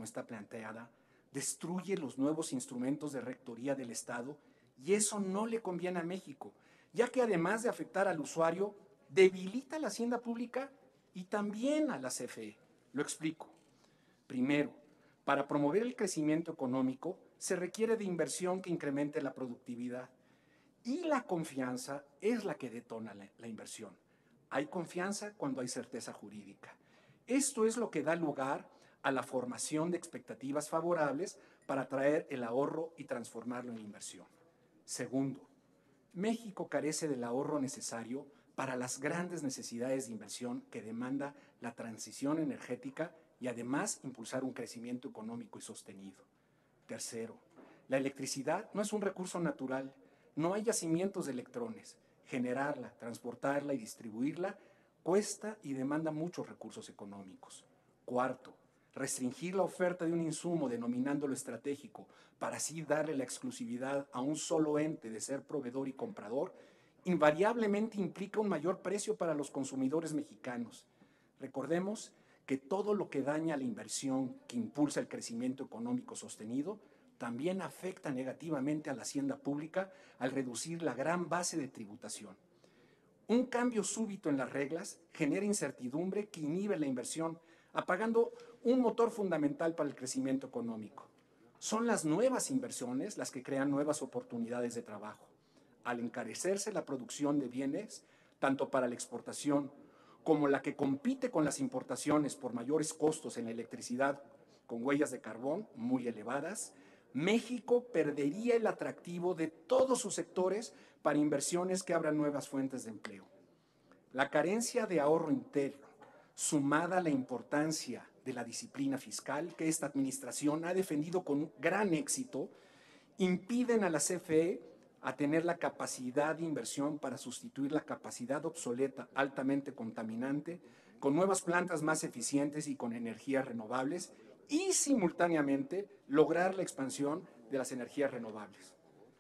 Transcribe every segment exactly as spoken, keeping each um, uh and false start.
está planteada, destruye los nuevos instrumentos de rectoría del Estado y eso no le conviene a México, ya que además de afectar al usuario, debilita la hacienda pública y también a la C F E. Lo explico. Primero, para promover el crecimiento económico se requiere de inversión que incremente la productividad y la confianza es la que detona la, la inversión. Hay confianza cuando hay certeza jurídica. Esto es lo que da lugar a la formación de expectativas favorables para atraer el ahorro y transformarlo en inversión. Segundo, México carece del ahorro necesario para las grandes necesidades de inversión que demanda la transición energética y además impulsar un crecimiento económico y sostenido. Tercero, la electricidad no es un recurso natural, no hay yacimientos de electrones. Generarla, transportarla y distribuirla cuesta y demanda muchos recursos económicos. Cuarto, restringir la oferta de un insumo denominándolo estratégico para así darle la exclusividad a un solo ente de ser proveedor y comprador, invariablemente implica un mayor precio para los consumidores mexicanos. Recordemos que todo lo que daña la inversión que impulsa el crecimiento económico sostenido también afecta negativamente a la hacienda pública al reducir la gran base de tributación. Un cambio súbito en las reglas genera incertidumbre que inhibe la inversión, apagando un motor fundamental para el crecimiento económico. Son las nuevas inversiones las que crean nuevas oportunidades de trabajo. Al encarecerse la producción de bienes, tanto para la exportación como la que compite con las importaciones por mayores costos en la electricidad con huellas de carbón muy elevadas, México perdería el atractivo de todos sus sectores para inversiones que abran nuevas fuentes de empleo. La carencia de ahorro interno, sumada a la importancia de la disciplina fiscal que esta administración ha defendido con gran éxito, impiden a la C F E a tener la capacidad de inversión para sustituir la capacidad obsoleta altamente contaminante con nuevas plantas más eficientes y con energías renovables y simultáneamente lograr la expansión de las energías renovables.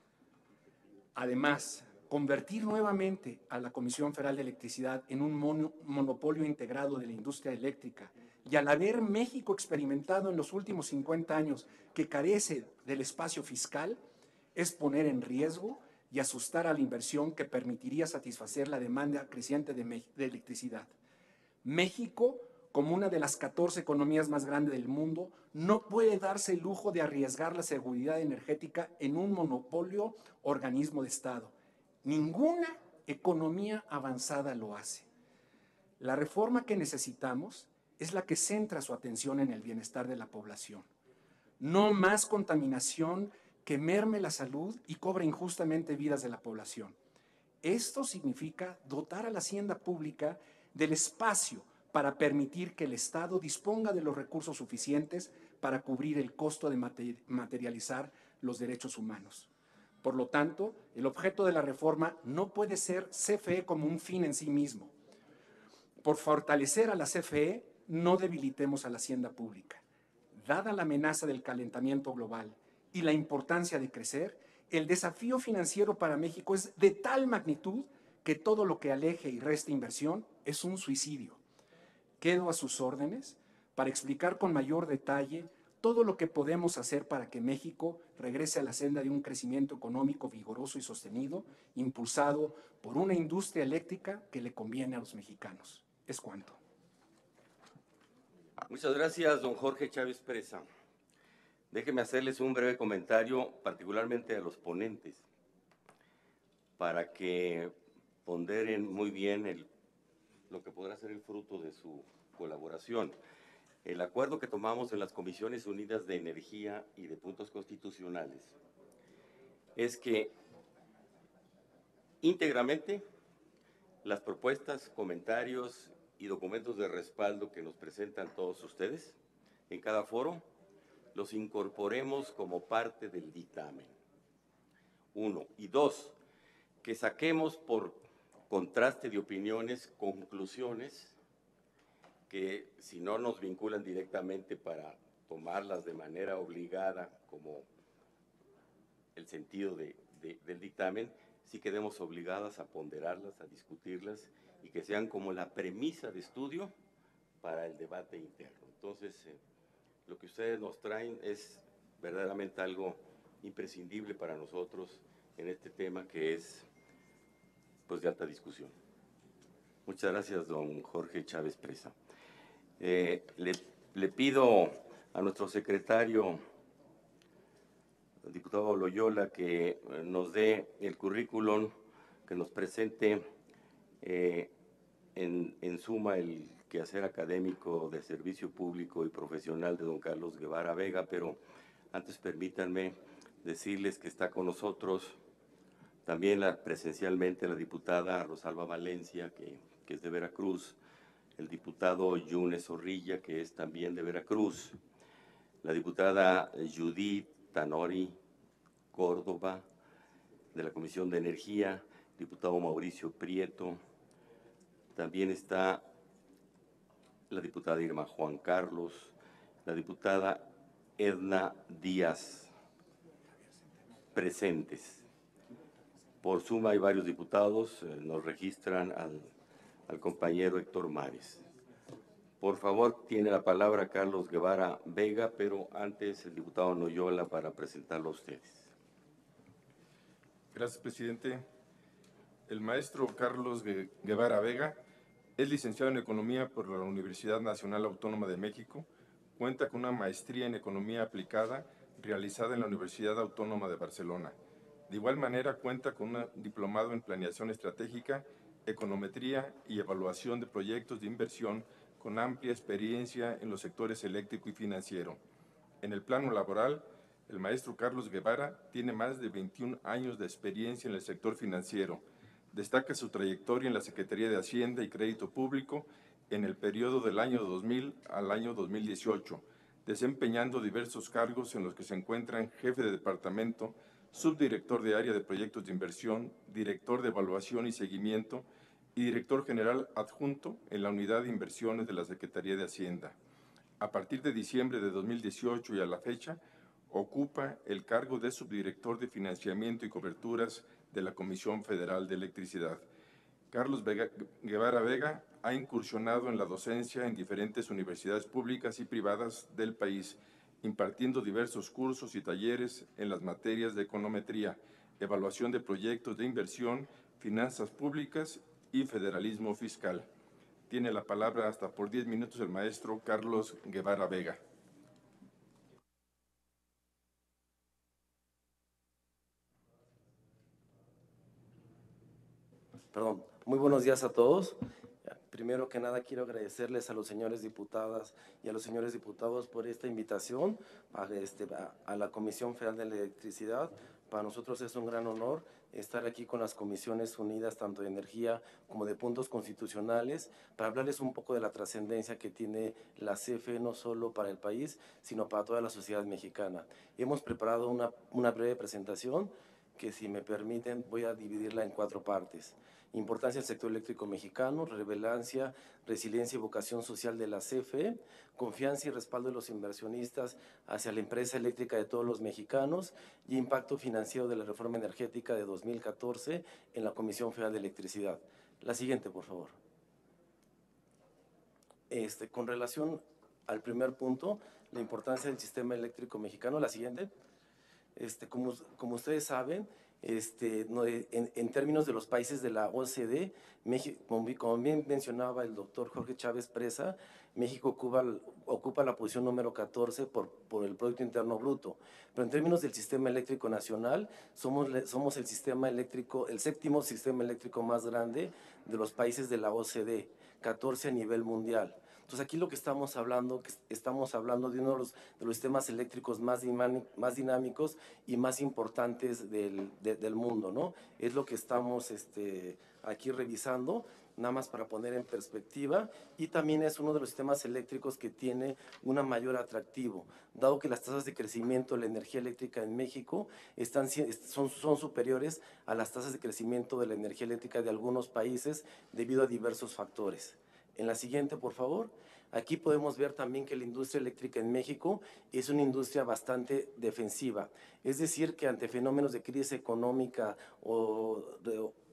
Además, convertir nuevamente a la Comisión Federal de Electricidad en un mono, monopolio integrado de la industria eléctrica y al haber México experimentado en los últimos cincuenta años que carece del espacio fiscal, es poner en riesgo y asustar a la inversión que permitiría satisfacer la demanda creciente de, de electricidad. México, como una de las catorce economías más grandes del mundo, no puede darse el lujo de arriesgar la seguridad energética en un monopolio organismo de Estado. Ninguna economía avanzada lo hace. La reforma que necesitamos es la que centra su atención en el bienestar de la población. No más contaminación que merme la salud y cobre injustamente vidas de la población. Esto significa dotar a la hacienda pública del espacio para permitir que el Estado disponga de los recursos suficientes para cubrir el costo de materializar los derechos humanos. Por lo tanto, el objeto de la reforma no puede ser C F E como un fin en sí mismo. Por fortalecer a la C F E, no debilitemos a la hacienda pública. Dada la amenaza del calentamiento global y la importancia de crecer, el desafío financiero para México es de tal magnitud que todo lo que aleje y reste inversión es un suicidio. Quedo a sus órdenes para explicar con mayor detalle todo lo que podemos hacer para que México regrese a la senda de un crecimiento económico vigoroso y sostenido, impulsado por una industria eléctrica que le conviene a los mexicanos. Es cuanto. Muchas gracias, don Jorge Chávez Presa. Déjenme hacerles un breve comentario, particularmente a los ponentes, para que ponderen muy bien el, lo que podrá ser el fruto de su colaboración. El acuerdo que tomamos en las Comisiones Unidas de Energía y de Puntos Constitucionales es que íntegramente las propuestas, comentarios y documentos de respaldo que nos presentan todos ustedes en cada foro, los incorporemos como parte del dictamen. Uno. Y dos, que saquemos por contraste de opiniones conclusiones que, si no nos vinculan directamente para tomarlas de manera obligada como el sentido de, de, del dictamen, sí quedemos obligadas a ponderarlas, a discutirlas y que sean como la premisa de estudio para el debate interno. Entonces, eh, lo que ustedes nos traen es verdaderamente algo imprescindible para nosotros en este tema que es pues de alta discusión. Muchas gracias, don Jorge Chávez Presa. Eh, le, le pido a nuestro secretario, el diputado Loyola, que nos dé el currículum, que nos presente eh, en, en suma el quehacer académico de servicio público y profesional de don Carlos Guevara Vega, pero antes permítanme decirles que está con nosotros también la, presencialmente la diputada Rosalba Valencia, que, que es de Veracruz, el diputado Yunes Zorrilla, que es también de Veracruz, la diputada Judith Tanori Córdoba, de la Comisión de Energía, diputado Mauricio Prieto, también está la diputada Irma Juan Carlos, la diputada Edna Díaz, presentes. Por suma hay varios diputados, eh, nos registran al, al compañero Héctor Mares. Por favor, tiene la palabra Carlos Guevara Vega, pero antes el diputado Loyola para presentarlo a ustedes. Gracias, presidente. El maestro Carlos Guevara Vega es licenciado en Economía por la Universidad Nacional Autónoma de México, cuenta con una maestría en Economía Aplicada realizada en la Universidad Autónoma de Barcelona. De igual manera, cuenta con un diplomado en Planeación Estratégica, Econometría y Evaluación de Proyectos de Inversión con amplia experiencia en los sectores eléctrico y financiero. En el plano laboral, el maestro Carlos Guevara tiene más de veintiún años de experiencia en el sector financiero. Destaca su trayectoria en la Secretaría de Hacienda y Crédito Público en el periodo del año dos mil al año dos mil dieciocho, desempeñando diversos cargos en los que se encuentran jefe de departamento, subdirector de área de proyectos de inversión, director de evaluación y seguimiento y director general adjunto en la unidad de inversiones de la Secretaría de Hacienda. A partir de diciembre de dos mil dieciocho y a la fecha, ocupa el cargo de subdirector de financiamiento y coberturas de la Comisión Federal de Electricidad. Carlos Vega, Guevara Vega ha incursionado en la docencia en diferentes universidades públicas y privadas del país, impartiendo diversos cursos y talleres en las materias de econometría, evaluación de proyectos de inversión, finanzas públicas y federalismo fiscal. Tiene la palabra hasta por diez minutos el maestro Carlos Guevara Vega. Perdón, muy buenos días a todos. Primero que nada quiero agradecerles a los señores diputadas y a los señores diputados por esta invitación a, este, a, a la Comisión Federal de Electricidad. Para nosotros es un gran honor estar aquí con las Comisiones Unidas, tanto de energía como de puntos constitucionales, para hablarles un poco de la trascendencia que tiene la C F E, no solo para el país, sino para toda la sociedad mexicana. Hemos preparado una, una breve presentación que, si me permiten, voy a dividirla en cuatro partes. Importancia del sector eléctrico mexicano, relevancia, resiliencia y vocación social de la C F E, confianza y respaldo de los inversionistas hacia la empresa eléctrica de todos los mexicanos y impacto financiero de la reforma energética de dos mil catorce en la Comisión Federal de Electricidad. La siguiente, por favor. Este, con relación al primer punto, la importancia del sistema eléctrico mexicano, la siguiente. Este, como, como ustedes saben, Este, no, en, en términos de los países de la O C D, México, como, como bien mencionaba el doctor Jorge Chávez Presa, México ocupa, ocupa la posición número catorce por, por el Producto Interno Bruto. Pero en términos del sistema eléctrico nacional, somos, somos el sistema eléctrico, el séptimo sistema eléctrico más grande de los países de la O C D, catorce a nivel mundial. Entonces aquí lo que estamos hablando, que estamos hablando de uno de los, de los sistemas eléctricos más, más dinámicos y más importantes del, de, del mundo, ¿no? Es lo que estamos este, aquí revisando, nada más para poner en perspectiva, y también es uno de los sistemas eléctricos que tiene un mayor atractivo, dado que las tasas de crecimiento de la energía eléctrica en México están, son, son superiores a las tasas de crecimiento de la energía eléctrica de algunos países debido a diversos factores. En la siguiente, por favor. Aquí podemos ver también que la industria eléctrica en México es una industria bastante defensiva. Es decir, que ante fenómenos de crisis económica o, de,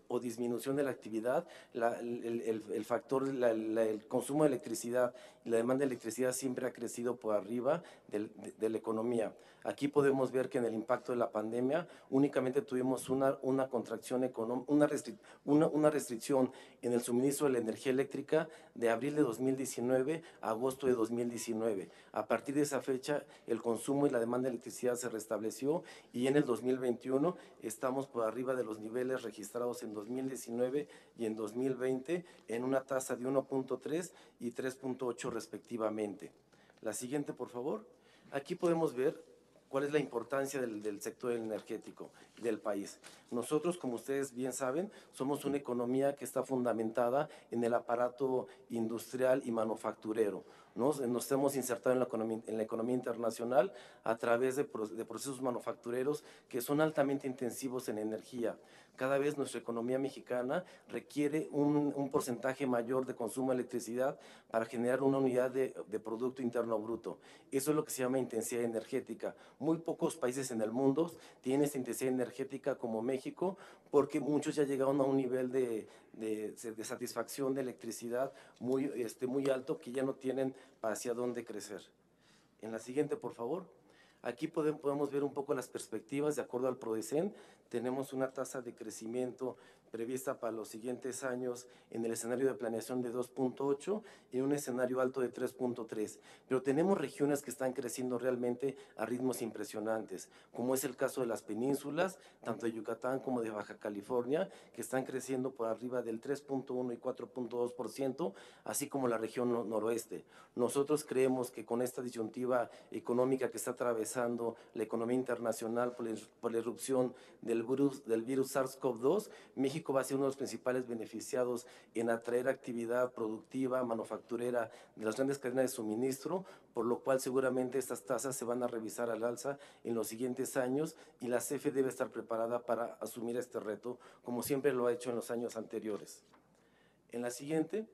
o disminución de la actividad, la, el, el, el factor, la, la, el consumo de electricidad y la demanda de electricidad siempre ha crecido por arriba de, de, de la economía. Aquí podemos ver que en el impacto de la pandemia únicamente tuvimos una, una contracción económica, una, restric una, una restricción en el suministro de la energía eléctrica de abril de dos mil diecinueve a agosto de dos mil diecinueve. A partir de esa fecha, el consumo y la demanda de electricidad se restableció y en el dos mil veintiuno estamos por arriba de los niveles registrados en dos mil diecinueve y en dos mil veinte en una tasa de uno punto tres y tres punto ocho respectivamente. La siguiente, por favor. Aquí podemos ver cuál es la importancia del, del sector energético del país. Nosotros, como ustedes bien saben, somos una economía que está fundamentada en el aparato industrial y manufacturero. Nos, nos hemos insertado en la, economía, en la economía internacional a través de, de procesos manufactureros que son altamente intensivos en energía. Cada vez nuestra economía mexicana requiere un, un porcentaje mayor de consumo de electricidad para generar una unidad de, de Producto Interno Bruto. Eso es lo que se llama intensidad energética. Muy pocos países en el mundo tienen esta intensidad energética como México, porque muchos ya llegaron a un nivel de, de, de satisfacción de electricidad muy, este, muy alto que ya no tienen hacia dónde crecer. En la siguiente, por favor. Aquí podemos, podemos ver un poco las perspectivas de acuerdo al PRODECEN. Tenemos una tasa de crecimiento prevista para los siguientes años en el escenario de planeación de dos punto ocho y en un escenario alto de tres punto tres. Pero tenemos regiones que están creciendo realmente a ritmos impresionantes, como es el caso de las penínsulas, tanto de Yucatán como de Baja California, que están creciendo por arriba del tres punto uno y cuatro punto dos por ciento, así como la región noroeste. Nosotros creemos que con esta disyuntiva económica que está atravesando la economía internacional por la, por la irrupción del virus, del virus SARS CoV dos, México va a ser uno de los principales beneficiados en atraer actividad productiva, manufacturera de las grandes cadenas de suministro, por lo cual seguramente estas tasas se van a revisar al alza en los siguientes años y la C F E debe estar preparada para asumir este reto, como siempre lo ha hecho en los años anteriores. En la siguiente,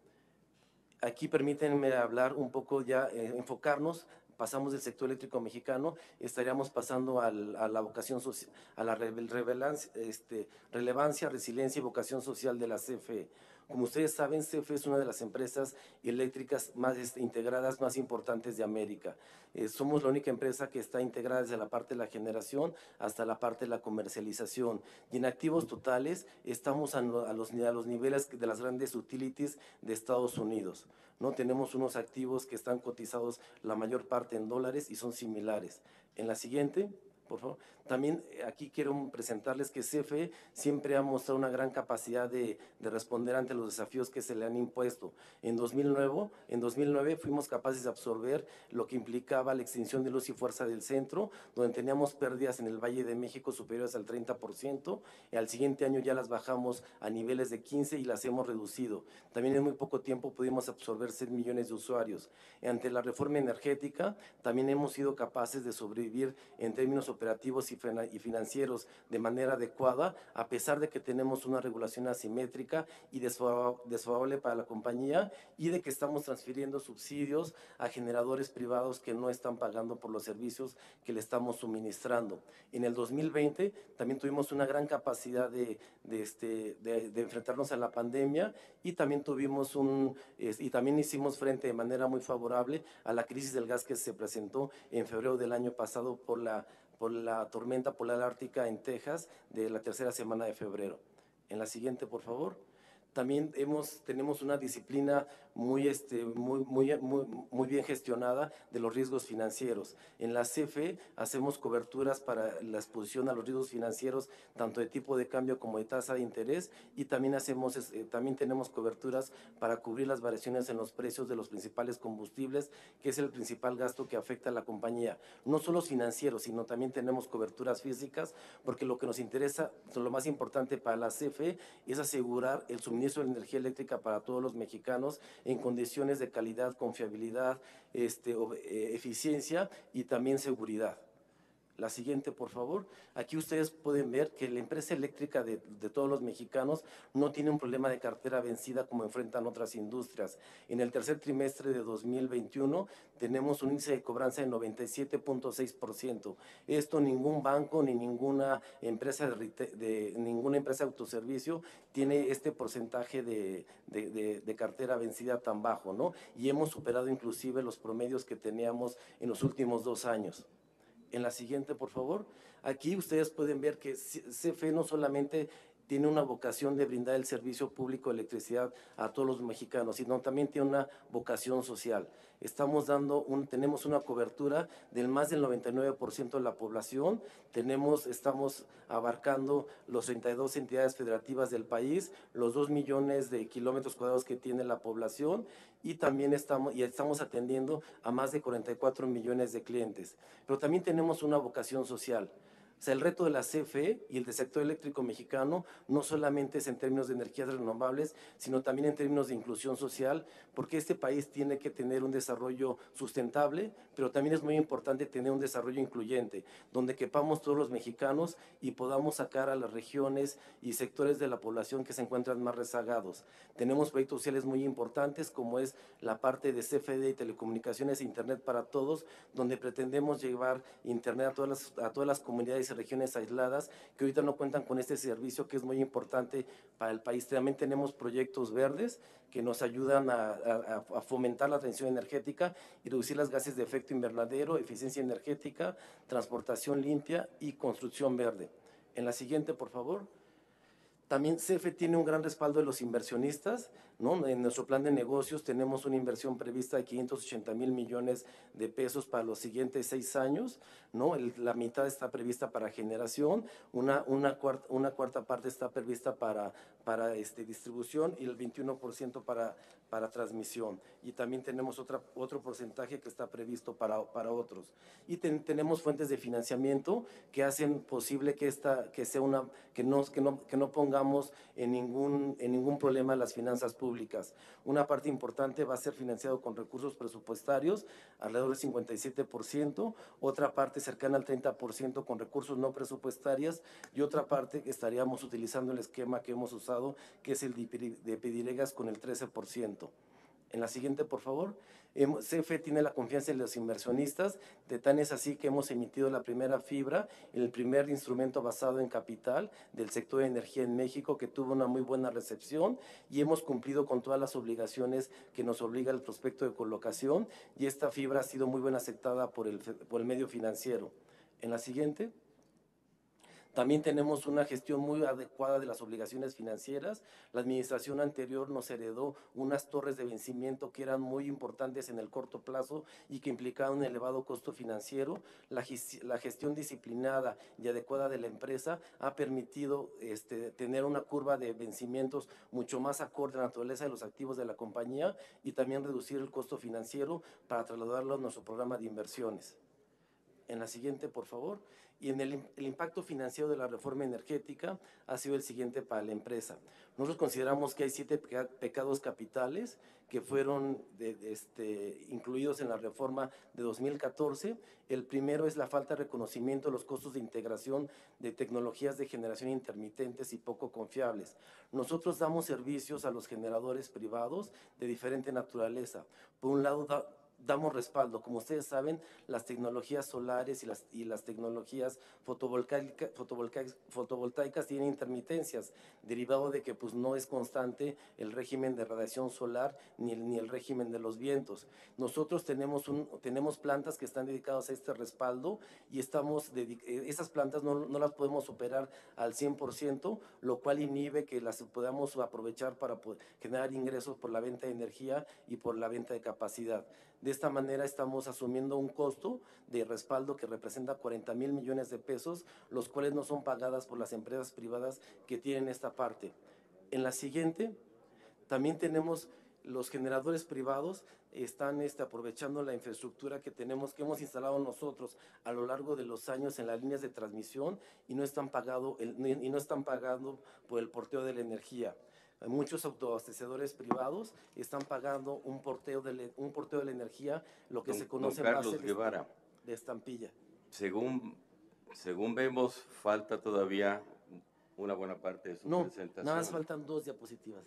aquí permítanme hablar un poco ya, eh, enfocarnos. Pasamos del sector eléctrico mexicano, estaríamos pasando al, a la vocación social, a la relevancia, este, relevancia, resiliencia y vocación social de la C F E. Como ustedes saben, C F E es una de las empresas eléctricas más este, integradas, más importantes de América. Eh, somos la única empresa que está integrada desde la parte de la generación hasta la parte de la comercialización. Y en activos totales estamos a, a, los, a los niveles de las grandes utilities de Estados Unidos, ¿no? Tenemos unos activos que están cotizados la mayor parte en dólares y son similares. En la siguiente, por favor. También aquí quiero presentarles que C F E siempre ha mostrado una gran capacidad de, de responder ante los desafíos que se le han impuesto. En dos mil nueve, en dos mil nueve fuimos capaces de absorber lo que implicaba la extinción de luz y fuerza del centro, donde teníamos pérdidas en el Valle de México superiores al treinta por ciento, y al siguiente año ya las bajamos a niveles de quince y las hemos reducido. También en muy poco tiempo pudimos absorber seis millones de usuarios. Ante la reforma energética, también hemos sido capaces de sobrevivir en términos operativos y financieros de manera adecuada, a pesar de que tenemos una regulación asimétrica y desfavorable para la compañía y de que estamos transfiriendo subsidios a generadores privados que no están pagando por los servicios que le estamos suministrando. En el dos mil veinte también tuvimos una gran capacidad de, de, este, de, de enfrentarnos a la pandemia y también tuvimos un, eh, y también hicimos frente de manera muy favorable a la crisis del gas que se presentó en febrero del año pasado por la por la tormenta polar ártica en Texas de la tercera semana de febrero. En la siguiente, por favor. También hemos, tenemos una disciplina muy, este, muy, muy, muy, muy bien gestionada de los riesgos financieros. En la C F E hacemos coberturas para la exposición a los riesgos financieros, tanto de tipo de cambio como de tasa de interés, y también, hacemos, eh, también tenemos coberturas para cubrir las variaciones en los precios de los principales combustibles, que es el principal gasto que afecta a la compañía. No solo financieros, sino también tenemos coberturas físicas, porque lo que nos interesa, lo más importante para la C F E es asegurar el suministro de energía eléctrica para todos los mexicanos en condiciones de calidad, confiabilidad, este, eh, eficiencia y también seguridad. La siguiente, por favor. Aquí ustedes pueden ver que la empresa eléctrica de, de todos los mexicanos no tiene un problema de cartera vencida como enfrentan otras industrias. En el tercer trimestre de dos mil veintiuno tenemos un índice de cobranza de noventa y siete punto seis por ciento. Esto ningún banco ni ninguna empresa de, de ninguna empresa de autoservicio tiene este porcentaje de, de, de, de cartera vencida tan bajo, ¿no? Y hemos superado inclusive los promedios que teníamos en los últimos dos años. En la siguiente, por favor. Aquí ustedes pueden ver que C F E no solamente tiene una vocación de brindar el servicio público de electricidad a todos los mexicanos, sino también tiene una vocación social. Estamos dando un, tenemos una cobertura del más del noventa y nueve por ciento de la población, tenemos, estamos abarcando los treinta y dos entidades federativas del país, los dos millones de kilómetros cuadrados que tiene la población, y también estamos, y estamos atendiendo a más de cuarenta y cuatro millones de clientes. Pero también tenemos una vocación social. O sea, el reto de la C F E y el del sector eléctrico mexicano no solamente es en términos de energías renovables, sino también en términos de inclusión social, porque este país tiene que tener un desarrollo sustentable, pero también es muy importante tener un desarrollo incluyente, donde quepamos todos los mexicanos y podamos sacar a las regiones y sectores de la población que se encuentran más rezagados. Tenemos proyectos sociales muy importantes, como es la parte de C F E y telecomunicaciones e Internet para todos, donde pretendemos llevar Internet a todas las, a todas las comunidades y regiones aisladas que ahorita no cuentan con este servicio que es muy importante para el país. También tenemos proyectos verdes que nos ayudan a, a, a fomentar la transición energética y reducir los gases de efecto invernadero, eficiencia energética, transportación limpia y construcción verde. En la siguiente, por favor. También C F E tiene un gran respaldo de los inversionistas, ¿no? En nuestro plan de negocios tenemos una inversión prevista de quinientos ochenta mil millones de pesos para los siguientes seis años, ¿no? El, la mitad está prevista para generación, una, una, cuarta, una cuarta parte está prevista para, para este, distribución y el veintiuno por ciento para, para transmisión. Y también tenemos otra, otro porcentaje que está previsto para, para otros. Y ten, tenemos fuentes de financiamiento que hacen posible que, esta, que, sea una, que, no, que, no, que no pongamos en ningún, en ningún problema las finanzas públicas. Una parte importante va a ser financiado con recursos presupuestarios, alrededor del cincuenta y siete por ciento, otra parte cercana al treinta por ciento con recursos no presupuestarios y otra parte estaríamos utilizando el esquema que hemos usado, que es el de Pedilegas con el trece por ciento. En la siguiente, por favor. C F E tiene la confianza de los inversionistas, de tan es así que hemos emitido la primera fibra, el primer instrumento basado en capital del sector de energía en México, que tuvo una muy buena recepción y hemos cumplido con todas las obligaciones que nos obliga el prospecto de colocación, y esta fibra ha sido muy bien aceptada por el, por el medio financiero. En la siguiente. También tenemos una gestión muy adecuada de las obligaciones financieras. La administración anterior nos heredó unas torres de vencimiento que eran muy importantes en el corto plazo y que implicaban un elevado costo financiero. La, la gestión disciplinada y adecuada de la empresa ha permitido este, tener una curva de vencimientos mucho más acorde a la naturaleza de los activos de la compañía y también reducir el costo financiero para trasladarlo a nuestro programa de inversiones. En la siguiente, por favor. Y en el, el impacto financiero de la reforma energética ha sido el siguiente para la empresa. Nosotros consideramos que hay siete pecados capitales que fueron de, de este, incluidos en la reforma de dos mil catorce. El primero es la falta de reconocimiento de los costos de integración de tecnologías de generación intermitentes y poco confiables. Nosotros damos servicios a los generadores privados de diferente naturaleza. Por un lado, da, damos respaldo. Como ustedes saben, las tecnologías solares y las, y las tecnologías fotovoltaica, fotovoltaicas, fotovoltaicas tienen intermitencias, derivado de que pues, no es constante el régimen de radiación solar ni el, ni el régimen de los vientos. Nosotros tenemos, un, tenemos plantas que están dedicadas a este respaldo y estamos esas plantas no, no las podemos operar al cien por ciento, lo cual inhibe que las podamos aprovechar para poder generar ingresos por la venta de energía y por la venta de capacidad. De esta manera estamos asumiendo un costo de respaldo que representa cuarenta mil millones de pesos, los cuales no son pagadas por las empresas privadas que tienen esta parte. En la siguiente, también tenemos los generadores privados, están este, aprovechando la infraestructura que tenemos, que hemos instalado nosotros a lo largo de los años en las líneas de transmisión y no están pagado el, y no están pagando por el porteo de la energía. Muchos autoabastecedores privados están pagando un porteo de, un porteo de la energía, lo que don, se conoce don Carlos base Guevara, de estampilla. Según Según vemos, falta todavía una buena parte de su No, presentación. nada más faltan dos diapositivas.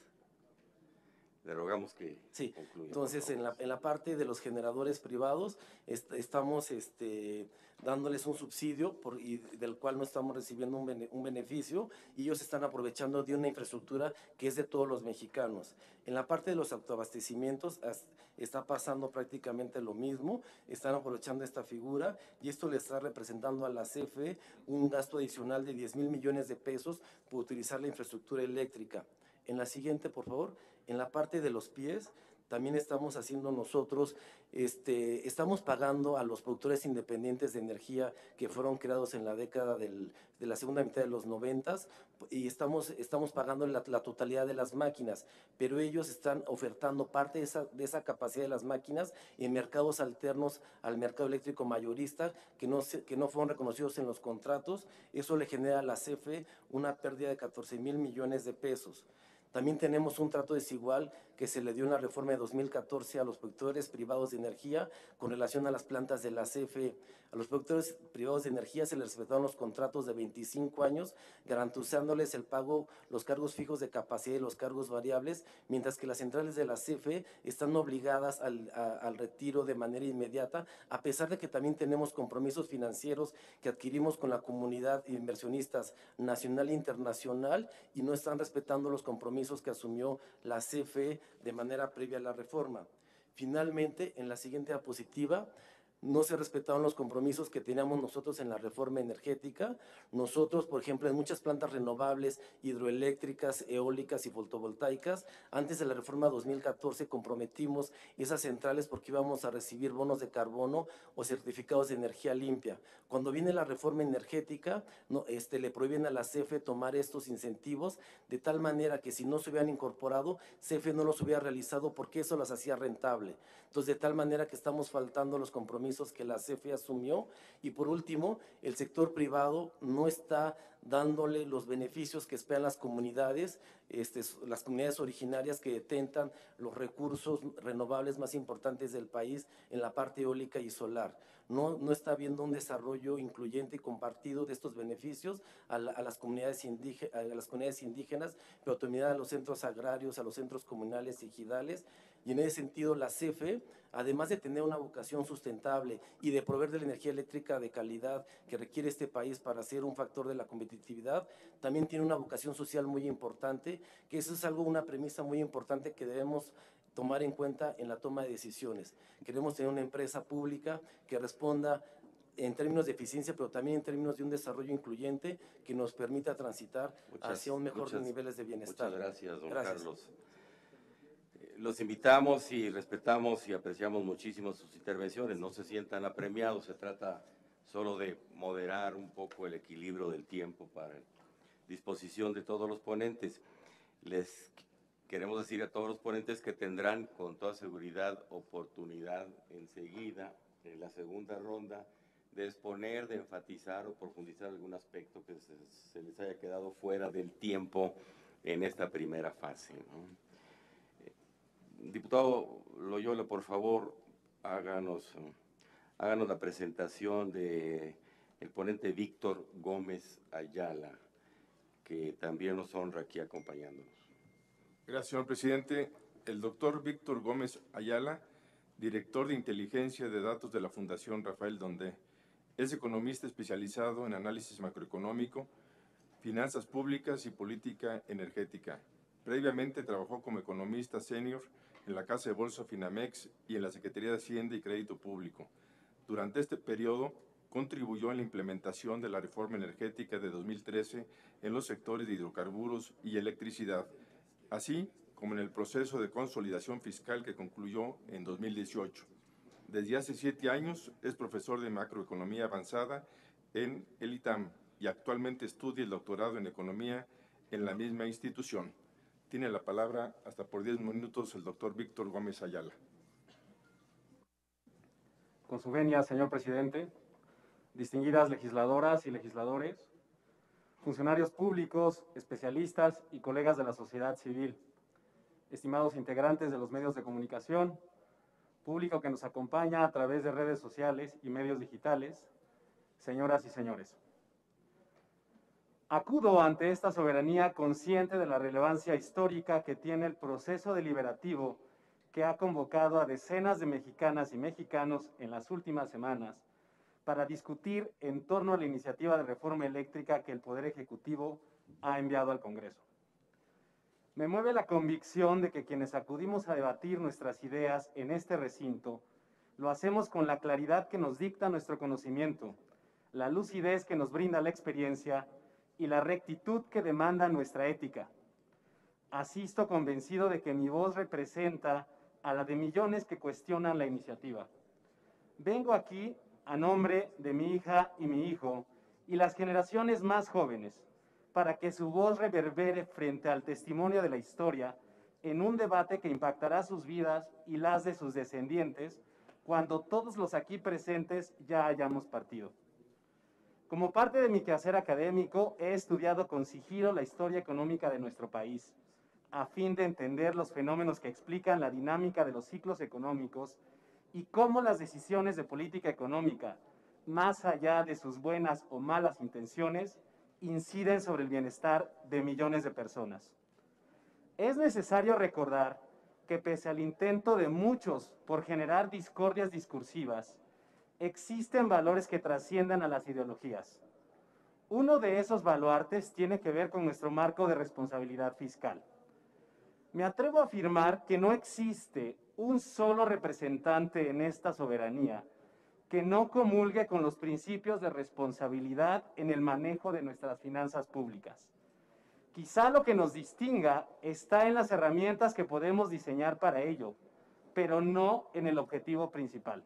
Le rogamos que Sí, concluya. entonces en la, en la parte de los generadores privados est estamos este, dándoles un subsidio por, y del cual no estamos recibiendo un, bene un beneficio, y ellos están aprovechando de una infraestructura que es de todos los mexicanos. En la parte de los autoabastecimientos está pasando prácticamente lo mismo, están aprovechando esta figura y esto le está representando a la C F E un gasto adicional de diez mil millones de pesos por utilizar la infraestructura eléctrica. En la siguiente, por favor. En la parte de los pies, también estamos haciendo nosotros, este, estamos pagando a los productores independientes de energía que fueron creados en la década del, de la segunda mitad de los noventas, y estamos, estamos pagando la, la totalidad de las máquinas, pero ellos están ofertando parte de esa, de esa capacidad de las máquinas en mercados alternos al mercado eléctrico mayorista que no, se, que no fueron reconocidos en los contratos. Eso le genera a la C F E una pérdida de catorce mil millones de pesos. También tenemos un trato desigual que se le dio en la reforma de dos mil catorce a los productores privados de energía con relación a las plantas de la C F E. A los productores privados de energía se les respetaron los contratos de veinticinco años, garantizándoles el pago, los cargos fijos de capacidad y los cargos variables, mientras que las centrales de la C F E están obligadas al, a, al retiro de manera inmediata, a pesar de que también tenemos compromisos financieros que adquirimos con la comunidad de inversionistas nacional e internacional, y no están respetando los compromisos que asumió la C F E de manera previa a la reforma. Finalmente, en la siguiente diapositiva, no se respetaron los compromisos que teníamos nosotros en la reforma energética. Nosotros, por ejemplo, en muchas plantas renovables, hidroeléctricas, eólicas y fotovoltaicas, antes de la reforma dos mil catorce comprometimos esas centrales porque íbamos a recibir bonos de carbono o certificados de energía limpia. Cuando viene la reforma energética, no, este, le prohíben a la C F E tomar estos incentivos, de tal manera que si no se hubieran incorporado, C F E no los hubiera realizado porque eso las hacía rentable. Entonces, de tal manera que estamos faltando los compromisos que la C F E asumió. Y por último, el sector privado no está dándole los beneficios que esperan las comunidades, este, las comunidades originarias que detentan los recursos renovables más importantes del país en la parte eólica y solar. No, no está habiendo un desarrollo incluyente y compartido de estos beneficios a, la, a, las, comunidades indígenas, a las comunidades indígenas, pero también a los centros agrarios, a los centros comunales y ejidales. Y en ese sentido, la C F E, además de tener una vocación sustentable y de proveer de la energía eléctrica de calidad que requiere este país para ser un factor de la competitividad, también tiene una vocación social muy importante, que eso es algo, una premisa muy importante que debemos tomar en cuenta en la toma de decisiones. Queremos tener una empresa pública que responda en términos de eficiencia, pero también en términos de un desarrollo incluyente que nos permita transitar muchas, hacia un mejor muchas, niveles de bienestar. Muchas gracias, don gracias. Carlos. Los invitamos y respetamos y apreciamos muchísimo sus intervenciones. No se sientan apremiados, se trata solo de moderar un poco el equilibrio del tiempo para disposición de todos los ponentes. Les queremos decir a todos los ponentes que tendrán con toda seguridad oportunidad enseguida, en la segunda ronda, de exponer, de enfatizar o profundizar algún aspecto que se, se les haya quedado fuera del tiempo en esta primera fase, ¿no? Diputado Loyola, por favor, háganos, háganos la presentación de el ponente Víctor Gómez Ayala, que también nos honra aquí acompañándonos. Gracias, señor presidente. El doctor Víctor Gómez Ayala, director de Inteligencia de Datos de la Fundación Rafael Dondé, es economista especializado en análisis macroeconómico, finanzas públicas y política energética. Previamente trabajó como economista senior en la Casa de Bolsa Finamex y en la Secretaría de Hacienda y Crédito Público. Durante este periodo, contribuyó en la implementación de la reforma energética de dos mil trece en los sectores de hidrocarburos y electricidad, así como en el proceso de consolidación fiscal que concluyó en dos mil dieciocho. Desde hace siete años es profesor de macroeconomía avanzada en el I T A M y actualmente estudia el doctorado en economía en la misma institución. Tiene la palabra hasta por diez minutos el doctor Víctor Gómez Ayala. Con su venia, señor presidente, distinguidas legisladoras y legisladores, funcionarios públicos, especialistas y colegas de la sociedad civil, estimados integrantes de los medios de comunicación, público que nos acompaña a través de redes sociales y medios digitales, señoras y señores. Acudo ante esta soberanía consciente de la relevancia histórica que tiene el proceso deliberativo que ha convocado a decenas de mexicanas y mexicanos en las últimas semanas para discutir en torno a la iniciativa de reforma eléctrica que el Poder Ejecutivo ha enviado al Congreso. Me mueve la convicción de que quienes acudimos a debatir nuestras ideas en este recinto, lo hacemos con la claridad que nos dicta nuestro conocimiento, la lucidez que nos brinda la experiencia y la rectitud que demanda nuestra ética. Asisto convencido de que mi voz representa a la de millones que cuestionan la iniciativa. Vengo aquí a nombre de mi hija y mi hijo y las generaciones más jóvenes, para que su voz reverbere frente al testimonio de la historia en un debate que impactará sus vidas y las de sus descendientes cuando todos los aquí presentes ya hayamos partido. Como parte de mi quehacer académico, he estudiado con sigilo la historia económica de nuestro país, a fin de entender los fenómenos que explican la dinámica de los ciclos económicos y cómo las decisiones de política económica, más allá de sus buenas o malas intenciones, inciden sobre el bienestar de millones de personas. Es necesario recordar que pese al intento de muchos por generar discordias discursivas, existen valores que trascienden a las ideologías. Uno de esos baluartes tiene que ver con nuestro marco de responsabilidad fiscal. Me atrevo a afirmar que no existe un solo representante en esta soberanía que no comulgue con los principios de responsabilidad en el manejo de nuestras finanzas públicas. Quizá lo que nos distinga está en las herramientas que podemos diseñar para ello, pero no en el objetivo principal.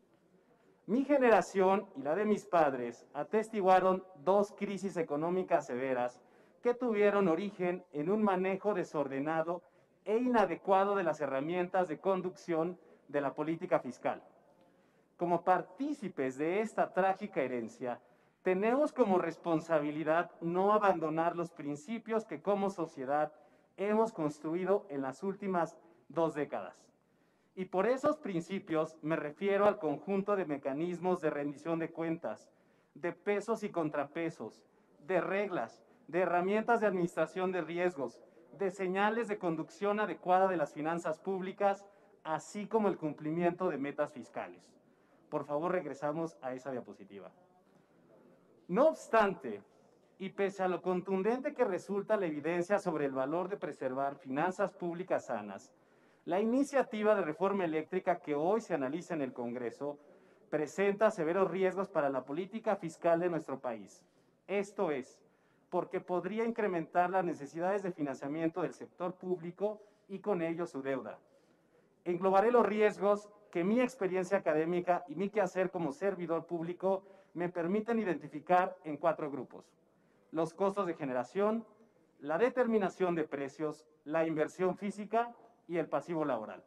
Mi generación y la de mis padres atestiguaron dos crisis económicas severas que tuvieron origen en un manejo desordenado e inadecuado de las herramientas de conducción de la política fiscal. Como partícipes de esta trágica herencia, tenemos como responsabilidad no abandonar los principios que como sociedad hemos construido en las últimas dos décadas. Y por esos principios me refiero al conjunto de mecanismos de rendición de cuentas, de pesos y contrapesos, de reglas, de herramientas de administración de riesgos, de señales de conducción adecuada de las finanzas públicas, así como el cumplimiento de metas fiscales. Por favor, regresamos a esa diapositiva. No obstante, y pese a lo contundente que resulta la evidencia sobre el valor de preservar finanzas públicas sanas, la iniciativa de reforma eléctrica que hoy se analiza en el Congreso presenta severos riesgos para la política fiscal de nuestro país. Esto es, porque podría incrementar las necesidades de financiamiento del sector público y con ello su deuda. Englobaré los riesgos que mi experiencia académica y mi quehacer como servidor público me permiten identificar en cuatro grupos: los costos de generación, la determinación de precios, la inversión física y el pasivo laboral.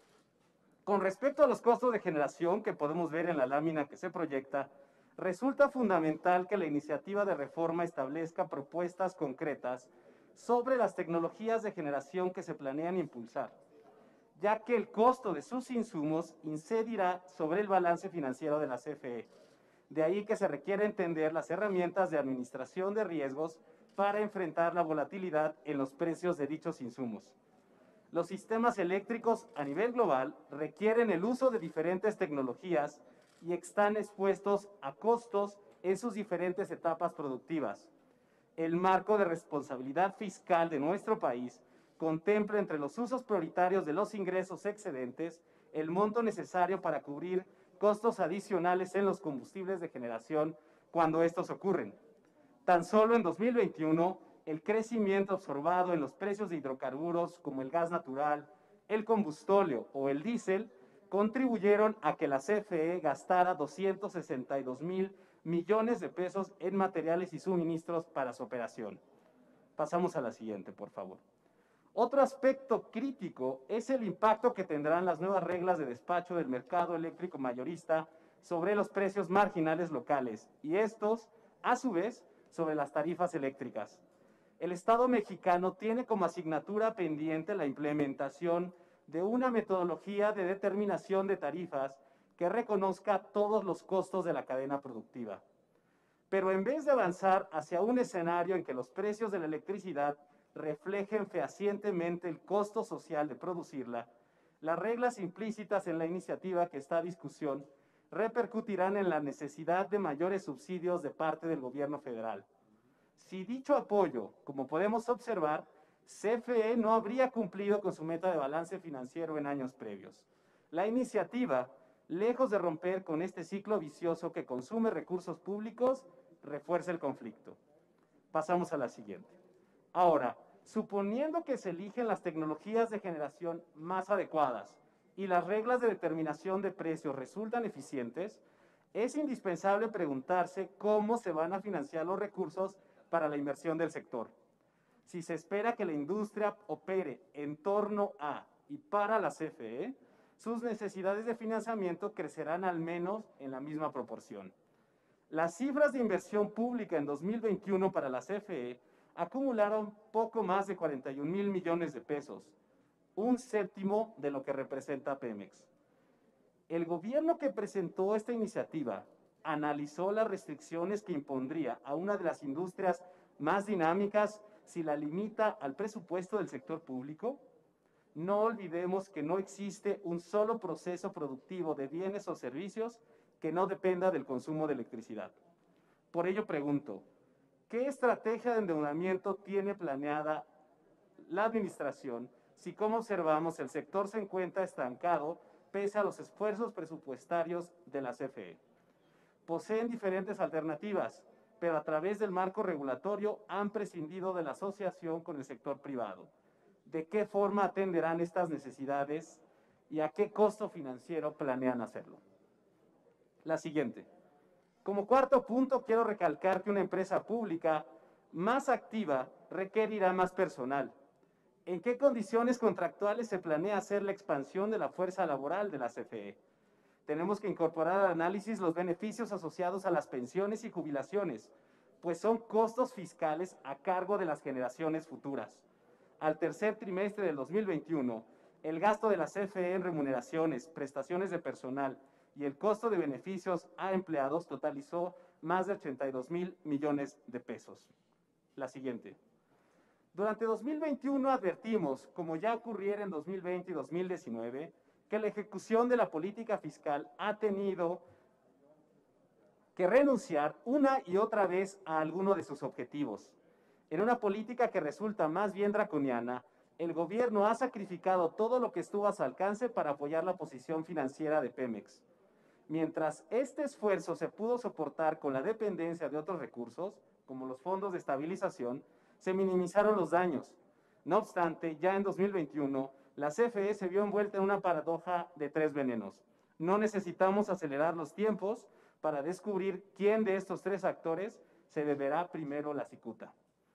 Con respecto a los costos de generación que podemos ver en la lámina que se proyecta, resulta fundamental que la iniciativa de reforma establezca propuestas concretas sobre las tecnologías de generación que se planean impulsar, ya que el costo de sus insumos incidirá sobre el balance financiero de la C F E. De ahí que se requiere entender las herramientas de administración de riesgos para enfrentar la volatilidad en los precios de dichos insumos. Los sistemas eléctricos a nivel global requieren el uso de diferentes tecnologías y están expuestos a costos en sus diferentes etapas productivas. El marco de responsabilidad fiscal de nuestro país contempla entre los usos prioritarios de los ingresos excedentes el monto necesario para cubrir costos adicionales en los combustibles de generación cuando estos ocurren. Tan solo en dos mil veintiuno, el crecimiento observado en los precios de hidrocarburos como el gas natural, el combustóleo o el diésel contribuyeron a que la C F E gastara doscientos sesenta y dos mil millones de pesos en materiales y suministros para su operación. Pasamos a la siguiente, por favor. Otro aspecto crítico es el impacto que tendrán las nuevas reglas de despacho del mercado eléctrico mayorista sobre los precios marginales locales y estos, a su vez, sobre las tarifas eléctricas. El Estado mexicano tiene como asignatura pendiente la implementación de una metodología de determinación de tarifas que reconozca todos los costos de la cadena productiva. Pero en vez de avanzar hacia un escenario en que los precios de la electricidad reflejen fehacientemente el costo social de producirla, las reglas implícitas en la iniciativa que está a discusión repercutirán en la necesidad de mayores subsidios de parte del gobierno federal. Si dicho apoyo, como podemos observar, C F E no habría cumplido con su meta de balance financiero en años previos. La iniciativa, lejos de romper con este ciclo vicioso que consume recursos públicos, refuerza el conflicto. Pasamos a la siguiente. Ahora, suponiendo que se eligen las tecnologías de generación más adecuadas y las reglas de determinación de precios resultan eficientes, es indispensable preguntarse cómo se van a financiar los recursos para la inversión del sector. Si se espera que la industria opere en torno a y para la C F E, sus necesidades de financiamiento crecerán al menos en la misma proporción. Las cifras de inversión pública en dos mil veintiuno para la C F E acumularon poco más de cuarenta y un mil millones de pesos, un séptimo de lo que representa Pemex. El gobierno que presentó esta iniciativa analizó las restricciones que impondría a una de las industrias más dinámicas si la limita al presupuesto del sector público. No olvidemos que no existe un solo proceso productivo de bienes o servicios que no dependa del consumo de electricidad. Por ello pregunto, ¿qué estrategia de endeudamiento tiene planeada la administración si, como observamos, el sector se encuentra estancado pese a los esfuerzos presupuestarios de la C F E? Poseen diferentes alternativas, pero a través del marco regulatorio han prescindido de la asociación con el sector privado. ¿De qué forma atenderán estas necesidades y a qué costo financiero planean hacerlo? La siguiente. Como cuarto punto, quiero recalcar que una empresa pública más activa requerirá más personal. ¿En qué condiciones contractuales se planea hacer la expansión de la fuerza laboral de la C F E? Tenemos que incorporar al análisis los beneficios asociados a las pensiones y jubilaciones, pues son costos fiscales a cargo de las generaciones futuras. Al tercer trimestre del dos mil veintiuno, el gasto de la C F E en remuneraciones, prestaciones de personal y el costo de beneficios a empleados totalizó más de ochenta y dos mil millones de pesos. La siguiente. Durante dos mil veintiuno advertimos, como ya ocurriera en dos mil veinte y dos mil diecinueve, que la ejecución de la política fiscal ha tenido que renunciar una y otra vez a alguno de sus objetivos. En una política que resulta más bien draconiana, el gobierno ha sacrificado todo lo que estuvo a su alcance para apoyar la posición financiera de Pemex. Mientras este esfuerzo se pudo soportar con la dependencia de otros recursos, como los fondos de estabilización, se minimizaron los daños. No obstante, ya en dos mil veintiuno, la C F E se vio envuelta en una paradoja de tres venenos. No necesitamos acelerar los tiempos para descubrir quién de estos tres actores se beberá primero la cicuta.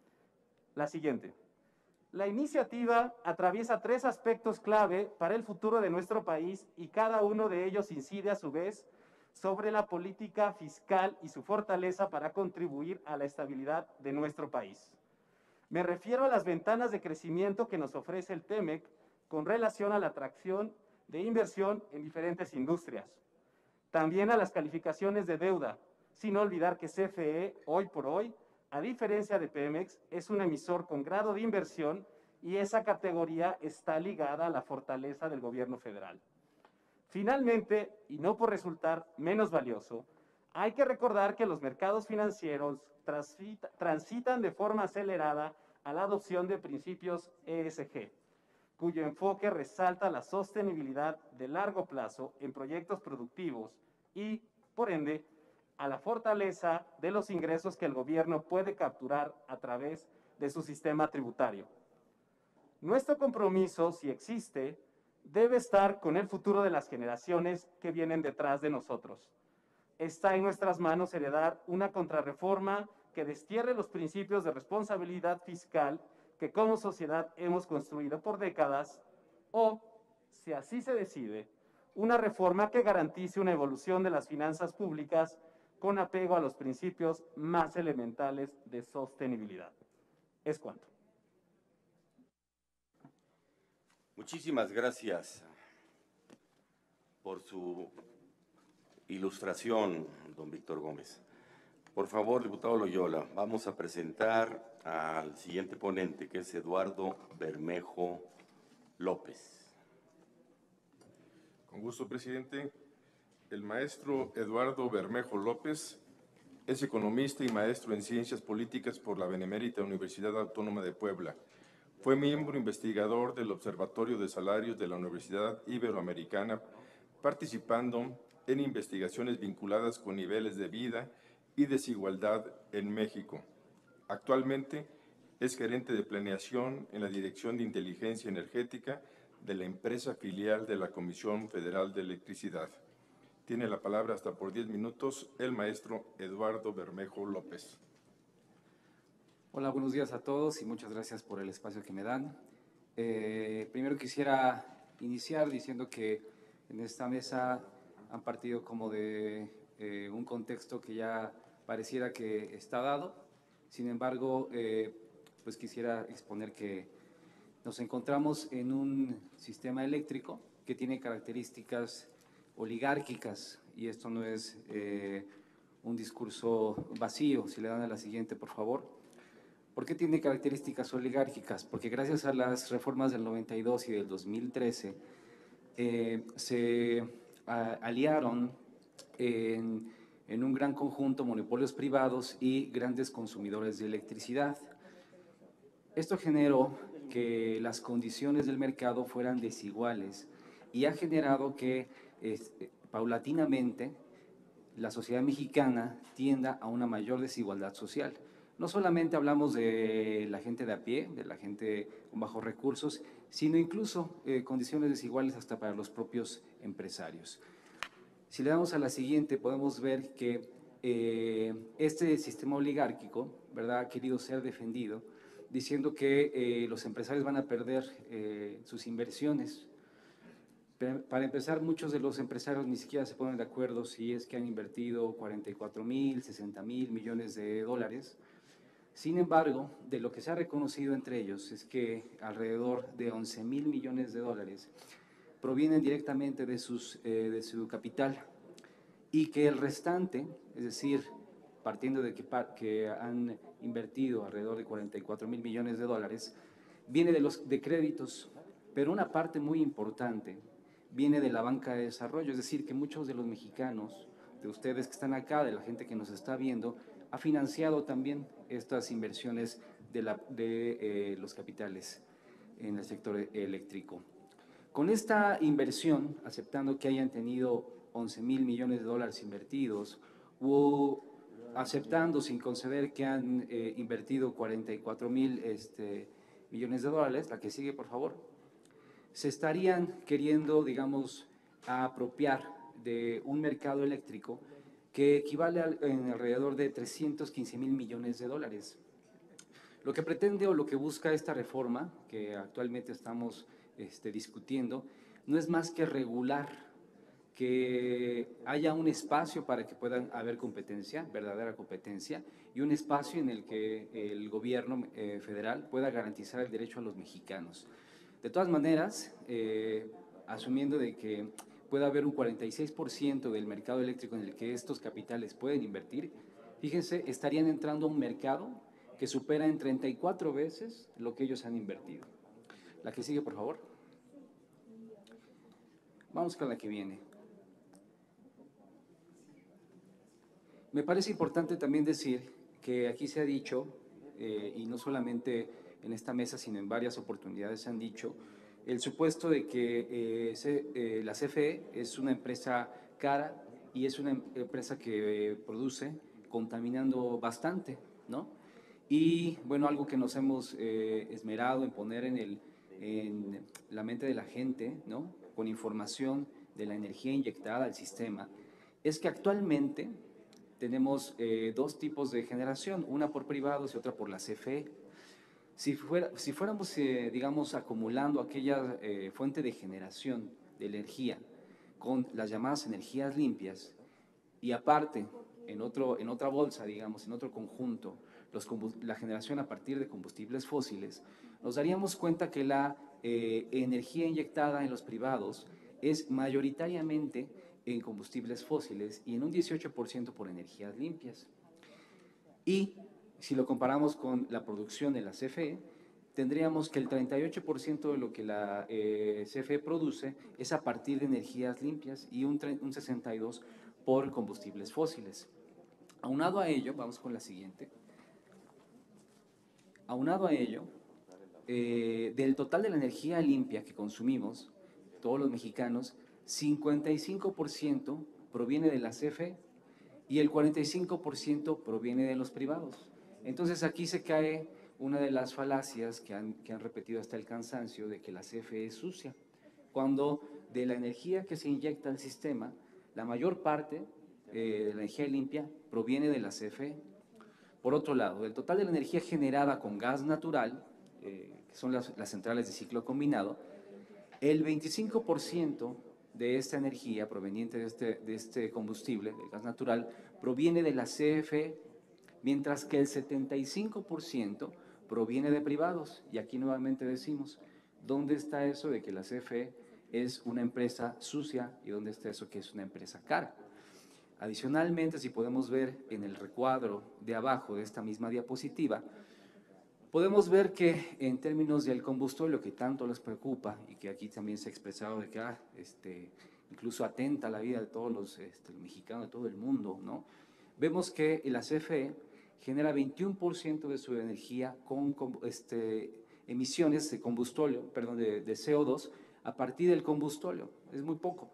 La siguiente. La iniciativa atraviesa tres aspectos clave para el futuro de nuestro país y cada uno de ellos incide a su vez sobre la política fiscal y su fortaleza para contribuir a la estabilidad de nuestro país. Me refiero a las ventanas de crecimiento que nos ofrece el TEMEC con relación a la atracción de inversión en diferentes industrias. También a las calificaciones de deuda, sin olvidar que C F E, hoy por hoy, a diferencia de Pemex, es un emisor con grado de inversión y esa categoría está ligada a la fortaleza del gobierno federal. Finalmente, y no por resultar menos valioso, hay que recordar que los mercados financieros transita, transitan de forma acelerada a la adopción de principios E S G, cuyo enfoque resalta la sostenibilidad de largo plazo en proyectos productivos y, por ende, a la fortaleza de los ingresos que el gobierno puede capturar a través de su sistema tributario. Nuestro compromiso, si existe, debe estar con el futuro de las generaciones que vienen detrás de nosotros. Está en nuestras manos heredar una contrarreforma que destierre los principios de responsabilidad fiscal que como sociedad hemos construido por décadas, o, si así se decide, una reforma que garantice una evolución de las finanzas públicas con apego a los principios más elementales de sostenibilidad. Es cuanto. Muchísimas gracias por su ilustración, don Víctor Gómez. Por favor, diputado Loyola, vamos a presentar al siguiente ponente, que es Eduardo Bermejo López. Con gusto, presidente. El maestro Eduardo Bermejo López es economista y maestro en Ciencias Políticas por la Benemérita Universidad Autónoma de Puebla. Fue miembro investigador del Observatorio de Salarios de la Universidad Iberoamericana, participando en investigaciones vinculadas con niveles de vida y desigualdad en México. Actualmente es gerente de planeación en la Dirección de Inteligencia Energética de la empresa filial de la Comisión Federal de Electricidad. Tiene la palabra hasta por diez minutos el maestro Eduardo Bermejo López. Hola, buenos días a todos y muchas gracias por el espacio que me dan. Eh, primero quisiera iniciar diciendo que en esta mesa han partido como de eh, un contexto que ya pareciera que está dado. Sin embargo, eh, pues quisiera exponer que nos encontramos en un sistema eléctrico que tiene características oligárquicas, y esto no es eh, un discurso vacío. Si le dan a la siguiente, por favor. ¿Por qué tiene características oligárquicas? Porque gracias a las reformas del noventa y dos y del dos mil trece eh, se a, aliaron en, en un gran conjunto monopolios privados y grandes consumidores de electricidad. Esto generó que las condiciones del mercado fueran desiguales y ha generado que eh, paulatinamente la sociedad mexicana tienda a una mayor desigualdad social. No solamente hablamos de la gente de a pie, de la gente con bajos recursos, sino incluso eh, condiciones desiguales hasta para los propios empresarios. Si le damos a la siguiente, podemos ver que eh, este sistema oligárquico, ¿verdad?, ha querido ser defendido, diciendo que eh, los empresarios van a perder eh, sus inversiones. Para empezar, muchos de los empresarios ni siquiera se ponen de acuerdo si es que han invertido cuarenta y cuatro mil, sesenta mil millones de dólares. Sin embargo, de lo que se ha reconocido entre ellos es que alrededor de once mil millones de dólares provienen directamente de, sus, eh, de su capital, y que el restante, es decir, partiendo de que, que han invertido alrededor de cuarenta y cuatro mil millones de dólares, viene de, los, de créditos, pero una parte muy importante viene de la banca de desarrollo, es decir, que muchos de los mexicanos, de ustedes que están acá, de la gente que nos está viendo, ha financiado también estas inversiones de, la, de eh, los capitales en el sector eléctrico. Con esta inversión, aceptando que hayan tenido once mil millones de dólares invertidos, o aceptando sin conceder que han eh, invertido cuarenta y cuatro mil este, millones de dólares, la que sigue, por favor, se estarían queriendo, digamos, a apropiar de un mercado eléctrico que equivale a, en alrededor de trescientos quince mil millones de dólares. Lo que pretende o lo que busca esta reforma, que actualmente estamos este, discutiendo, no es más que regular, que haya un espacio para que puedan haber competencia, verdadera competencia, y un espacio en el que el gobierno eh, federal pueda garantizar el derecho a los mexicanos. De todas maneras, eh, asumiendo de que pueda haber un cuarenta y seis por ciento del mercado eléctrico en el que estos capitales pueden invertir, fíjense, estarían entrando a un mercado que supera en treinta y cuatro veces lo que ellos han invertido. La que sigue, por favor. Vamos con la que viene. Me parece importante también decir que aquí se ha dicho, eh, y no solamente en esta mesa, sino en varias oportunidades se han dicho, el supuesto de que eh, se, eh, la C F E es una empresa cara y es una empresa que eh, produce contaminando bastante, ¿no? Y bueno, algo que nos hemos eh, esmerado en poner en, el, en la mente de la gente, ¿no?, con información de la energía inyectada al sistema, es que actualmente tenemos eh, dos tipos de generación, una por privados y otra por la C F E. Si, fuera, si fuéramos, eh, digamos, acumulando aquella eh, fuente de generación de energía con las llamadas energías limpias, y aparte, en, otro, en otra bolsa, digamos, en otro conjunto, los, la generación a partir de combustibles fósiles, nos daríamos cuenta que la eh, energía inyectada en los privados es mayoritariamente en combustibles fósiles y en un dieciocho por ciento por energías limpias. Y si lo comparamos con la producción de la C F E, tendríamos que el treinta y ocho por ciento de lo que la eh, C F E produce es a partir de energías limpias y un, un sesenta y dos por ciento por combustibles fósiles. Aunado a ello, vamos con la siguiente. Aunado a ello, eh, del total de la energía limpia que consumimos, todos los mexicanos, cincuenta y cinco por ciento proviene de la C F E y el cuarenta y cinco por ciento proviene de los privados. Entonces aquí se cae una de las falacias que han, que han repetido hasta el cansancio de que la C F E es sucia, cuando de la energía que se inyecta al sistema, la mayor parte eh, de la energía limpia proviene de la C F E. Por otro lado, del total de la energía generada con gas natural, eh, que son las, las centrales de ciclo combinado, el veinticinco por ciento de esta energía proveniente de este, de este combustible, del gas natural, proviene de la C F E, mientras que el setenta y cinco por ciento proviene de privados. Y aquí nuevamente decimos, ¿dónde está eso de que la C F E es una empresa sucia y dónde está eso que es una empresa cara? Adicionalmente, si podemos ver en el recuadro de abajo de esta misma diapositiva, podemos ver que en términos del combustible, que tanto les preocupa y que aquí también se ha expresado de que ah, este, incluso atenta a la vida de todos los este, mexicanos, de todo el mundo, ¿no? Vemos que la C F E genera veintiuno por ciento de su energía con, con este, emisiones de combustóleo, perdón, de, de C O dos a partir del combustóleo. Es muy poco.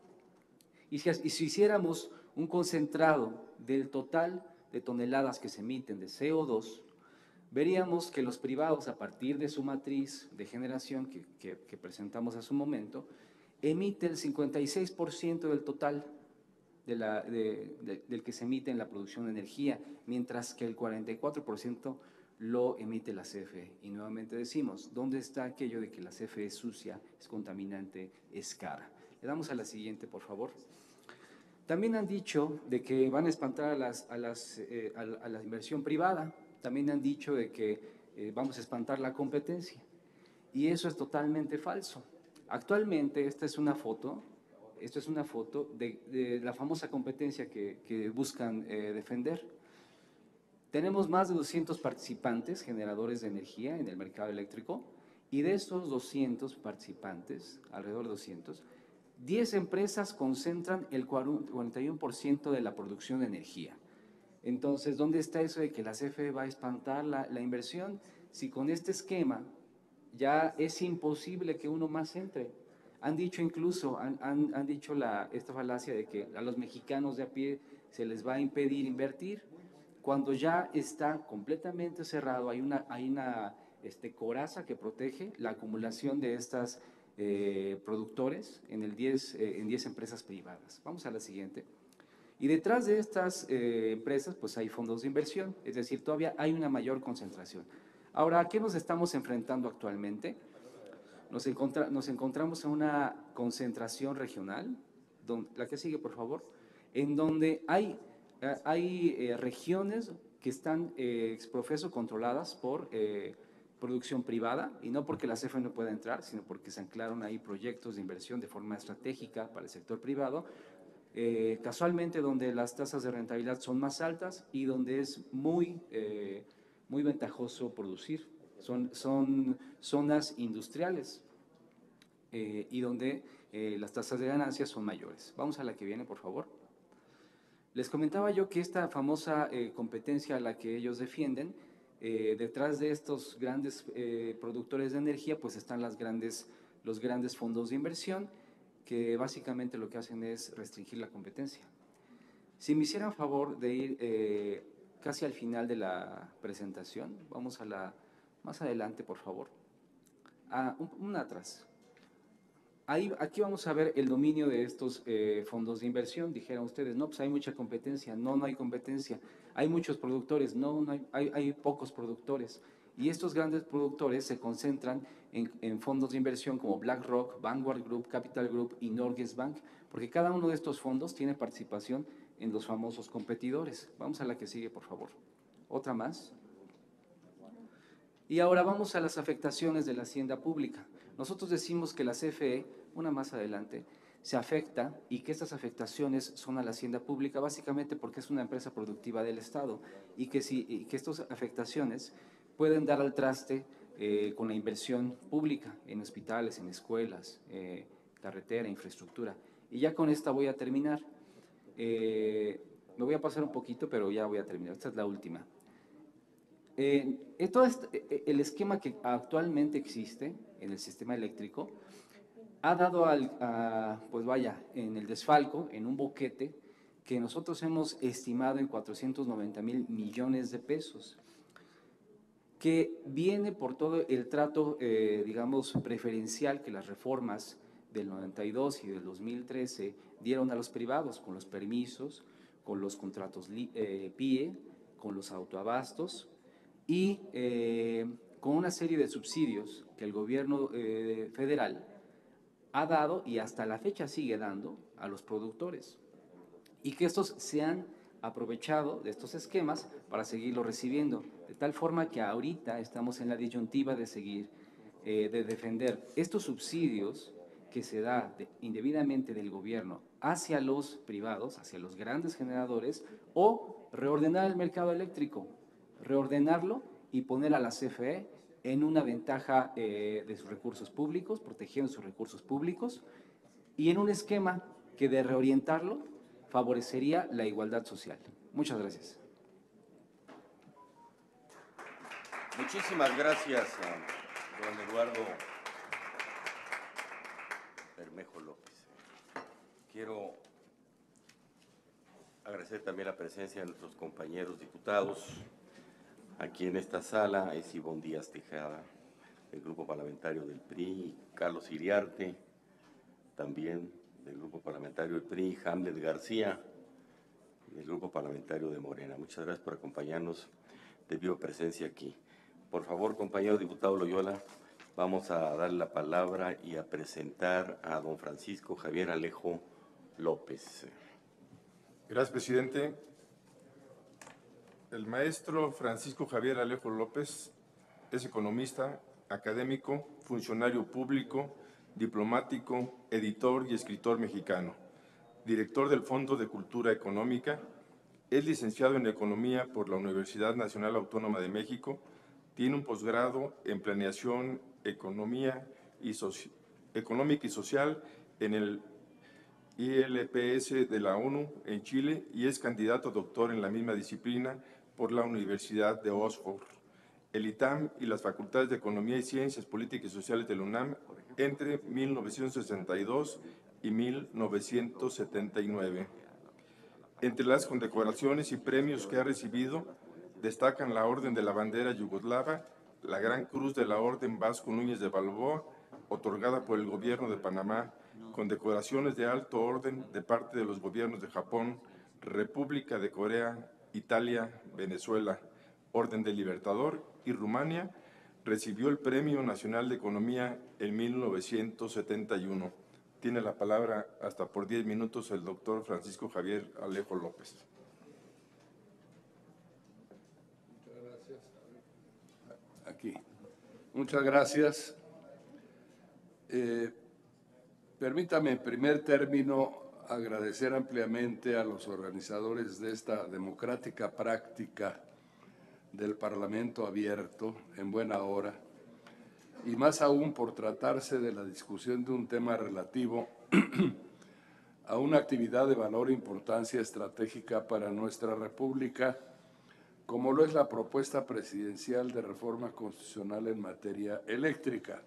Y si, y si hiciéramos un concentrado del total de toneladas que se emiten de C O dos, veríamos que los privados, a partir de su matriz de generación que, que, que presentamos hace un momento, emite el cincuenta y seis por ciento del total de la, de, de, del que se emite en la producción de energía, mientras que el cuarenta y cuatro por ciento lo emite la C F E. Y nuevamente decimos, ¿dónde está aquello de que la C F E es sucia, es contaminante, es cara? Le damos a la siguiente, por favor. También han dicho de que van a espantar a, las, a, las, eh, a, la, a la inversión privada. También han dicho de que eh, vamos a espantar la competencia. Y eso es totalmente falso. Actualmente, esta es una foto, esta es una foto de, de la famosa competencia que, que buscan eh, defender. Tenemos más de doscientos participantes, generadores de energía en el mercado eléctrico, y de estos doscientos participantes, alrededor de doscientos, diez empresas concentran el cuarenta y uno por ciento de la producción de energía. Entonces, ¿dónde está eso de que la C F E va a espantar la, la inversión? Si con este esquema ya es imposible que uno más entre. Han dicho incluso, han, han, han dicho la, esta falacia de que a los mexicanos de a pie se les va a impedir invertir, cuando ya está completamente cerrado, hay una, hay una este, coraza que protege la acumulación de estas eh, productores en, el diez, eh, en diez empresas privadas. Vamos a la siguiente. Y detrás de estas eh, empresas, pues hay fondos de inversión, es decir, todavía hay una mayor concentración. Ahora, ¿a qué nos estamos enfrentando actualmente? Nos, encontra, nos encontramos en una concentración regional, donde, la que sigue, por favor, en donde hay, eh, hay eh, regiones que están eh, exprofeso controladas por eh, producción privada, y no porque la C F E no pueda entrar, sino porque se anclaron ahí proyectos de inversión de forma estratégica para el sector privado, Eh, casualmente donde las tasas de rentabilidad son más altas y donde es muy, eh, muy ventajoso producir. Son, son zonas industriales eh, y donde eh, las tasas de ganancias son mayores. Vamos a la que viene, por favor. Les comentaba yo que esta famosa eh, competencia a la que ellos defienden, eh, detrás de estos grandes eh, productores de energía, pues están las grandes, los grandes fondos de inversión, que básicamente lo que hacen es restringir la competencia. Si me hicieran favor de ir eh, casi al final de la presentación, vamos a la, más adelante, por favor, a un, un atrás. Ahí, aquí vamos a ver el dominio de estos eh, fondos de inversión. Dijeron ustedes, no, pues hay mucha competencia. No, no hay competencia. Hay muchos productores. No, no hay, hay, hay pocos productores. Y estos grandes productores se concentran en, en fondos de inversión como BlackRock, Vanguard Group, Capital Group y Norges Bank, porque cada uno de estos fondos tiene participación en los famosos competidores. Vamos a la que sigue, por favor. Otra más. Y ahora vamos a las afectaciones de la hacienda pública. Nosotros decimos que la C F E, una más adelante, se afecta y que estas afectaciones son a la hacienda pública básicamente porque es una empresa productiva del Estado y que, si, y que estas afectaciones pueden dar al traste eh, con la inversión pública en hospitales, en escuelas, eh, carretera, infraestructura. Y ya con esta voy a terminar. Eh, me voy a pasar un poquito, pero ya voy a terminar. Esta es la última. Eh, todo este, el esquema que actualmente existe en el sistema eléctrico ha dado al, a, pues vaya, en el desfalco, en un boquete, que nosotros hemos estimado en cuatrocientos noventa mil millones de pesos, que viene por todo el trato, eh, digamos, preferencial que las reformas del noventa y dos y del dos mil trece dieron a los privados, con los permisos, con los contratos eh, P I E, con los autoabastos y eh, con una serie de subsidios que el gobierno eh, federal ha dado y hasta la fecha sigue dando a los productores, y que estos se han aprovechado de estos esquemas para seguirlo recibiendo, de tal forma que ahorita estamos en la disyuntiva de seguir, eh, de defender estos subsidios que se da de, indebidamente del gobierno hacia los privados, hacia los grandes generadores, o reordenar el mercado eléctrico, reordenarlo y poner a la C F E en una ventaja eh, de sus recursos públicos, protegiendo sus recursos públicos, y en un esquema que de reorientarlo favorecería la igualdad social. Muchas gracias. Muchísimas gracias a don Eduardo Bermejo López. Quiero agradecer también la presencia de nuestros compañeros diputados. Aquí en esta sala es Ivonne Díaz Tejada, del Grupo Parlamentario del P R I, y Carlos Iriarte, también del Grupo Parlamentario del P R I, Hamlet García, del Grupo Parlamentario de Morena. Muchas gracias por acompañarnos de viva presencia aquí. Por favor, compañero diputado Loyola, vamos a dar la palabra y a presentar a don Francisco Javier Alejo López. Gracias, presidente. El maestro Francisco Javier Alejo López es economista, académico, funcionario público, diplomático, editor y escritor mexicano, director del Fondo de Cultura Económica, es licenciado en Economía por la Universidad Nacional Autónoma de México, tiene un posgrado en Planeación, Economía y Soci- Económica y Social en el I L P S de la ONU en Chile y es candidato a doctor en la misma disciplina por la Universidad de Oxford, el I T A M y las Facultades de Economía y Ciencias Políticas y Sociales de la UNAM entre mil novecientos sesenta y dos y mil novecientos setenta y nueve. Entre las condecoraciones y premios que ha recibido destacan la Orden de la Bandera Yugoslava, la Gran Cruz de la Orden Vasco Núñez de Balboa, otorgada por el Gobierno de Panamá, condecoraciones de alto orden de parte de los gobiernos de Japón, República de Corea, Italia, Venezuela, Orden del Libertador y Rumania. Recibió el Premio Nacional de Economía en mil novecientos setenta y uno. Tiene la palabra hasta por diez minutos el doctor Francisco Javier Alejo López. Muchas gracias. Aquí. Muchas gracias. Eh, permítame en primer término agradecer ampliamente a los organizadores de esta democrática práctica del Parlamento abierto en buena hora, y más aún por tratarse de la discusión de un tema relativo a una actividad de valor e importancia estratégica para nuestra República, como lo es la propuesta presidencial de reforma constitucional en materia eléctrica.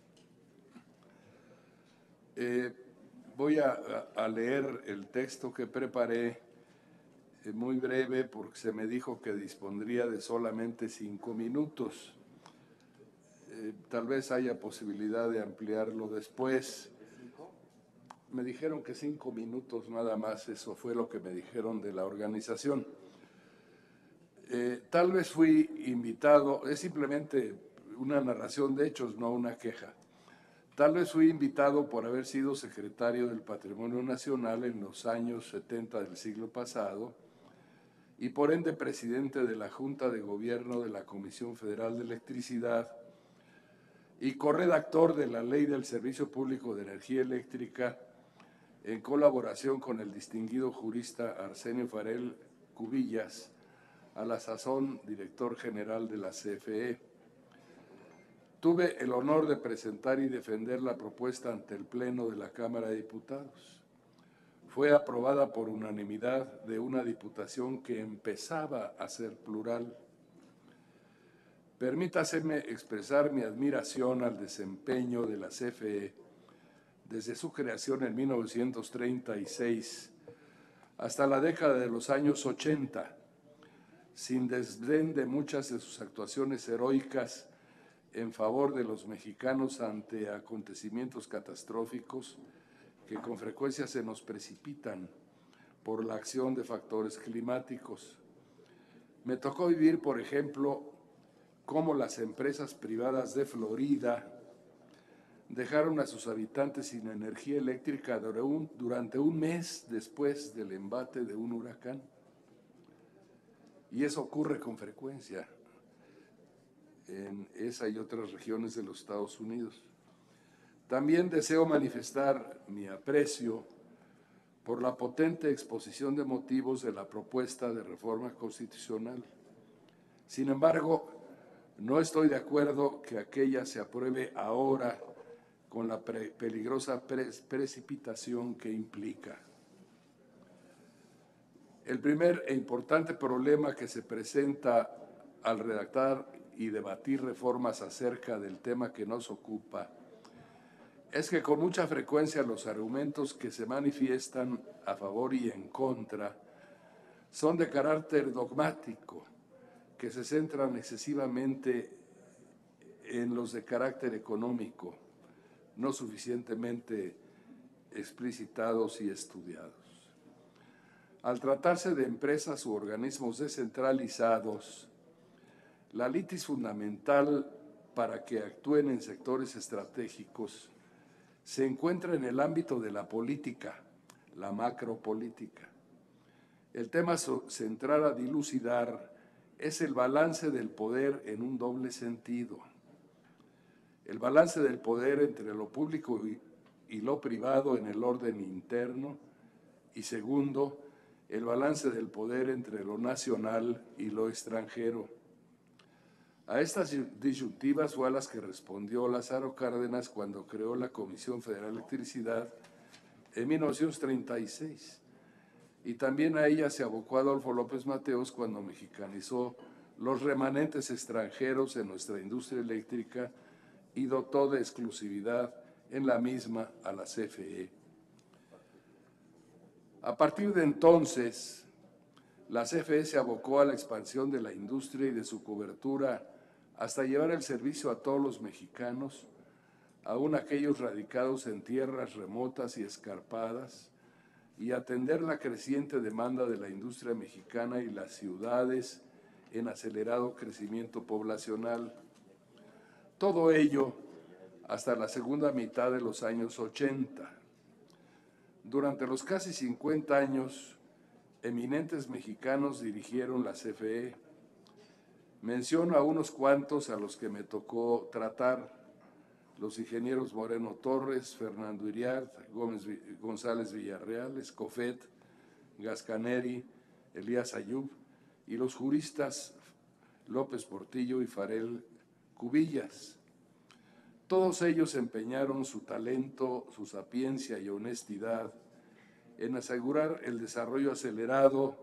Eh, voy a, a leer el texto que preparé, eh, muy breve, porque se me dijo que dispondría de solamente cinco minutos. Eh, tal vez haya posibilidad de ampliarlo después. Me dijeron que cinco minutos nada más, eso fue lo que me dijeron de la organización. Eh, tal vez fui invitado, es simplemente una narración de hechos, no una queja. Tal vez fui invitado por haber sido secretario del Patrimonio Nacional en los años setenta del siglo pasado y por ende presidente de la Junta de Gobierno de la Comisión Federal de Electricidad y corredactor de la Ley del Servicio Público de Energía Eléctrica en colaboración con el distinguido jurista Arsenio Farel Cubillas, a la sazón director general de la C F E. Tuve el honor de presentar y defender la propuesta ante el Pleno de la Cámara de Diputados. Fue aprobada por unanimidad de una diputación que empezaba a ser plural. Permítaseme expresar mi admiración al desempeño de la C F E desde su creación en mil novecientos treinta y seis hasta la década de los años ochenta, sin desdén de muchas de sus actuaciones heroicas en favor de los mexicanos ante acontecimientos catastróficos que con frecuencia se nos precipitan por la acción de factores climáticos. Me tocó vivir, por ejemplo, cómo las empresas privadas de Florida dejaron a sus habitantes sin energía eléctrica durante un mes después del embate de un huracán. Y eso ocurre con frecuencia en esa y otras regiones de los Estados Unidos. También deseo manifestar mi aprecio por la potente exposición de motivos de la propuesta de reforma constitucional. Sin embargo, no estoy de acuerdo que aquella se apruebe ahora con la pre peligrosa pre precipitación que implica. El primer e importante problema que se presenta al redactar y debatir reformas acerca del tema que nos ocupa es que con mucha frecuencia los argumentos que se manifiestan a favor y en contra son de carácter dogmático, que se centran excesivamente en los de carácter económico, no suficientemente explicitados y estudiados. Al tratarse de empresas u organismos descentralizados, la litis fundamental para que actúen en sectores estratégicos se encuentra en el ámbito de la política, la macropolítica. El tema central a dilucidar es el balance del poder en un doble sentido. El balance del poder entre lo público y, y lo privado en el orden interno, y segundo, el balance del poder entre lo nacional y lo extranjero. A estas disyuntivas fue a las que respondió Lázaro Cárdenas cuando creó la Comisión Federal de Electricidad en mil novecientos treinta y seis. Y también a ella se abocó Adolfo López Mateos cuando mexicanizó los remanentes extranjeros en nuestra industria eléctrica y dotó de exclusividad en la misma a la C F E. A partir de entonces, la C F E se abocó a la expansión de la industria y de su cobertura hasta llevar el servicio a todos los mexicanos, aun aquellos radicados en tierras remotas y escarpadas, y atender la creciente demanda de la industria mexicana y las ciudades en acelerado crecimiento poblacional. Todo ello hasta la segunda mitad de los años ochenta. Durante los casi cincuenta años, eminentes mexicanos dirigieron la C F E. Menciono a unos cuantos a los que me tocó tratar: los ingenieros Moreno Torres, Fernando Iriart, Gómez, González Villarreal, Escofet, Gascaneri, Elías Ayub, y los juristas López Portillo y Farel Cubillas. Todos ellos empeñaron su talento, su sapiencia y honestidad en asegurar el desarrollo acelerado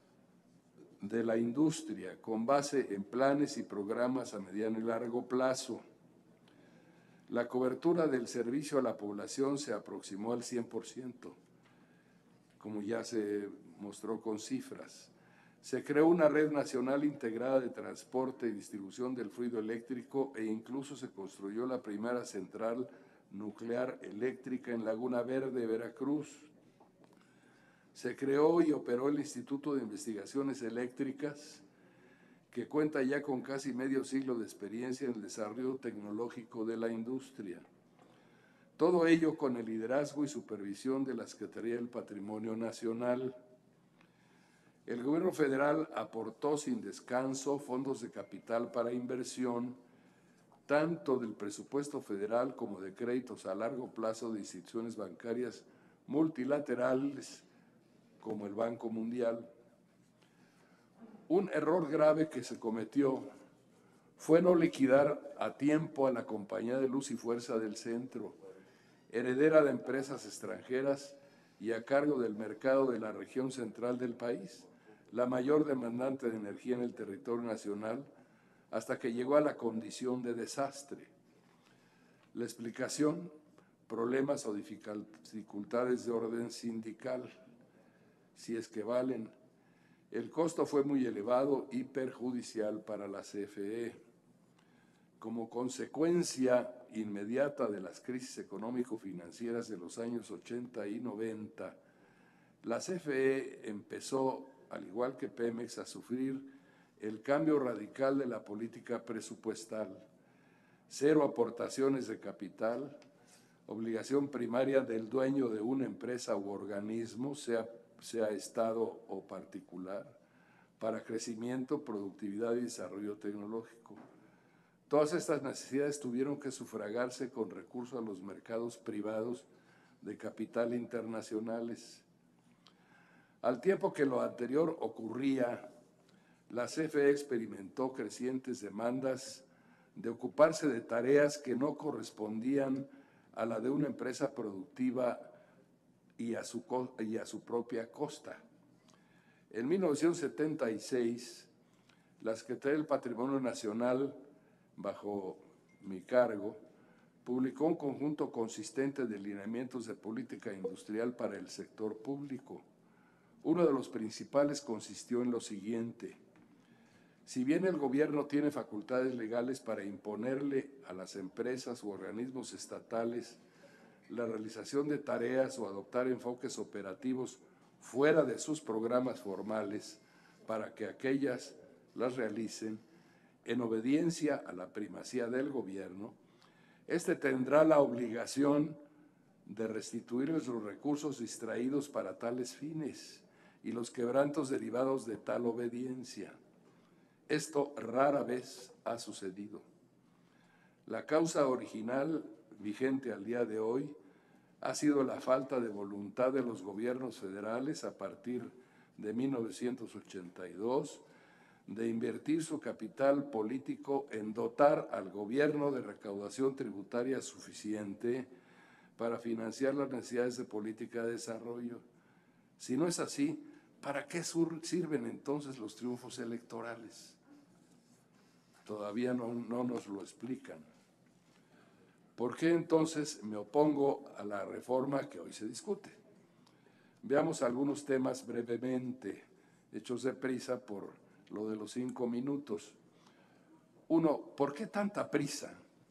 de la industria con base en planes y programas a mediano y largo plazo. La cobertura del servicio a la población se aproximó al cien por ciento, como ya se mostró con cifras. Se creó una red nacional integrada de transporte y distribución del fluido eléctrico e incluso se construyó la primera central nuclear eléctrica en Laguna Verde, Veracruz. Se creó y operó el Instituto de Investigaciones Eléctricas, que cuenta ya con casi medio siglo de experiencia en el desarrollo tecnológico de la industria. Todo ello con el liderazgo y supervisión de la Secretaría del Patrimonio Nacional. El gobierno federal aportó sin descanso fondos de capital para inversión, tanto del presupuesto federal como de créditos a largo plazo de instituciones bancarias multilaterales como el Banco Mundial. Un error grave que se cometió fue no liquidar a tiempo a la Compañía de Luz y Fuerza del Centro, heredera de empresas extranjeras y a cargo del mercado de la región central del país, la mayor demandante de energía en el territorio nacional, hasta que llegó a la condición de desastre. La explicación: problemas o dificultades de orden sindical, si es que valen. El costo fue muy elevado y perjudicial para la C F E. Como consecuencia inmediata de las crisis económico-financieras de los años ochenta y noventa, la C F E empezó, al igual que Pemex, a sufrir el cambio radical de la política presupuestal. Cero aportaciones de capital, obligación primaria del dueño de una empresa u organismo, sea, sea Estado o particular, para crecimiento, productividad y desarrollo tecnológico. Todas estas necesidades tuvieron que sufragarse con recursos a los mercados privados de capital internacionales. Al tiempo que lo anterior ocurría, la C F E experimentó crecientes demandas de ocuparse de tareas que no correspondían a la de una empresa productiva y a su, y a su propia costa. En mil novecientos setenta y seis, la Secretaría del Patrimonio Nacional, bajo mi cargo, publicó un conjunto consistente de lineamientos de política industrial para el sector público. Uno de los principales consistió en lo siguiente: si bien el gobierno tiene facultades legales para imponerle a las empresas u organismos estatales la realización de tareas o adoptar enfoques operativos fuera de sus programas formales para que aquellas las realicen en obediencia a la primacía del gobierno, éste tendrá la obligación de restituirles los recursos distraídos para tales fines y los quebrantos derivados de tal obediencia. Esto rara vez ha sucedido. La causa original, vigente al día de hoy, ha sido la falta de voluntad de los gobiernos federales a partir de mil novecientos ochenta y dos de invertir su capital político en dotar al gobierno de recaudación tributaria suficiente para financiar las necesidades de política de desarrollo. Si no es así, ¿para qué sirven entonces los triunfos electorales? Todavía no, no nos lo explican. ¿Por qué entonces me opongo a la reforma que hoy se discute? Veamos algunos temas brevemente, hechos deprisa por lo de los cinco minutos. Uno, ¿por qué tanta prisa?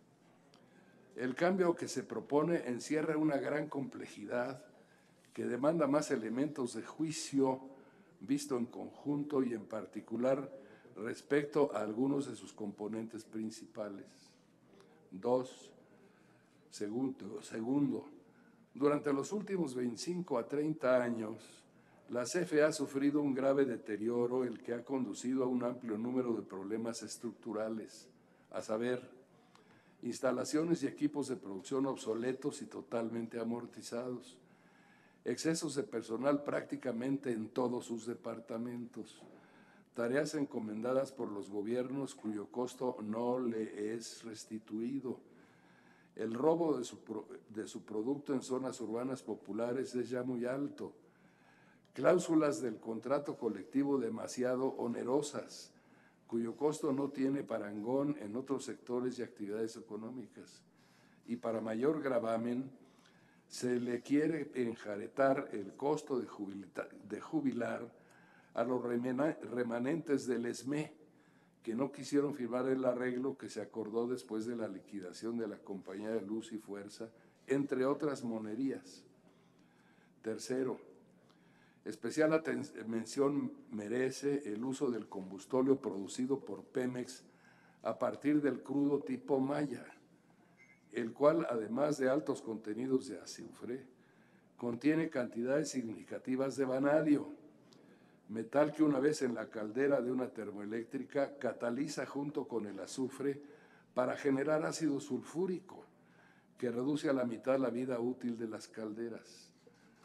El cambio que se propone encierra una gran complejidad que demanda más elementos de juicio visto en conjunto y en particular respecto a algunos de sus componentes principales. Dos, segundo, segundo, durante los últimos veinticinco a treinta años, la C F E ha sufrido un grave deterioro, el que ha conducido a un amplio número de problemas estructurales, a saber, instalaciones y equipos de producción obsoletos y totalmente amortizados, excesos de personal prácticamente en todos sus departamentos, tareas encomendadas por los gobiernos cuyo costo no le es restituido. El robo de su, de su producto en zonas urbanas populares es ya muy alto. Cláusulas del contrato colectivo demasiado onerosas, cuyo costo no tiene parangón en otros sectores y actividades económicas. Y para mayor gravamen, se le quiere enjaretar el costo de, jubilar, de jubilar a los remanentes del ESME, que no quisieron firmar el arreglo que se acordó después de la liquidación de la Compañía de Luz y Fuerza, entre otras monerías. Tercero, especial mención merece el uso del combustóleo producido por Pemex a partir del crudo tipo Maya, el cual, además de altos contenidos de azufre, contiene cantidades significativas de vanadio, metal que una vez en la caldera de una termoeléctrica cataliza junto con el azufre para generar ácido sulfúrico, que reduce a la mitad la vida útil de las calderas.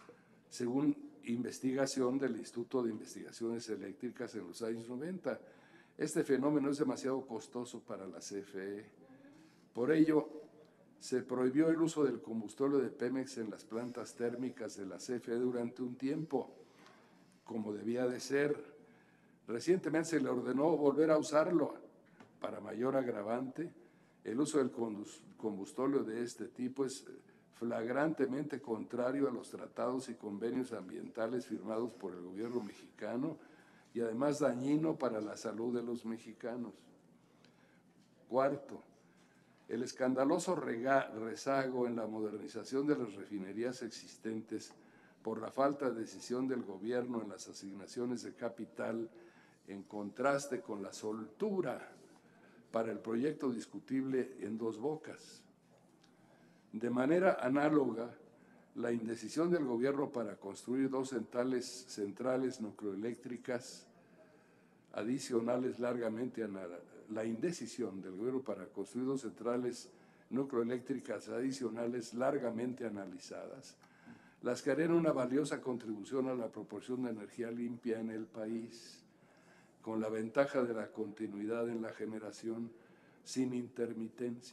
según investigación del Instituto de Investigaciones Eléctricas en los años noventa. Este fenómeno es demasiado costoso para la C F E. Por ello, se prohibió el uso del combustible de Pemex en las plantas térmicas de la C F E durante un tiempo, como debía de ser. Recientemente se le ordenó volver a usarlo. Para mayor agravante, el uso del combustible de este tipo es flagrantemente contrario a los tratados y convenios ambientales firmados por el gobierno mexicano y además dañino para la salud de los mexicanos. Cuarto, el escandaloso rezago en la modernización de las refinerías existentes por la falta de decisión del gobierno en las asignaciones de capital, en contraste con la soltura para el proyecto discutible en Dos Bocas. De manera análoga, la indecisión del gobierno para construir dos centrales, centrales nucleoeléctricas adicionales largamente la indecisión del gobierno para construir dos centrales nucleoeléctricas adicionales largamente analizadas, las que harían una valiosa contribución a la proporción de energía limpia en el país, con la ventaja de la continuidad en la generación sin intermitencia.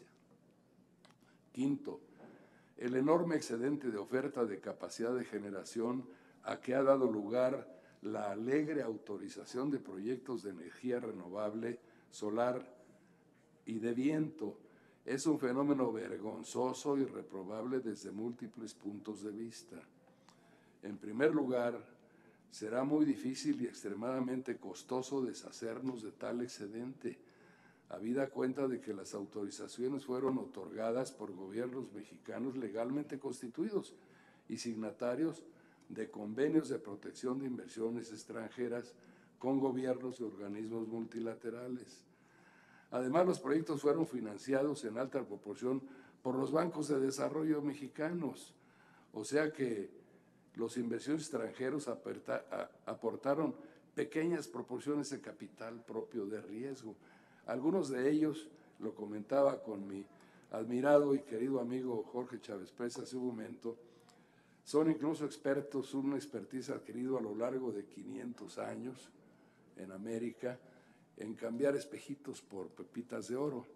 Quinto, el enorme excedente de oferta de capacidad de generación a que ha dado lugar la alegre autorización de proyectos de energía renovable, solar y de viento, es un fenómeno vergonzoso y reprobable desde múltiples puntos de vista. En primer lugar, será muy difícil y extremadamente costoso deshacernos de tal excedente, habida cuenta de que las autorizaciones fueron otorgadas por gobiernos mexicanos legalmente constituidos y signatarios de convenios de protección de inversiones extranjeras con gobiernos y organismos multilaterales. Además, los proyectos fueron financiados en alta proporción por los bancos de desarrollo mexicanos, o sea que los inversores extranjeros aportaron pequeñas proporciones de capital propio de riesgo. Algunos de ellos, lo comentaba con mi admirado y querido amigo Jorge Chávez Presa hace un momento, son incluso expertos, una expertise adquirido a lo largo de quinientos años en América, en cambiar espejitos por pepitas de oro.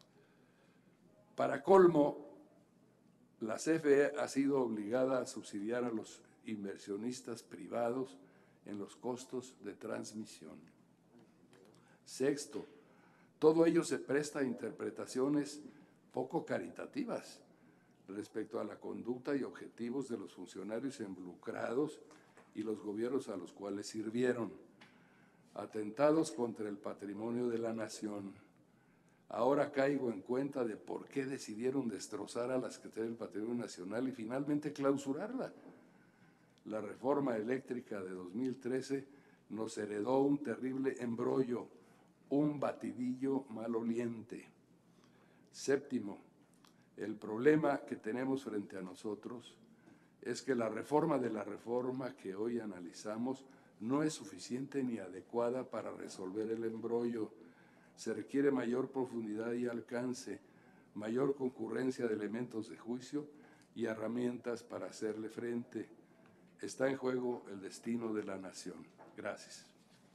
Para colmo, la C F E ha sido obligada a subsidiar a los inversionistas privados en los costos de transmisión. Sexto, todo ello se presta a interpretaciones poco caritativas respecto a la conducta y objetivos de los funcionarios involucrados y los gobiernos a los cuales sirvieron, atentados contra el patrimonio de la nación. Ahora caigo en cuenta de por qué decidieron destrozar a la Secretaría del Patrimonio Nacional y finalmente clausurarla. La reforma eléctrica de dos mil trece nos heredó un terrible embrollo, un batidillo maloliente. Séptimo, el problema que tenemos frente a nosotros es que la reforma de la reforma que hoy analizamos no es suficiente ni adecuada para resolver el embrollo. Se requiere mayor profundidad y alcance, mayor concurrencia de elementos de juicio y herramientas para hacerle frente. Está en juego el destino de la nación. Gracias.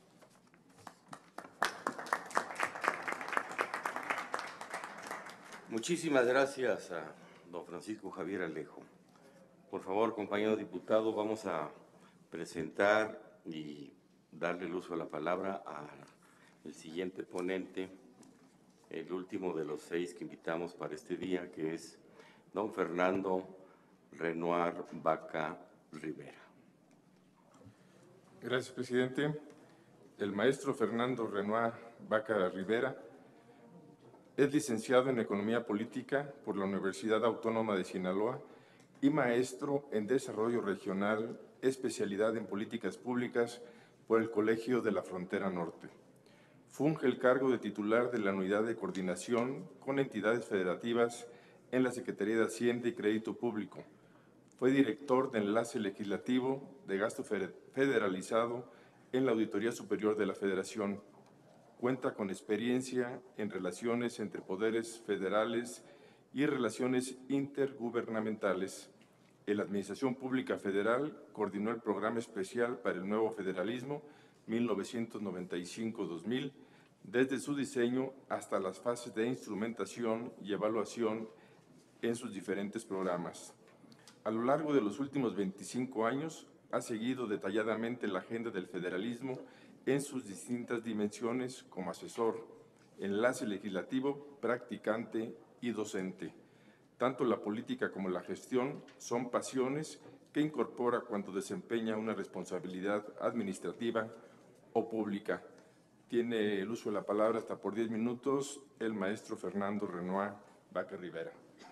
Muchísimas gracias a don Francisco Javier Alejo. Por favor, compañero diputado, vamos a presentar y darle el uso de la palabra al siguiente ponente, el último de los seis que invitamos para este día, que es don Fernando Renoir Vaca Rivera. Gracias, presidente. El maestro Fernando Renoir Vaca Rivera es licenciado en Economía Política por la Universidad Autónoma de Sinaloa y maestro en Desarrollo Regional, especialidad en Políticas Públicas por el Colegio de la Frontera Norte. Funge el cargo de titular de la Unidad de Coordinación con Entidades Federativas en la Secretaría de Hacienda y Crédito Público. Fue director de Enlace Legislativo de Gasto Federalizado en la Auditoría Superior de la Federación. Cuenta con experiencia en relaciones entre poderes federales y relaciones intergubernamentales. En la Administración Pública Federal coordinó el Programa Especial para el Nuevo Federalismo mil novecientos noventa y cinco a dos mil, desde su diseño hasta las fases de instrumentación y evaluación en sus diferentes programas. A lo largo de los últimos veinticinco años, ha seguido detalladamente la agenda del federalismo en sus distintas dimensiones como asesor, enlace legislativo, practicante y docente. Tanto la política como la gestión son pasiones que incorpora cuando desempeña una responsabilidad administrativa o pública. Tiene el uso de la palabra hasta por diez minutos el maestro Fernando Renoir Vaca Rivera.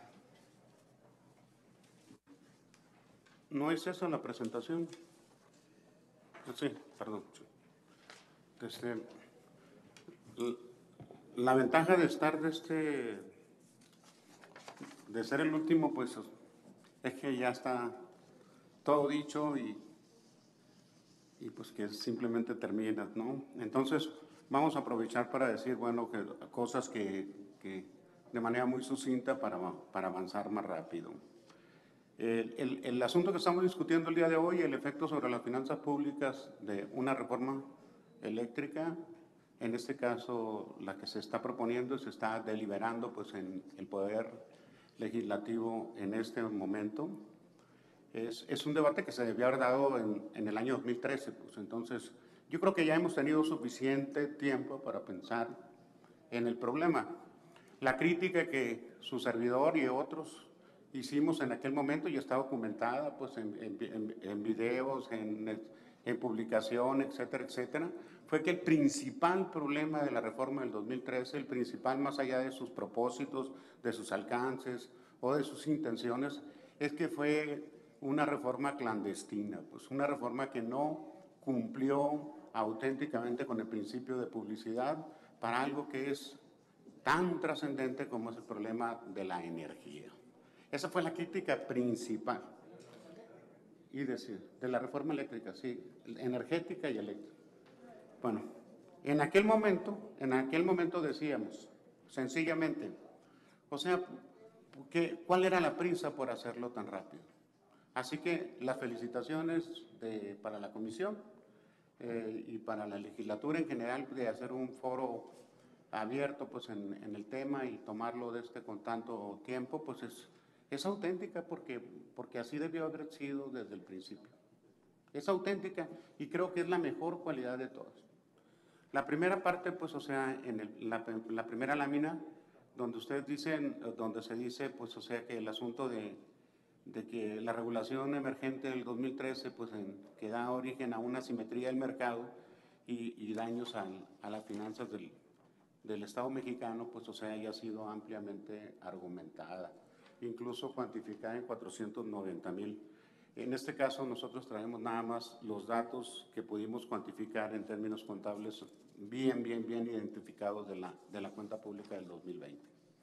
¿No es esa la presentación? Sí, perdón. Este, la ventaja de estar de este, de ser el último, pues es que ya está todo dicho y, y pues que simplemente termina, ¿no? Entonces vamos a aprovechar para decir, bueno, que, cosas que, que de manera muy sucinta para, para avanzar más rápido. El, el, el asunto que estamos discutiendo el día de hoy, el efecto sobre las finanzas públicas de una reforma eléctrica, en este caso la que se está proponiendo, se está deliberando pues, en el Poder Legislativo en este momento. Es, es un debate que se debió haber dado en, en el año dos mil trece, pues entonces yo creo que ya hemos tenido suficiente tiempo para pensar en el problema. La crítica que su servidor y otros hicimos en aquel momento y está documentada pues, en, en, en videos, en, en publicación, etcétera, etcétera, fue que el principal problema de la reforma del dos mil trece, el principal más allá de sus propósitos, de sus alcances o de sus intenciones, es que fue una reforma clandestina, pues una reforma que no cumplió auténticamente con el principio de publicidad para algo que es tan trascendente como es el problema de la energía. Esa fue la crítica principal. Y decir, de la reforma eléctrica, sí, energética y eléctrica. Bueno, en aquel momento, en aquel momento decíamos, sencillamente, o sea, ¿qué, ¿cuál era la prisa por hacerlo tan rápido? Así que las felicitaciones de, para la comisión eh, y para la legislatura en general de hacer un foro abierto pues, en, en el tema y tomarlo de este con tanto tiempo, pues es, es auténtica porque, porque así debió haber sido desde el principio. Es auténtica y creo que es la mejor cualidad de todas. La primera parte, pues, o sea, en el, la, la primera lámina, donde ustedes dicen, donde se dice, pues, o sea, que el asunto de, de que la regulación emergente del dos mil trece, pues, en, que da origen a una asimetría del mercado y, y daños al, a las finanzas del, del Estado mexicano, pues, o sea, haya sido ampliamente argumentada, incluso cuantificada en cuatrocientos noventa mil. En este caso, nosotros traemos nada más los datos que pudimos cuantificar en términos contables bien, bien, bien identificados de la, de la cuenta pública del dos mil veinte.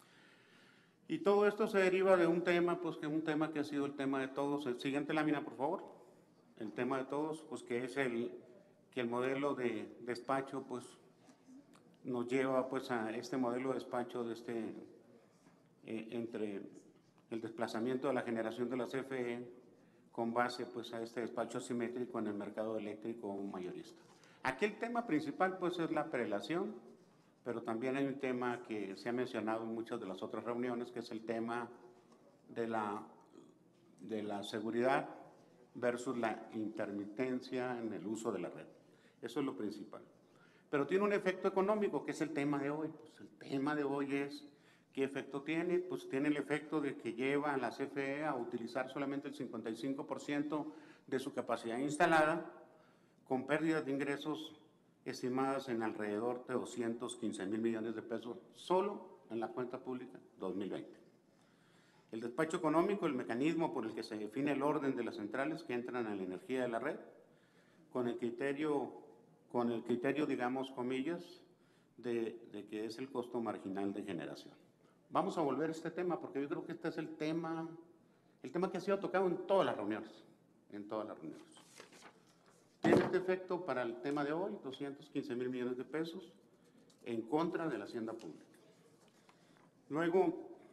Y todo esto se deriva de un tema, pues que un tema que ha sido el tema de todos. El siguiente lámina, por favor. El tema de todos, pues que es el que el modelo de despacho, pues nos lleva pues a este modelo de despacho de este, eh, entre el desplazamiento de la generación de la C F E con base pues a este despacho asimétrico en el mercado eléctrico mayorista. Aquí el tema principal pues es la prelación, pero también hay un tema que se ha mencionado en muchas de las otras reuniones, que es el tema de la, de la seguridad versus la intermitencia en el uso de la red. Eso es lo principal. Pero tiene un efecto económico, que es el tema de hoy. Pues el tema de hoy es, ¿qué efecto tiene? Pues tiene el efecto de que lleva a la C F E a utilizar solamente el cincuenta y cinco por ciento de su capacidad instalada, con pérdidas de ingresos estimadas en alrededor de doscientos quince mil millones de pesos, solo en la cuenta pública dos mil veinte. El despacho económico, el mecanismo por el que se define el orden de las centrales que entran a la energía de la red, con el criterio, con el criterio digamos, comillas, de, de que es el costo marginal de generación. Vamos a volver a este tema porque yo creo que este es el tema, el tema que ha sido tocado en todas las reuniones, en todas las reuniones. Tiene este efecto para el tema de hoy, doscientos quince mil millones de pesos, en contra de la hacienda pública. Luego,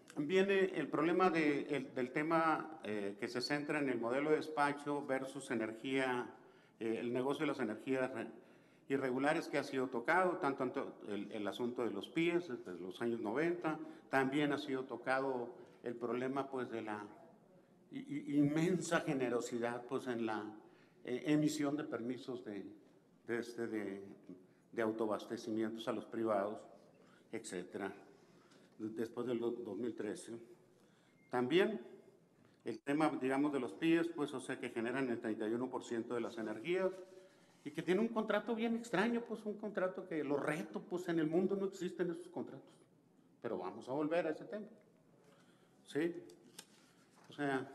viene el problema de, el, del tema eh, que se centra en el modelo de despacho versus energía, eh, el negocio de las energías irregulares que ha sido tocado, tanto el, el asunto de los P I E S desde los años noventa, también ha sido tocado el problema pues de la i, i, inmensa generosidad pues en la eh, emisión de permisos de, de, este, de, de autoabastecimientos a los privados, etcétera, después del dos mil trece. También el tema, digamos, de los P I E S, pues, o sea, que generan el treinta y uno por ciento de las energías y que tiene un contrato bien extraño, pues, un contrato que lo reto, pues, en el mundo no existen esos contratos. Pero vamos a volver a ese tema. ¿Sí? O sea,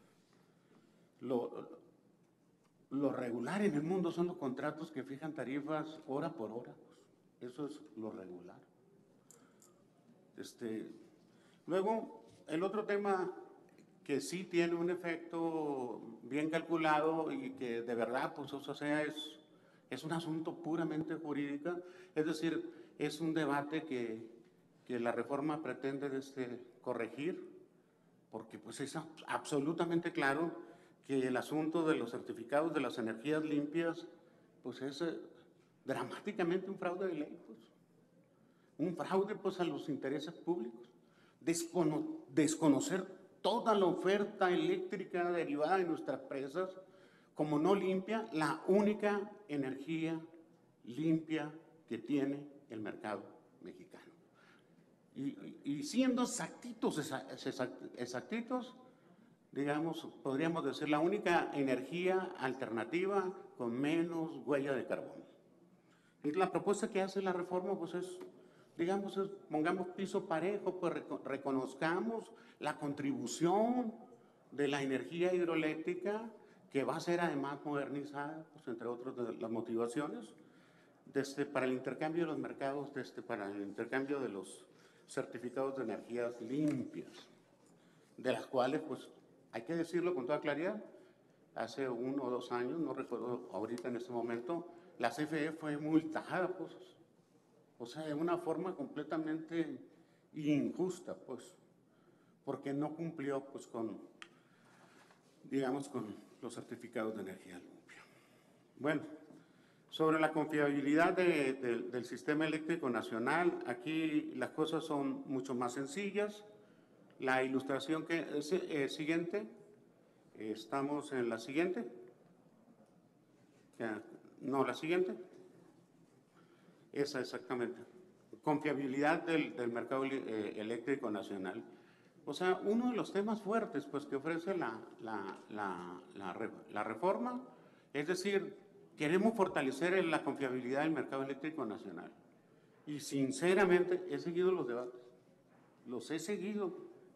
lo, lo regular en el mundo son los contratos que fijan tarifas hora por hora. Pues. Eso es lo regular. Este, luego, el otro tema que sí tiene un efecto bien calculado y que de verdad, pues, o sea, es, es un asunto puramente jurídico, es decir, es un debate que, que la reforma pretende desde corregir, porque pues es absolutamente claro que el asunto de los certificados de las energías limpias, pues es eh, dramáticamente un fraude de ley, pues. Un fraude pues a los intereses públicos, Descono desconocer toda la oferta eléctrica derivada de nuestras presas como no limpia, la única energía limpia que tiene el mercado mexicano. Y, y, y siendo exactitos, exactitos, digamos, podríamos decir la única energía alternativa con menos huella de carbono. Y la propuesta que hace la reforma pues es, digamos, es, pongamos piso parejo, pues reconozcamos la contribución de la energía hidroeléctrica que va a ser además modernizada, pues, entre otras de las motivaciones, desde, para el intercambio de los mercados, desde, para el intercambio de los certificados de energías limpias, de las cuales, pues, hay que decirlo con toda claridad, hace uno o dos años, no recuerdo ahorita en este momento, la C F E fue multada, pues, o sea, de una forma completamente injusta, pues, porque no cumplió, pues, con, digamos, con los certificados de energía limpia. Bueno, sobre la confiabilidad de, de, del sistema eléctrico nacional, aquí las cosas son mucho más sencillas. La ilustración que es eh, siguiente, estamos en la siguiente, no, la siguiente. Esa exactamente. Confiabilidad del, del mercado eh, eléctrico nacional. O sea, uno de los temas fuertes pues, que ofrece la, la, la, la, la reforma, es decir, queremos fortalecer la confiabilidad del mercado eléctrico nacional. Y sinceramente he seguido los debates, los he seguido.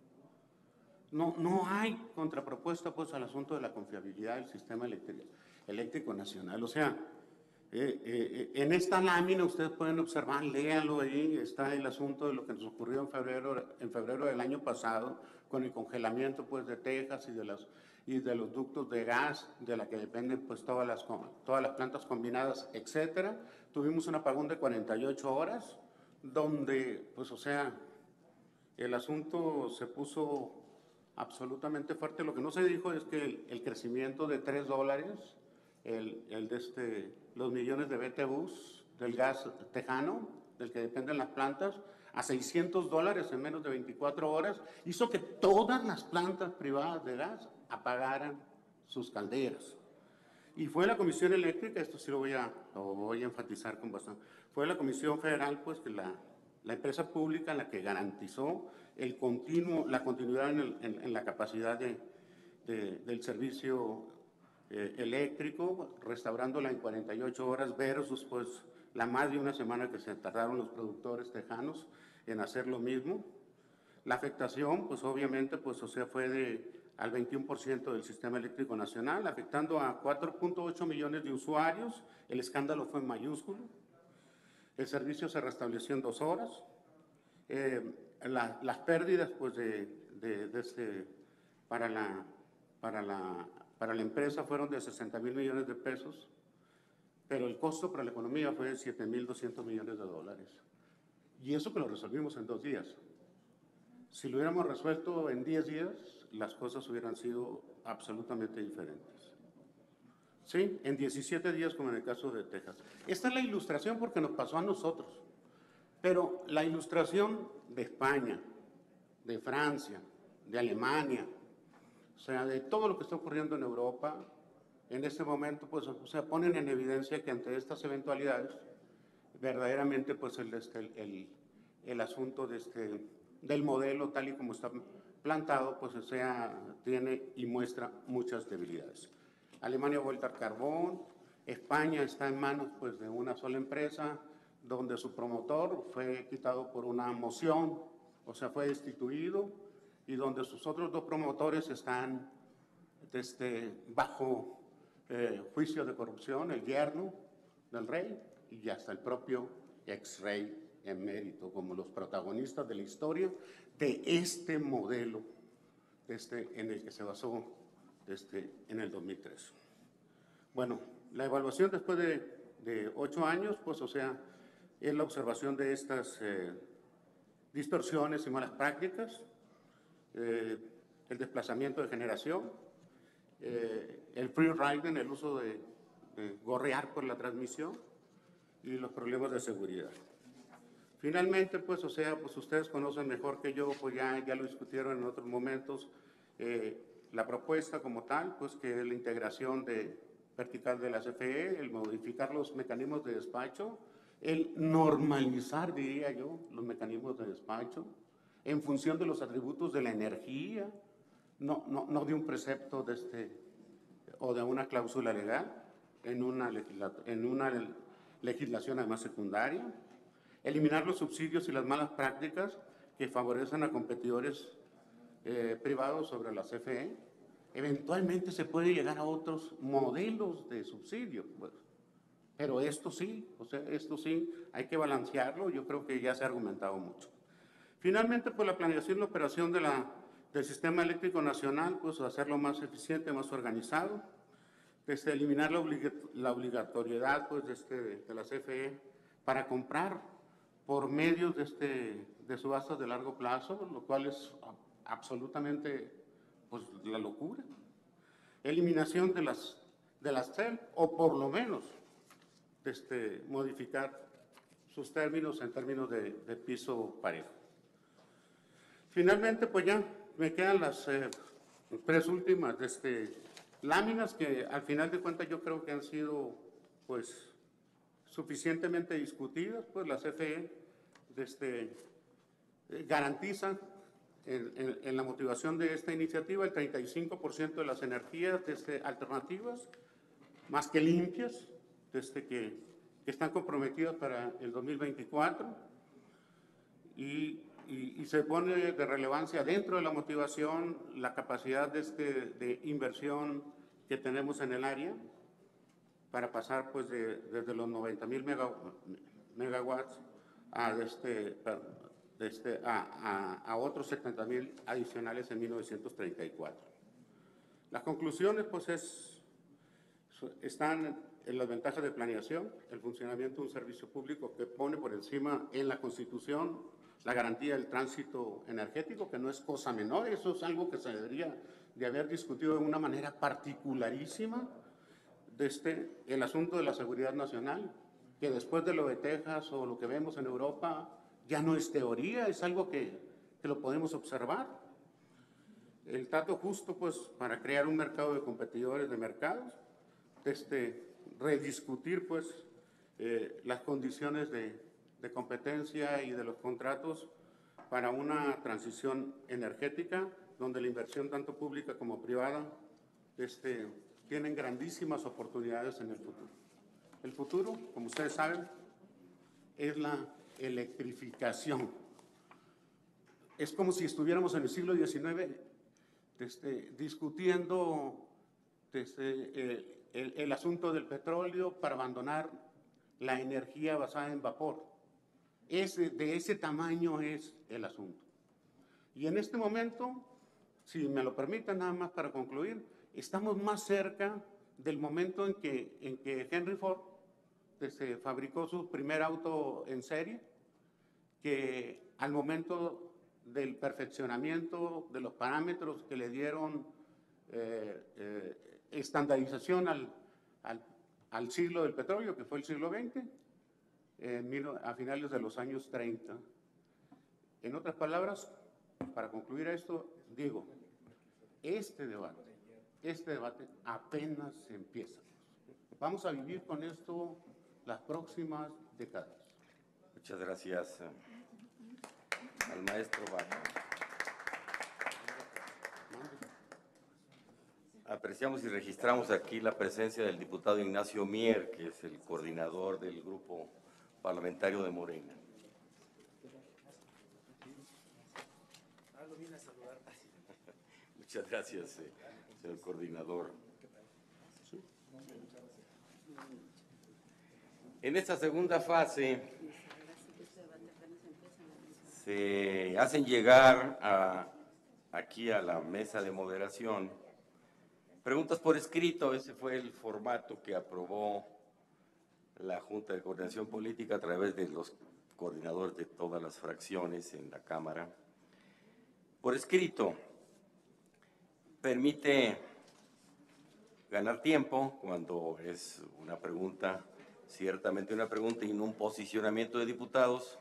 No, no hay contrapropuesta pues, al asunto de la confiabilidad del sistema eléctrico, eléctrico nacional. O sea, Eh, eh, en esta lámina ustedes pueden observar, léanlo ahí, está el asunto de lo que nos ocurrió en febrero, en febrero del año pasado con el congelamiento pues, de Texas y de, las, y de los ductos de gas de la que dependen pues, todas, las, todas las plantas combinadas, etcétera. Tuvimos un apagón de cuarenta y ocho horas donde, pues o sea, el asunto se puso absolutamente fuerte. Lo que no se dijo es que el, el crecimiento de tres dólares, el, el de este... los millones de B T Us del gas tejano, del que dependen las plantas, a seiscientos dólares en menos de veinticuatro horas, hizo que todas las plantas privadas de gas apagaran sus calderas. Y fue la Comisión Eléctrica, esto sí lo voy a, lo voy a enfatizar con bastante, fue la Comisión Federal, pues, que la, la empresa pública la que garantizó el continuo, la continuidad en, el, en, en la capacidad de, de, del servicio Eh, eléctrico, restaurándola en cuarenta y ocho horas versus pues la más de una semana que se tardaron los productores tejanos en hacer lo mismo. La afectación, pues obviamente, pues o sea, fue de al veintiuno por ciento del sistema eléctrico nacional, afectando a cuatro punto ocho millones de usuarios. El escándalo fue mayúsculo. El servicio se restableció en dos horas. Eh, la, las pérdidas, pues, de, de, de este, para la, para la Para la empresa fueron de sesenta mil millones de pesos, pero el costo para la economía fue de siete mil doscientos millones de dólares. Y eso que lo resolvimos en dos días. si lo hubiéramos resuelto en diez días, las cosas hubieran sido absolutamente diferentes. Sí, en diecisiete días, como en el caso de Texas. Esta es la ilustración porque nos pasó a nosotros. Pero la ilustración de España, de Francia, de Alemania, o sea, de todo lo que está ocurriendo en Europa, en este momento, pues, o sea, ponen en evidencia que ante estas eventualidades, verdaderamente, pues, el, el, el, el asunto de este, del modelo tal y como está plantado, pues, o sea, tiene y muestra muchas debilidades. Alemania ha vuelto al carbón, España está en manos, pues, de una sola empresa, donde su promotor fue quitado por una moción, o sea, fue destituido, y donde sus otros dos promotores están desde, bajo eh, juicio de corrupción, el yerno del rey y hasta el propio ex-rey emérito, como los protagonistas de la historia de este modelo este, en el que se basó este, en el dos mil tres. Bueno, la evaluación después de, de ocho años, pues, o sea, es la observación de estas eh, distorsiones y malas prácticas, eh, el desplazamiento de generación, eh, el free riding, el uso de, de gorrear por la transmisión y los problemas de seguridad. Finalmente, pues, o sea, pues ustedes conocen mejor que yo, pues ya, ya lo discutieron en otros momentos, eh, la propuesta como tal, pues que es la integración de, vertical de la C F E, el modificar los mecanismos de despacho, el normalizar, diría yo, los mecanismos de despacho en función de los atributos de la energía, no, no, no de un precepto de este, o de una cláusula legal en una, en una legislación además secundaria, eliminar los subsidios y las malas prácticas que favorecen a competidores eh, privados sobre la C F E. Eventualmente se puede llegar a otros modelos de subsidio, pues. Pero esto sí, o sea, esto sí, hay que balancearlo, yo creo que ya se ha argumentado mucho. Finalmente, pues la planeación y la operación de la, del sistema eléctrico nacional, pues hacerlo más eficiente, más organizado, desde eliminar la, obliga, la obligatoriedad pues, de, este, de la C F E para comprar por medios de, este, de subastas de largo plazo, lo cual es absolutamente pues, la locura. Eliminación de las, de las T E L, o por lo menos Este, modificar sus términos en términos de, de piso parejo. Finalmente, pues ya me quedan las eh, tres últimas este, láminas que al final de cuentas yo creo que han sido pues suficientemente discutidas, pues la C F E este, eh, garantiza en, en, en la motivación de esta iniciativa el treinta y cinco por ciento de las energías este, alternativas, más que limpias, Este, que, que están comprometidos para el dos mil veinticuatro y, y, y se pone de relevancia dentro de la motivación la capacidad de, este, de inversión que tenemos en el área para pasar pues de, desde los noventa mil megawatts a, este, de este, a, a, a otros setenta mil adicionales en mil novecientos treinta y cuatro. Las conclusiones pues es, están en las ventajas de planeación, el funcionamiento de un servicio público que pone por encima en la Constitución la garantía del tránsito energético, que no es cosa menor, eso es algo que se debería de haber discutido de una manera particularísima, desde el asunto de la seguridad nacional, que después de lo de Texas o lo que vemos en Europa, ya no es teoría, es algo que, que lo podemos observar. El trato justo, pues, para crear un mercado de competidores de mercados, este, rediscutir pues eh, las condiciones de, de competencia y de los contratos para una transición energética donde la inversión tanto pública como privada este, tienen grandísimas oportunidades en el futuro. El futuro, como ustedes saben, es la electrificación. Es como si estuviéramos en el siglo diecinueve este, discutiendo desde, eh, El, el asunto del petróleo para abandonar la energía basada en vapor. Ese, de ese tamaño es el asunto. Y en este momento, si me lo permiten nada más para concluir, estamos más cerca del momento en que, en que Henry Ford se fabricó su primer auto en serie, que al momento del perfeccionamiento de los parámetros que le dieron eh, eh, estandarización al, al, al siglo del petróleo, que fue el siglo veinte, eh, a finales de los años treinta. En otras palabras, para concluir esto, digo, este debate, este debate apenas empieza. Vamos a vivir con esto las próximas décadas. Muchas gracias eh, al maestro Baca. Apreciamos y registramos aquí la presencia del diputado Ignacio Mier, que es el coordinador del grupo parlamentario de Morena. Muchas gracias, eh, señor coordinador. En esta segunda fase se hacen llegar a, aquí a la mesa de moderación preguntas por escrito. Ese fue el formato que aprobó la Junta de Coordinación Política a través de los coordinadores de todas las fracciones en la Cámara. Por escrito permite ganar tiempo cuando es una pregunta, ciertamente una pregunta y no un posicionamiento de diputados,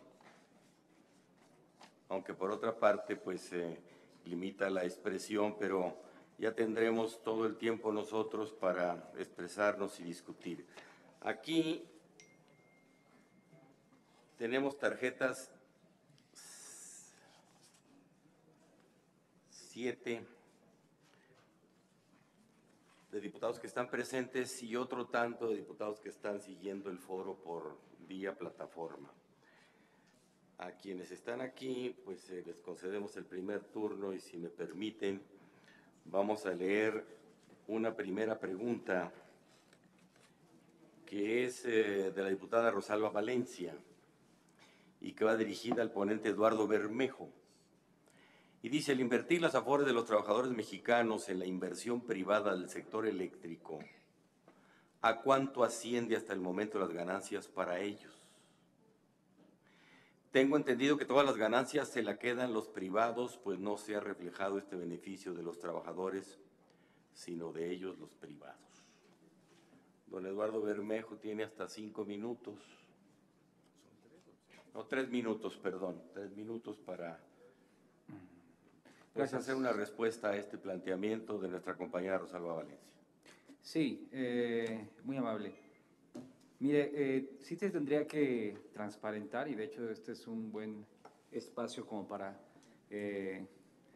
aunque por otra parte pues eh, limita la expresión, pero ya tendremos todo el tiempo nosotros para expresarnos y discutir. Aquí tenemos tarjetas siete de diputados que están presentes y otro tanto de diputados que están siguiendo el foro por vía plataforma. A quienes están aquí, pues eh, les concedemos el primer turno y si me permiten, vamos a leer una primera pregunta que es eh, de la diputada Rosalba Valencia y que va dirigida al ponente Eduardo Bermejo. Y dice, al invertir las afores de los trabajadores mexicanos en la inversión privada del sector eléctrico, ¿a cuánto asciende hasta el momento las ganancias para ellos? Tengo entendido que todas las ganancias se la quedan los privados, pues no se ha reflejado este beneficio de los trabajadores, sino de ellos los privados. Don Eduardo Bermejo tiene hasta cinco minutos. No, tres minutos, perdón, tres minutos para pues, hacer una respuesta a este planteamiento de nuestra compañera Rosalba Valencia. Sí, eh, muy amable. Mire, eh, sí te tendría que transparentar, y de hecho este es un buen espacio como para, eh,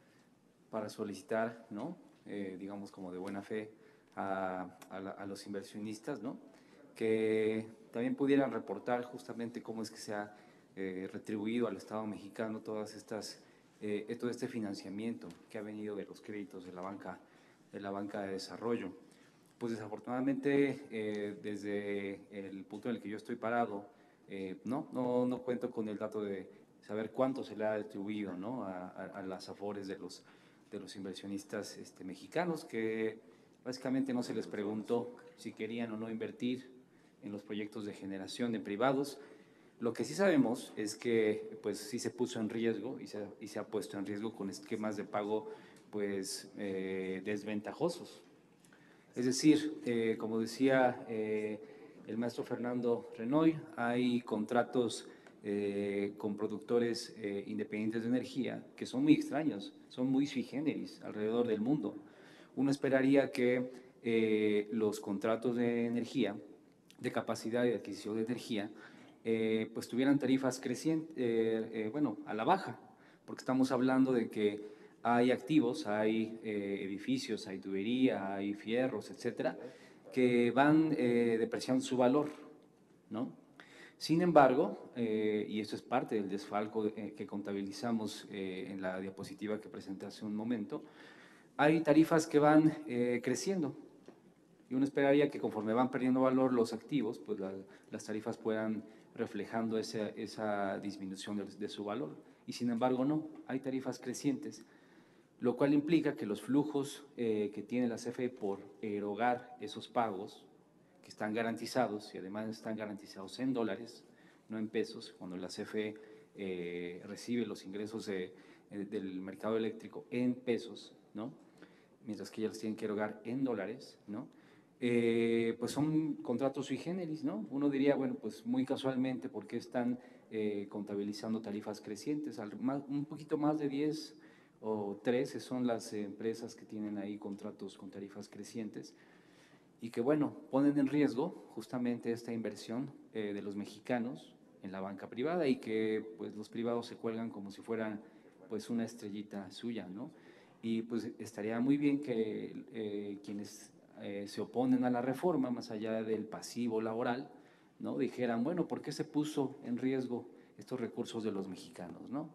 para solicitar, ¿no? Eh, digamos como de buena fe a, a, la, a los inversionistas, ¿no? Que también pudieran reportar justamente cómo es que se ha eh, retribuido al Estado mexicano todas estas, eh, todo este financiamiento que ha venido de los créditos de la banca, de la banca de desarrollo. Pues desafortunadamente, eh, desde el punto en el que yo estoy parado, eh, no, no, no cuento con el dato de saber cuánto se le ha distribuido, ¿no? a, a, a las afores de los, de los inversionistas este, mexicanos, que básicamente no se les preguntó si querían o no invertir en los proyectos de generación de privados. Lo que sí sabemos es que pues, sí se puso en riesgo y se, y se ha puesto en riesgo con esquemas de pago pues, eh, desventajosos. Es decir, eh, como decía eh, el maestro Fernando Renoy, hay contratos eh, con productores eh, independientes de energía que son muy extraños, son muy sui generis alrededor del mundo. Uno esperaría que eh, los contratos de energía, de capacidad y de adquisición de energía, eh, pues tuvieran tarifas crecientes, eh, eh, bueno, a la baja, porque estamos hablando de que hay activos, hay eh, edificios, hay tubería, hay fierros, etcétera, que van eh, depreciando su valor, ¿no? Sin embargo, eh, y esto es parte del desfalco eh, que contabilizamos eh, en la diapositiva que presenté hace un momento, hay tarifas que van eh, creciendo y uno esperaría que conforme van perdiendo valor los activos, pues la, las tarifas puedan reflejando esa, esa disminución de, de su valor. Y sin embargo no, hay tarifas crecientes, lo cual implica que los flujos eh, que tiene la C F E por erogar esos pagos, que están garantizados y además están garantizados en dólares, no en pesos, cuando la C F E eh, recibe los ingresos de, eh, del mercado eléctrico en pesos, ¿no? Mientras que ellas tienen que erogar en dólares, ¿no? Eh, pues son contratos sui generis, ¿no? Uno diría, bueno, pues muy casualmente, ¿por qué están eh, contabilizando tarifas crecientes? Al, más, un poquito más de diez o trece son las empresas que tienen ahí contratos con tarifas crecientes y que, bueno, ponen en riesgo justamente esta inversión eh, de los mexicanos en la banca privada y que pues los privados se cuelgan como si fuera pues una estrellita suya, ¿no? Y pues estaría muy bien que eh, quienes eh, se oponen a la reforma, más allá del pasivo laboral, ¿no? Dijeran, bueno, ¿por qué se puso en riesgo estos recursos de los mexicanos, ¿no?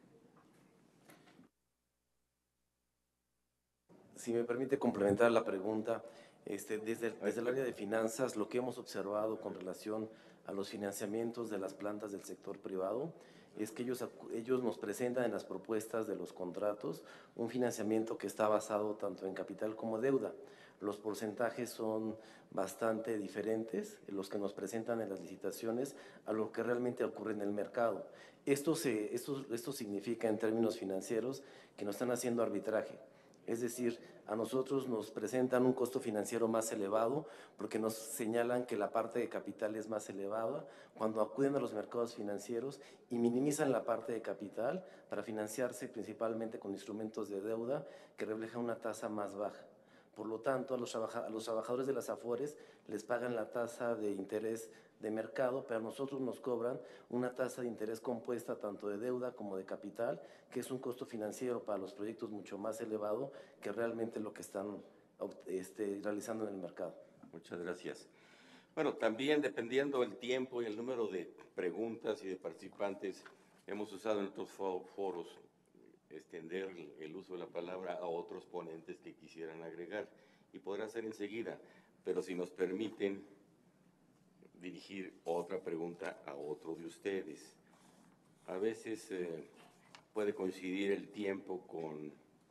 Si me permite complementar la pregunta, este, desde, desde el área de finanzas, lo que hemos observado con relación a los financiamientos de las plantas del sector privado es que ellos, ellos nos presentan en las propuestas de los contratos un financiamiento que está basado tanto en capital como deuda. Los porcentajes son bastante diferentes, los que nos presentan en las licitaciones, a lo que realmente ocurre en el mercado. Esto, se, esto, esto significa en términos financieros que nos están haciendo arbitraje. Es decir, a nosotros nos presentan un costo financiero más elevado porque nos señalan que la parte de capital es más elevada cuando acuden a los mercados financieros y minimizan la parte de capital para financiarse principalmente con instrumentos de deuda que reflejan una tasa más baja. Por lo tanto, a los, trabaja, a los trabajadores de las Afores les pagan la tasa de interés de mercado, pero a nosotros nos cobran una tasa de interés compuesta tanto de deuda como de capital, que es un costo financiero para los proyectos mucho más elevado que realmente lo que están este, realizando en el mercado. Muchas gracias. Bueno, también dependiendo del tiempo y el número de preguntas y de participantes, hemos usado en otros foros extender el uso de la palabra a otros ponentes que quisieran agregar y podrá ser enseguida, pero si nos permiten dirigir otra pregunta a otro de ustedes. A veces eh, puede coincidir el tiempo con,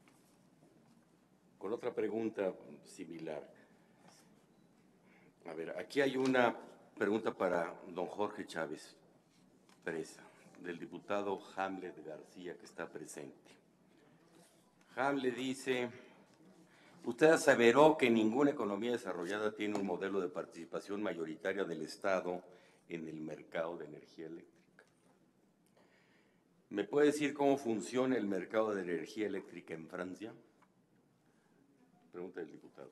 con otra pregunta similar. A ver, aquí hay una pregunta para don Jorge Chávez Presa, del diputado Hamlet García, que está presente. Hamlet dice, usted aseveró que ninguna economía desarrollada tiene un modelo de participación mayoritaria del Estado en el mercado de energía eléctrica. ¿Me puede decir cómo funciona el mercado de energía eléctrica en Francia? Pregunta del diputado.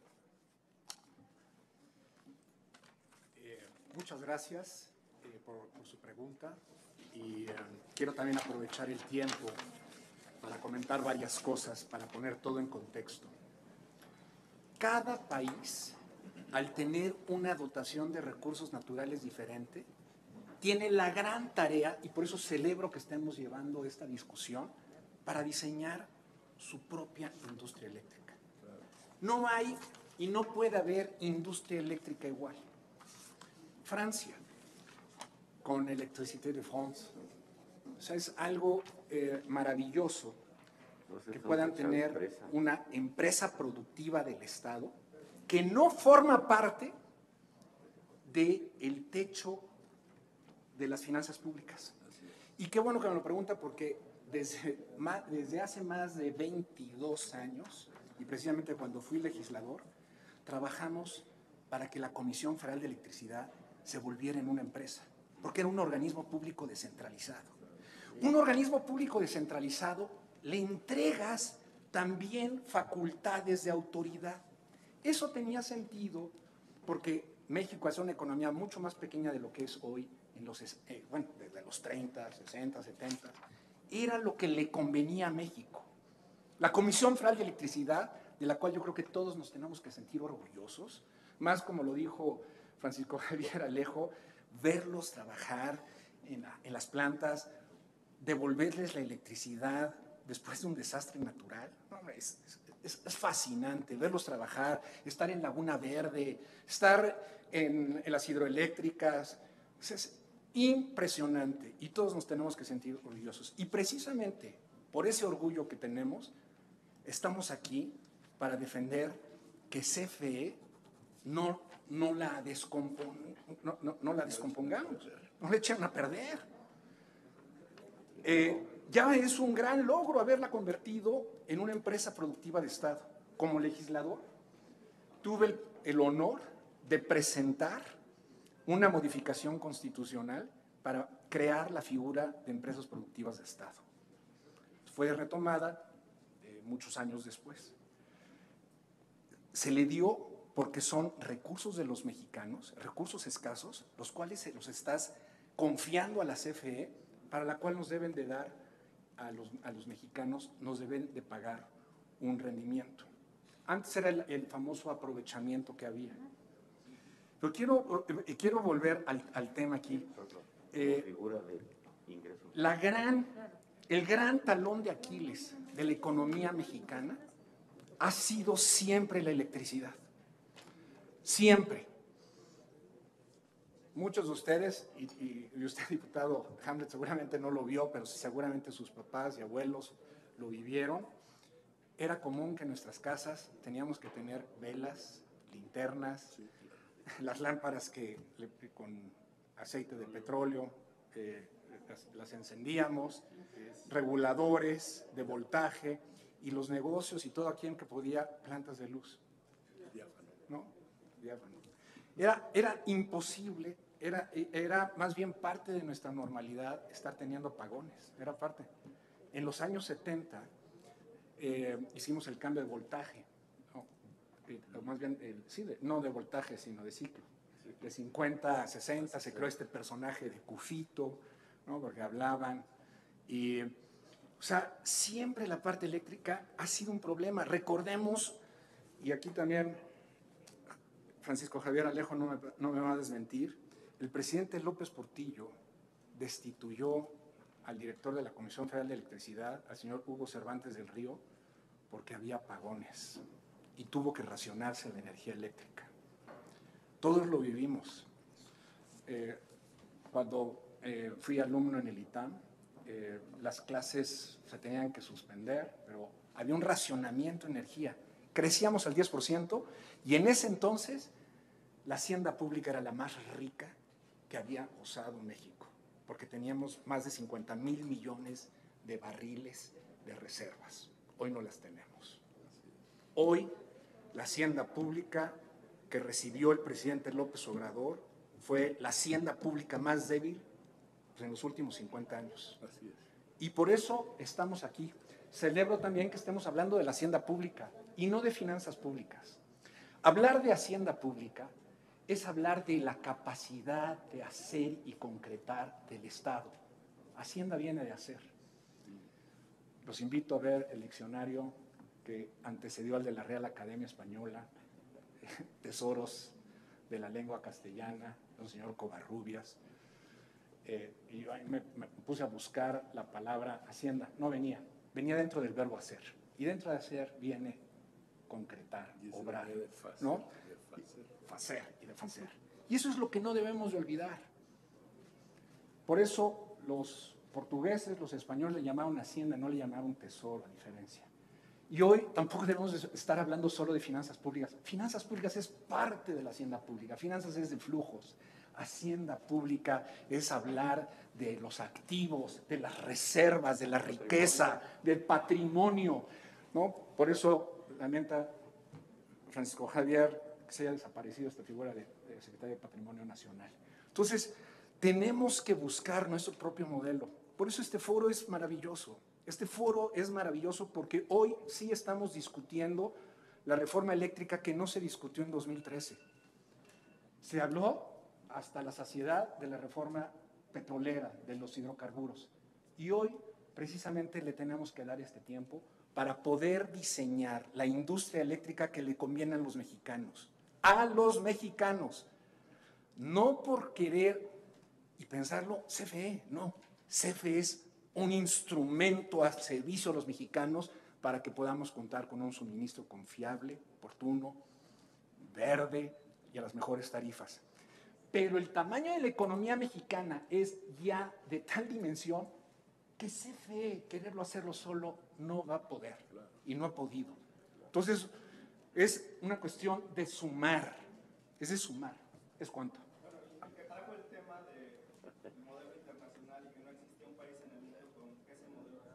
Eh, muchas gracias eh, por, por su pregunta y eh, quiero también aprovechar el tiempo para comentar varias cosas, para poner todo en contexto. Cada país, al tener una dotación de recursos naturales diferente, tiene la gran tarea, y por eso celebro que estemos llevando esta discusión, para diseñar su propia industria eléctrica. No hay y no puede haber industria eléctrica igual. Francia, con Electricité de France, o sea, es algo eh, maravilloso que puedan tener una empresa productiva del Estado que no forma parte del techo de las finanzas públicas. Y qué bueno que me lo pregunta porque desde, desde hace más de veintidós años, y precisamente cuando fui legislador, trabajamos para que la Comisión Federal de Electricidad se volviera en una empresa, porque era un organismo público descentralizado. Un organismo público descentralizado le entregas también facultades de autoridad. Eso tenía sentido porque México es una economía mucho más pequeña de lo que es hoy, en los, eh, bueno, desde los treinta, sesenta, setenta. Era lo que le convenía a México. La Comisión Federal de Electricidad, de la cual yo creo que todos nos tenemos que sentir orgullosos, más como lo dijo Francisco Javier Alejo, verlos trabajar en, la, en las plantas, devolverles la electricidad después de un desastre natural. No, es, es, es fascinante verlos trabajar, estar en Laguna Verde, estar en, en las hidroeléctricas. Es, es impresionante y todos nos tenemos que sentir orgullosos. Y precisamente por ese orgullo que tenemos, estamos aquí para defender que C F E no, no, la, descompon, no, no, no la descompongamos, no le echen a perder. Eh, ya es un gran logro haberla convertido en una empresa productiva de Estado. Como legislador, tuve el, el honor de presentar una modificación constitucional para crear la figura de empresas productivas de Estado. Fue retomada eh, muchos años después. Se le dio porque son recursos de los mexicanos, recursos escasos, los cuales se los estás confiando a la C F E, para la cual nos deben de dar a los, a los mexicanos, nos deben de pagar un rendimiento. Antes era el, el famoso aprovechamiento que había. Pero quiero, eh, quiero volver al, al tema aquí. Eh, la gran, el gran talón de Aquiles de la economía mexicana ha sido siempre la electricidad. Siempre. Muchos de ustedes, y, y, y usted, diputado Hamlet, seguramente no lo vio, pero seguramente sus papás y abuelos lo vivieron. Era común que en nuestras casas teníamos que tener velas, linternas, sí, claro, las lámparas que con aceite de petróleo eh, las, las encendíamos, reguladores de voltaje, y los negocios y todo aquel que podía, plantas de luz. ¿No? Diáfano. Era, era imposible, era, era más bien parte de nuestra normalidad estar teniendo apagones, era parte. En los años setenta eh, hicimos el cambio de voltaje, ¿no? Eh, más bien, el, sí, de, no de voltaje, sino de ciclo. De cincuenta a sesenta se creó este personaje de Cufito, ¿no? Porque hablaban, y, o sea, siempre la parte eléctrica ha sido un problema. Recordemos, y aquí también Francisco Javier Alejo no me, no me va a desmentir, el presidente López Portillo destituyó al director de la Comisión Federal de Electricidad, al señor Hugo Cervantes del Río, porque había apagones y tuvo que racionarse la energía eléctrica. Todos lo vivimos. Eh, cuando eh, fui alumno en el I T A M, eh, las clases se tenían que suspender, pero había un racionamiento de energía. Crecíamos al diez por ciento y en ese entonces la hacienda pública era la más rica que había gozado México, porque teníamos más de cincuenta mil millones de barriles de reservas. Hoy no las tenemos. Hoy la hacienda pública que recibió el presidente López Obrador fue la hacienda pública más débil pues, en los últimos cincuenta años. Así es. Y por eso estamos aquí. Celebro también que estemos hablando de la hacienda pública y no de finanzas públicas. Hablar de hacienda pública es hablar de la capacidad de hacer y concretar del Estado. Hacienda viene de hacer. Los invito a ver el diccionario que antecedió al de la Real Academia Española, Tesoros de la Lengua Castellana, del señor Covarrubias. Eh, y yo me, me puse a buscar la palabra hacienda. No venía, venía dentro del verbo hacer. Y dentro de hacer viene concretar, obrar, de facer, ¿no? De facer. Facer y de facer. Y eso es lo que no debemos de olvidar. Por eso los portugueses, los españoles le llamaron hacienda, no le llamaron tesoro, a diferencia. Y hoy tampoco debemos estar hablando solo de finanzas públicas. Finanzas públicas es parte de la hacienda pública, finanzas es de flujos. Hacienda pública es hablar de los activos, de las reservas, de la riqueza, del patrimonio, ¿no? Por eso lamenta Francisco Javier que se haya desaparecido esta figura de, de secretario de Patrimonio Nacional. Entonces, tenemos que buscar nuestro propio modelo. Por eso este foro es maravilloso. Este foro es maravilloso porque hoy sí estamos discutiendo la reforma eléctrica que no se discutió en dos mil trece. Se habló hasta la saciedad de la reforma petrolera, de los hidrocarburos. Y hoy precisamente le tenemos que dar este tiempo para poder diseñar la industria eléctrica que le conviene a los mexicanos. A los mexicanos. No por querer y pensarlo, C F E, no. C F E es un instrumento al servicio de los mexicanos para que podamos contar con un suministro confiable, oportuno, verde y a las mejores tarifas. Pero el tamaño de la economía mexicana es ya de tal dimensión que C F E, quererlo hacerlo solo, no va a poder y no ha podido. Entonces, es una cuestión de sumar, es de sumar, ¿es cuánto? Que trajo el tema del modelo internacional y que no existía un país en el mundo con ese modelo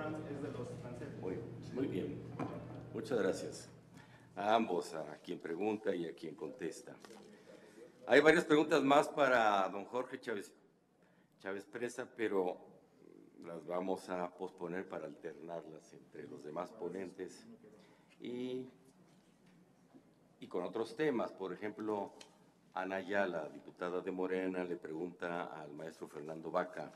tema es de los franceses. Muy, muy bien. Muchas gracias a ambos, a quien pregunta y a quien contesta. Hay varias preguntas más para don Jorge Chávez, Chávez Presa, pero las vamos a posponer para alternarlas entre los demás ponentes y, y con otros temas. Por ejemplo, Ana Ayala, diputada de Morena, le pregunta al maestro Fernando Baca.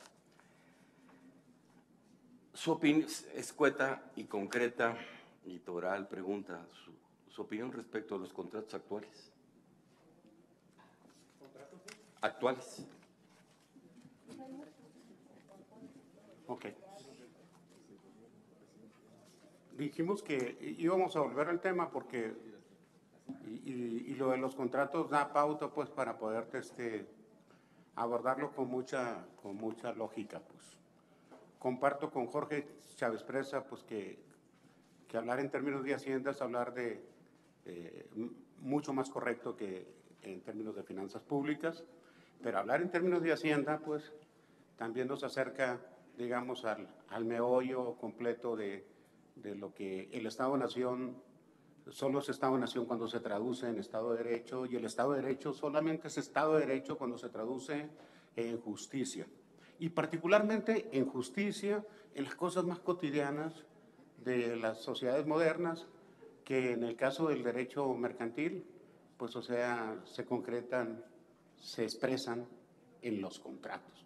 Su opinión escueta y concreta, litoral, pregunta su, su opinión respecto a los contratos actuales. ¿Contratos? Actuales. Ok. Dijimos que íbamos a volver al tema porque, y, y, y lo de los contratos da pauta pues para poder este, abordarlo con mucha, con mucha lógica pues. Comparto con Jorge Chávez Presa pues que, que hablar en términos de Hacienda es hablar de eh, mucho más correcto que en términos de finanzas públicas, pero hablar en términos de Hacienda pues también nos acerca, digamos, al, al meollo completo de, de lo que el Estado-Nación, solo es Estado-Nación cuando se traduce en Estado de Derecho, y el Estado de Derecho solamente es Estado de Derecho cuando se traduce en justicia. Y particularmente en justicia, en las cosas más cotidianas de las sociedades modernas, que en el caso del derecho mercantil, pues o sea, se concretan, se expresan en los contratos.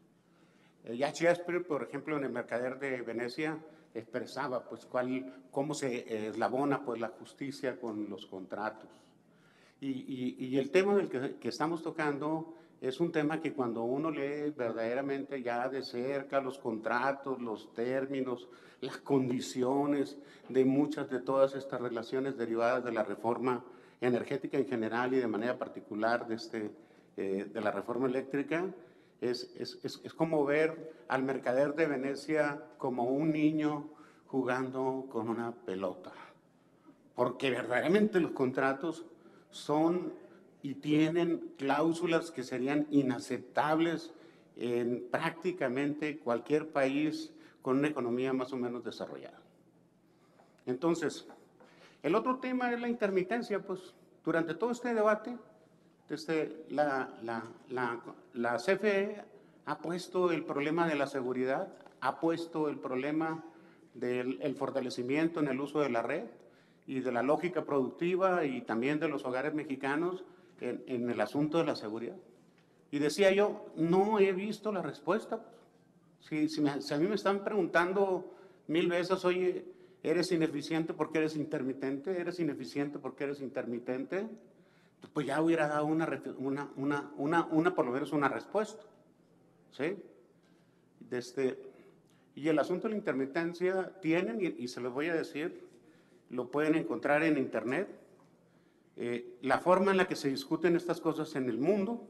Ya Shakespeare, por ejemplo, en El Mercader de Venecia, expresaba pues cuál, cómo se eslabona pues la justicia con los contratos. Y, y, y el tema del que, que estamos tocando es un tema que cuando uno lee verdaderamente ya de cerca los contratos, los términos, las condiciones de muchas de todas estas relaciones derivadas de la reforma energética en general y de manera particular de, este, eh, de la reforma eléctrica, es, es, es, es como ver al Mercader de Venecia como un niño jugando con una pelota. Porque verdaderamente los contratos son y tienen cláusulas que serían inaceptables en prácticamente cualquier país con una economía más o menos desarrollada. Entonces, el otro tema es la intermitencia, pues durante todo este debate, desde la, la, la, la C F E ha puesto el problema de la seguridad, ha puesto el problema del el fortalecimiento en el uso de la red y de la lógica productiva y también de los hogares mexicanos en, en el asunto de la seguridad. Y decía yo, no he visto la respuesta. Si, si, me, si a mí me están preguntando mil veces, oye, ¿eres ineficiente porque eres intermitente? ¿Eres ineficiente porque eres intermitente? Pues ya hubiera dado una, una, una, una, una por lo menos una respuesta. ¿Sí? Desde, y el asunto de la intermitencia tienen, y, y se los voy a decir, lo pueden encontrar en internet, eh, la forma en la que se discuten estas cosas en el mundo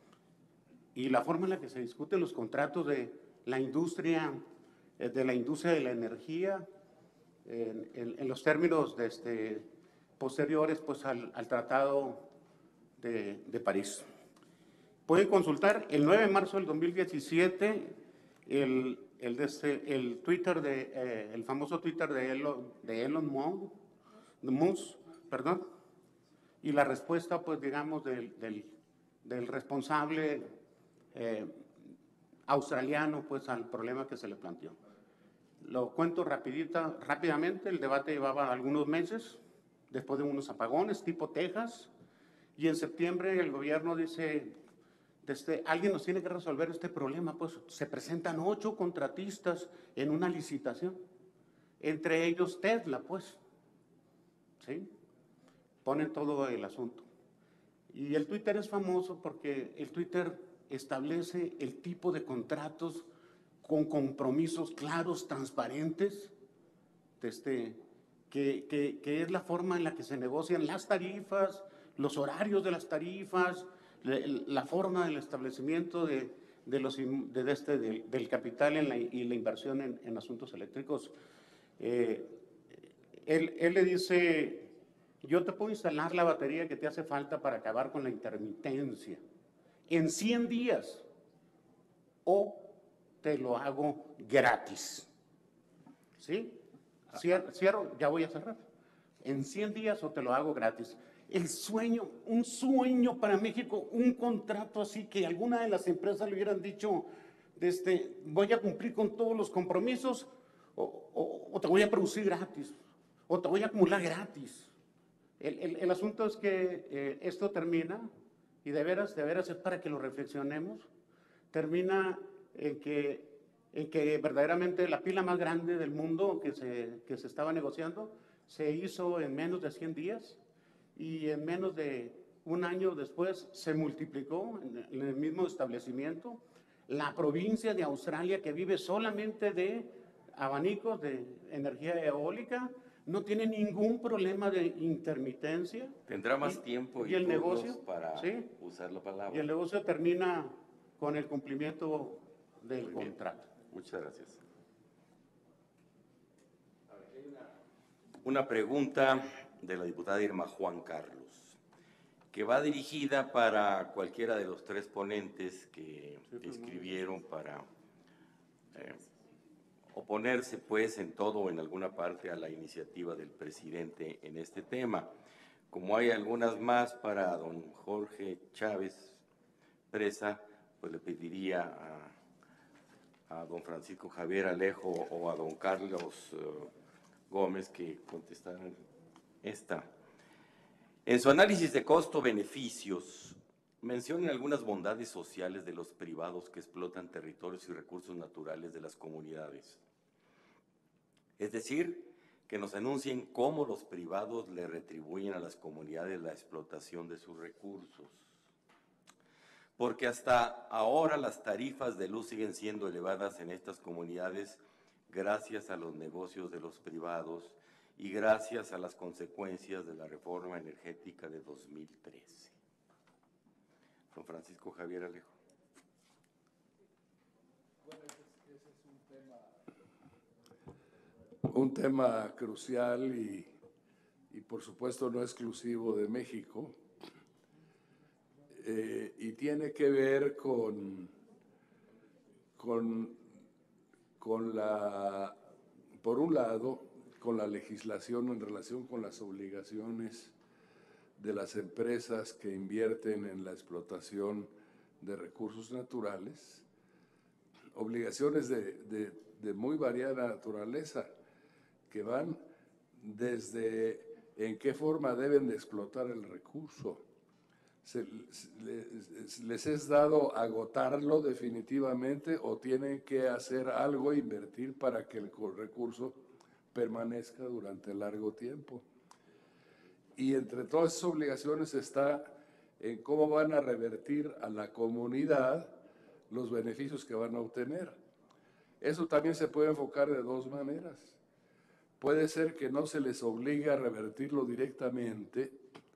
y la forma en la que se discuten los contratos de la industria, eh, de la industria de la energía, en, en, en los términos de este, posteriores pues, al, al Tratado de, de París. Pueden consultar el nueve de marzo del dos mil diecisiete el, el, de este, el Twitter de, eh, el famoso Twitter de Elon, de Elon Musk, de Musk, perdón, y la respuesta, pues, digamos, del, del, del responsable eh, australiano, pues, al problema que se le planteó. Lo cuento rapidita, rápidamente, el debate llevaba algunos meses, después de unos apagones tipo Texas, y en septiembre el gobierno dice, desde, alguien nos tiene que resolver este problema, pues se presentan ocho contratistas en una licitación, entre ellos Tesla, pues, ¿sí? Ponen todo el asunto. Y el Twitter es famoso porque el Twitter establece el tipo de contratos con compromisos claros, transparentes, desde, que, que, que es la forma en la que se negocian las tarifas, los horarios de las tarifas, la forma del establecimiento de, de los, de este, de, del capital en la, y la inversión en, en asuntos eléctricos. Eh, él, él le dice, yo te puedo instalar la batería que te hace falta para acabar con la intermitencia en cien días o te lo hago gratis. ¿sí? Cier- Cierro, ya voy a cerrar. En cien días o te lo hago gratis. El sueño, un sueño para México, un contrato así que alguna de las empresas le hubieran dicho, este, voy a cumplir con todos los compromisos o, o- o te voy a producir gratis o te voy a acumular gratis. El, el- el asunto es que eh, esto termina, y de veras, de veras es para que lo reflexionemos, termina en que, en que verdaderamente la pila más grande del mundo que se, que se estaba negociando se hizo en menos de cien días y en menos de un año después se multiplicó en, en el mismo establecimiento. La provincia de Australia, que vive solamente de abanicos de energía eólica, no tiene ningún problema de intermitencia. Tendrá más y, tiempo y, y el turnos negocio, para ¿sí? usar la palabra. Y el negocio termina con el cumplimiento del Muy bien. contrato. Muchas gracias. Una pregunta de la diputada Irma Juan Carlos, que va dirigida para cualquiera de los tres ponentes que escribieron para eh, oponerse, pues, en todo o en alguna parte a la iniciativa del presidente en este tema. Como hay algunas más para don Jorge Chávez Presa, pues le pediría a, a don Francisco Javier Alejo o a don Carlos uh, Gómez que contestaran esta. En su análisis de costo-beneficios, mencionan algunas bondades sociales de los privados que explotan territorios y recursos naturales de las comunidades. Es decir, que nos anuncien cómo los privados le retribuyen a las comunidades la explotación de sus recursos. Porque hasta ahora las tarifas de luz siguen siendo elevadas en estas comunidades gracias a los negocios de los privados y gracias a las consecuencias de la reforma energética de dos mil trece. Don Francisco Javier Alejo. Un tema crucial y, y por supuesto no exclusivo de México, eh, y tiene que ver con, con, con la, por un lado, con la legislación en relación con las obligaciones de las empresas que invierten en la explotación de recursos naturales, obligaciones de, de, de muy variada naturaleza, que van desde en qué forma deben de explotar el recurso. Se, les, les es dado agotarlo definitivamente o tienen que hacer algo, invertir para que el recurso permanezca durante largo tiempo. Y entre todas esas obligaciones está en cómo van a revertir a la comunidad los beneficios que van a obtener. Eso también se puede enfocar de dos maneras. Puede ser que no se les obligue a revertirlo directamente,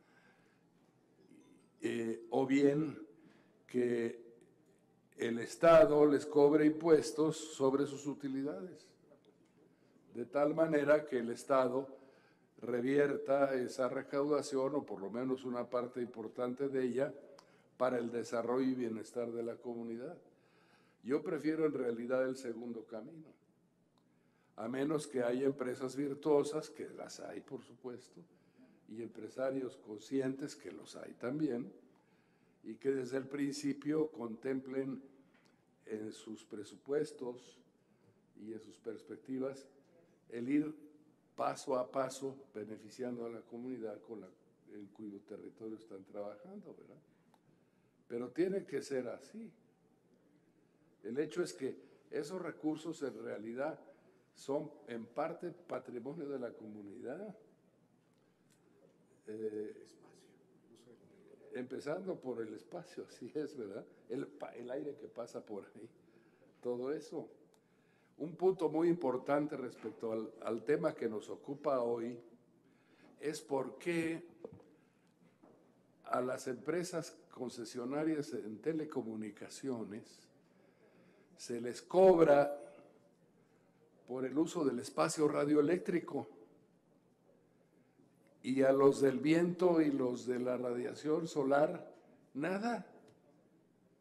eh, o bien que el Estado les cobre impuestos sobre sus utilidades, de tal manera que el Estado revierta esa recaudación, o por lo menos una parte importante de ella, para el desarrollo y bienestar de la comunidad. Yo prefiero en realidad el segundo camino. A menos que haya empresas virtuosas, que las hay por supuesto, y empresarios conscientes, que los hay también, y que desde el principio contemplen en sus presupuestos y en sus perspectivas el ir paso a paso beneficiando a la comunidad con la, en cuyo territorio están trabajando, ¿verdad? Pero tiene que ser así. El hecho es que esos recursos en realidad son en parte patrimonio de la comunidad, eh, empezando por el espacio, así es, ¿verdad? El, el aire que pasa por ahí, todo eso. Un punto muy importante respecto al, al tema que nos ocupa hoy es por qué a las empresas concesionarias en telecomunicaciones se les cobra por el uso del espacio radioeléctrico y a los del viento y los de la radiación solar, nada.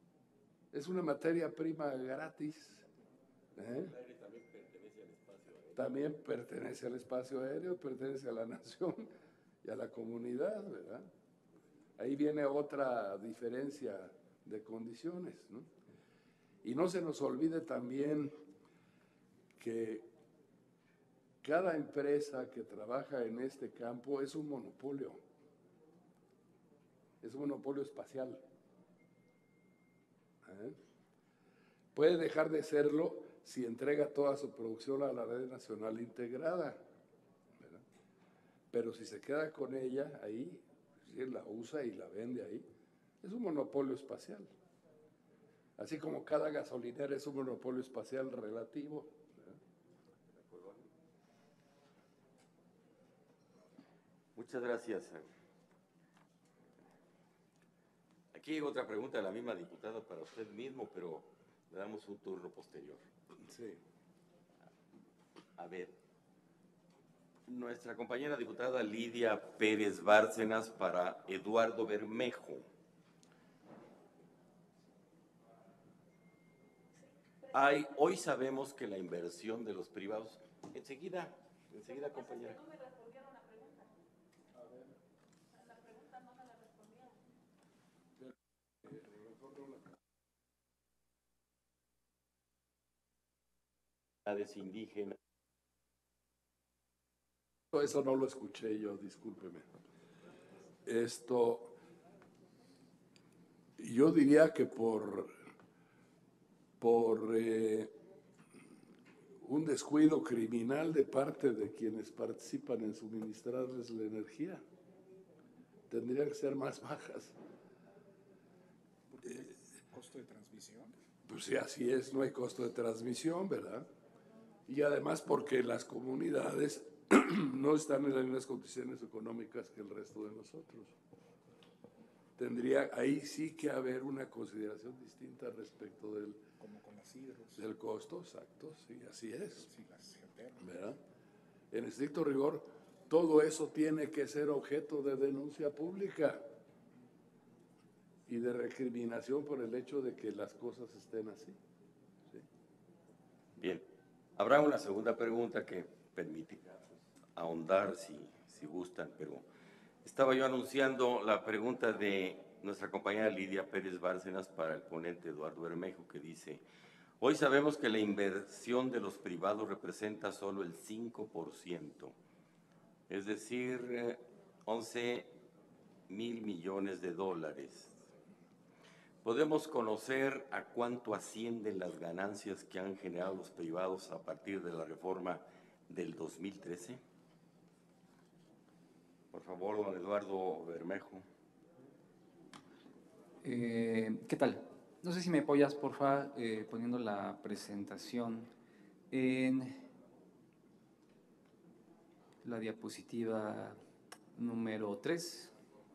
Es una materia prima gratis. ¿Eh? también pertenece al espacio aéreo, pertenece a la nación y a la comunidad, ¿verdad? Ahí viene otra diferencia de condiciones, ¿no? Y no se nos olvide también que cada empresa que trabaja en este campo es un monopolio, es un monopolio espacial. ¿Eh? Puede dejar de serlo si entrega toda su producción a la red nacional integrada, ¿verdad? Pero si se queda con ella ahí, si la usa y la vende ahí, es un monopolio espacial. Así como cada gasolinera es un monopolio espacial relativo. Muchas gracias. Aquí hay otra pregunta de la misma diputada para usted mismo, pero le damos un turno posterior. Sí. A ver, nuestra compañera diputada Lidia Pérez Bárcenas para Eduardo Bermejo. Hay, hoy sabemos que la inversión de los privados... Enseguida, enseguida, compañera. Indígenas. Eso no lo escuché yo, discúlpeme. Esto, yo diría que por, por eh, un descuido criminal de parte de quienes participan en suministrarles la energía, tendrían que ser más bajas. ¿Porque no hay costo de transmisión? Pues sí, así es, no hay costo de transmisión, ¿verdad? Y además porque las comunidades no están en las mismas condiciones económicas que el resto de nosotros. Tendría ahí sí que haber una consideración distinta respecto del, como con las hidros. Del costo, exacto, sí, así es. Sí, las geotérmicas. ¿Verdad? En estricto rigor, todo eso tiene que ser objeto de denuncia pública y de recriminación por el hecho de que las cosas estén así. ¿Sí? Bien, habrá una segunda pregunta que permitirá ahondar si, si gustan, pero estaba yo anunciando la pregunta de nuestra compañera Lidia Pérez Bárcenas para el ponente Eduardo Bermejo, que dice: hoy sabemos que la inversión de los privados representa solo el cinco por ciento, es decir, eh, once mil millones de dólares. ¿Podemos conocer a cuánto ascienden las ganancias que han generado los privados a partir de la reforma del dos mil trece? Por favor, don Eduardo Bermejo. Eh, ¿Qué tal? No sé si me apoyas, por favor, eh, poniendo la presentación en la diapositiva número tres.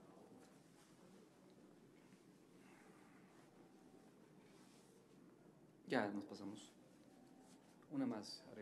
Ya nos pasamos. Una más arriba.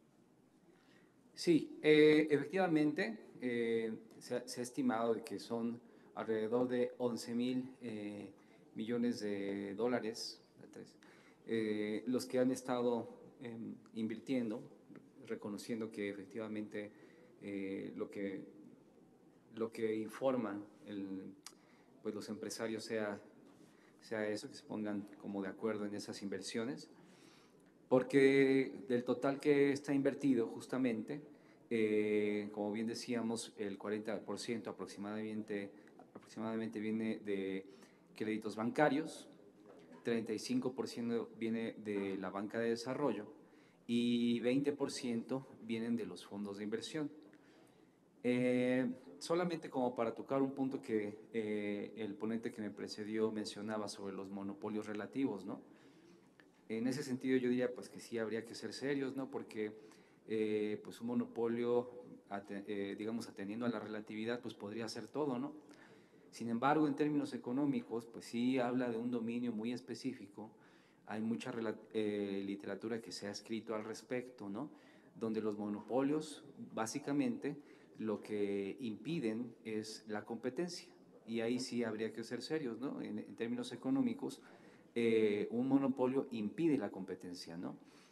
Sí, eh, efectivamente, eh, se, ha, se ha estimado de que son alrededor de once mil eh, millones de dólares eh, los que han estado eh, invirtiendo, reconociendo que efectivamente eh, lo que lo que informan el, pues los empresarios sea, sea eso, que se pongan como de acuerdo en esas inversiones, porque del total que está invertido justamente, eh, como bien decíamos, el cuarenta por ciento aproximadamente, aproximadamente viene de créditos bancarios, treinta y cinco por ciento viene de la banca de desarrollo y veinte por ciento vienen de los fondos de inversión. Eh, solamente como para tocar un punto que eh, el ponente que me precedió mencionaba sobre los monopolios relativos, ¿no? En ese sentido yo diría pues que sí habría que ser serios, ¿no? Porque eh, pues un monopolio, eh, digamos, atendiendo a la relatividad, pues podría ser todo, ¿no? Sin embargo, en términos económicos, pues sí habla de un dominio muy específico. Hay mucha eh, literatura que se ha escrito al respecto, ¿no? Donde los monopolios, básicamente, lo que impiden es la competencia. Y ahí sí habría que ser serios, ¿no? En, en términos económicos, eh, un monopolio impide la competencia, ¿no?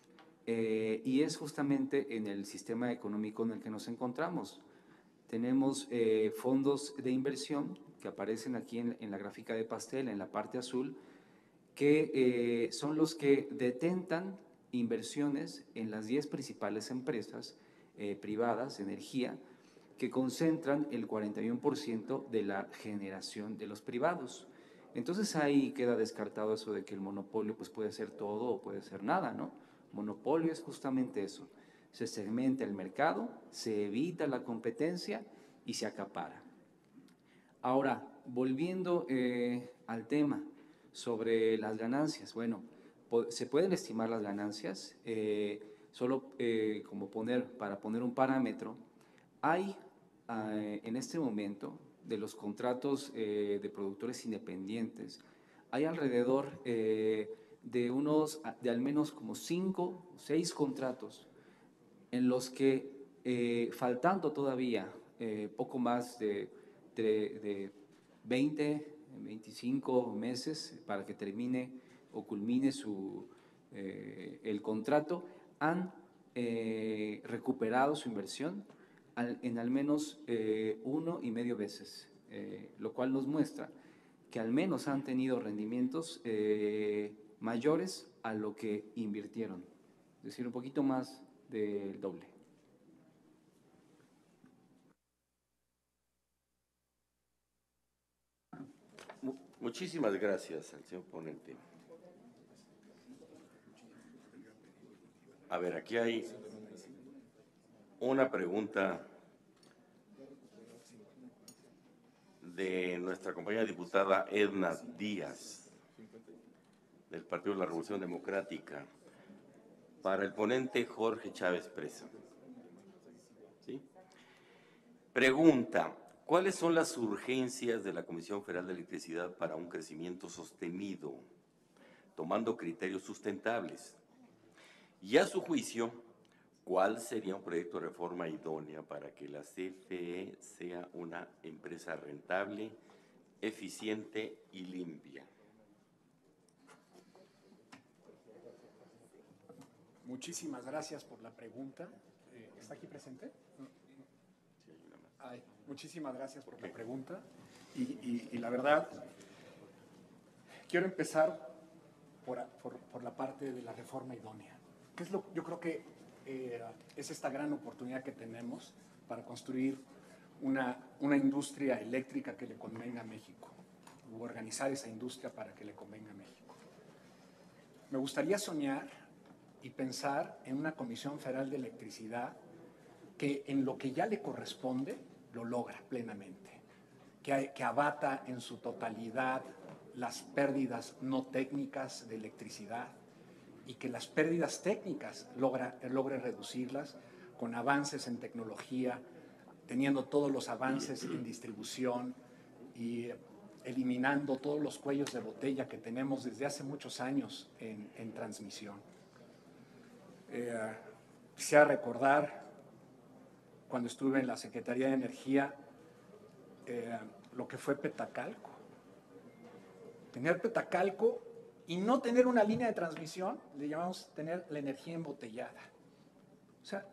eh, y es justamente en el sistema económico en el que nos encontramos. Tenemos eh, fondos de inversión que aparecen aquí en, en la gráfica de pastel, en la parte azul, que eh, son los que detentan inversiones en las diez principales empresas eh, privadas de energía, que concentran el cuarenta y uno por ciento de la generación de los privados. Entonces ahí queda descartado eso de que el monopolio pues, puede ser todo o puede ser nada, ¿no? Monopolio es justamente eso. Se segmenta el mercado, se evita la competencia y se acapara. Ahora, volviendo eh, al tema sobre las ganancias, bueno, se pueden estimar las ganancias, eh, solo eh, como poner, para poner un parámetro, hay eh, en este momento de los contratos eh, de productores independientes, hay alrededor eh, de unos, de al menos como cinco, seis contratos en los que eh, faltando todavía eh, poco más de, de, de veinte, veinticinco meses para que termine o culmine su, eh, el contrato, han eh, recuperado su inversión al, en al menos eh, uno y medio veces, eh, lo cual nos muestra que al menos han tenido rendimientos eh, mayores a lo que invirtieron, es decir, un poquito más del doble. Muchísimas gracias al señor ponente. A ver, aquí hay una pregunta de nuestra compañera diputada Edna Díaz, del Partido de la Revolución Democrática, para el ponente Jorge Chávez Presa. ¿Sí? Pregunta: ¿cuáles son las urgencias de la Comisión Federal de Electricidad para un crecimiento sostenido, tomando criterios sustentables? Y a su juicio, ¿cuál sería un proyecto de reforma idónea para que la C F E sea una empresa rentable, eficiente y limpia? Muchísimas gracias por la pregunta. Eh, ¿Está aquí presente? Ay, muchísimas gracias por la pregunta. Y, y, y la verdad, quiero empezar por, por, por la parte de la reforma idónea. ¿Qué es lo, yo creo que eh, es esta gran oportunidad que tenemos para construir una, una industria eléctrica que le convenga a México, o organizar esa industria para que le convenga a México. Me gustaría soñar y pensar en una Comisión Federal de Electricidad que en lo que ya le corresponde lo logra plenamente, que, que abata en su totalidad las pérdidas no técnicas de electricidad y que las pérdidas técnicas logra, logre reducirlas con avances en tecnología, teniendo todos los avances en distribución y eliminando todos los cuellos de botella que tenemos desde hace muchos años en, en transmisión. Eh, quisiera recordar cuando estuve en la Secretaría de Energía eh, lo que fue Petacalco. Tener Petacalco y no tener una línea de transmisión, le llamamos tener la energía embotellada. O sea,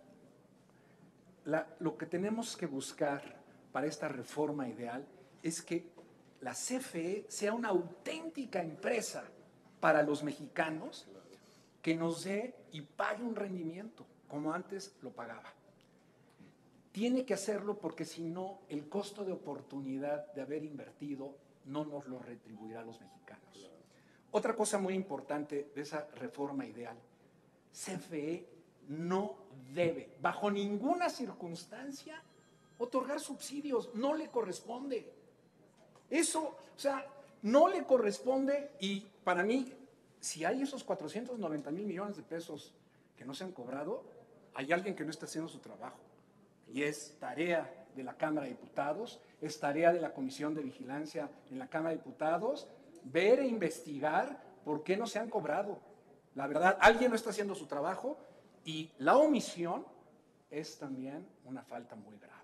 la, lo que tenemos que buscar para esta reforma ideal es que la C F E sea una auténtica empresa para los mexicanos que nos dé y pague un rendimiento, como antes lo pagaba. Tiene que hacerlo porque si no, el costo de oportunidad de haber invertido no nos lo retribuirá a los mexicanos. Otra cosa muy importante de esa reforma ideal, C F E no debe, bajo ninguna circunstancia, otorgar subsidios, no le corresponde. Eso, o sea, no le corresponde y para mí, si hay esos cuatrocientos noventa mil millones de pesos que no se han cobrado, hay alguien que no está haciendo su trabajo. Y es tarea de la Cámara de Diputados, es tarea de la Comisión de Vigilancia en la Cámara de Diputados, ver e investigar por qué no se han cobrado. La verdad, alguien no está haciendo su trabajo y la omisión es también una falta muy grave.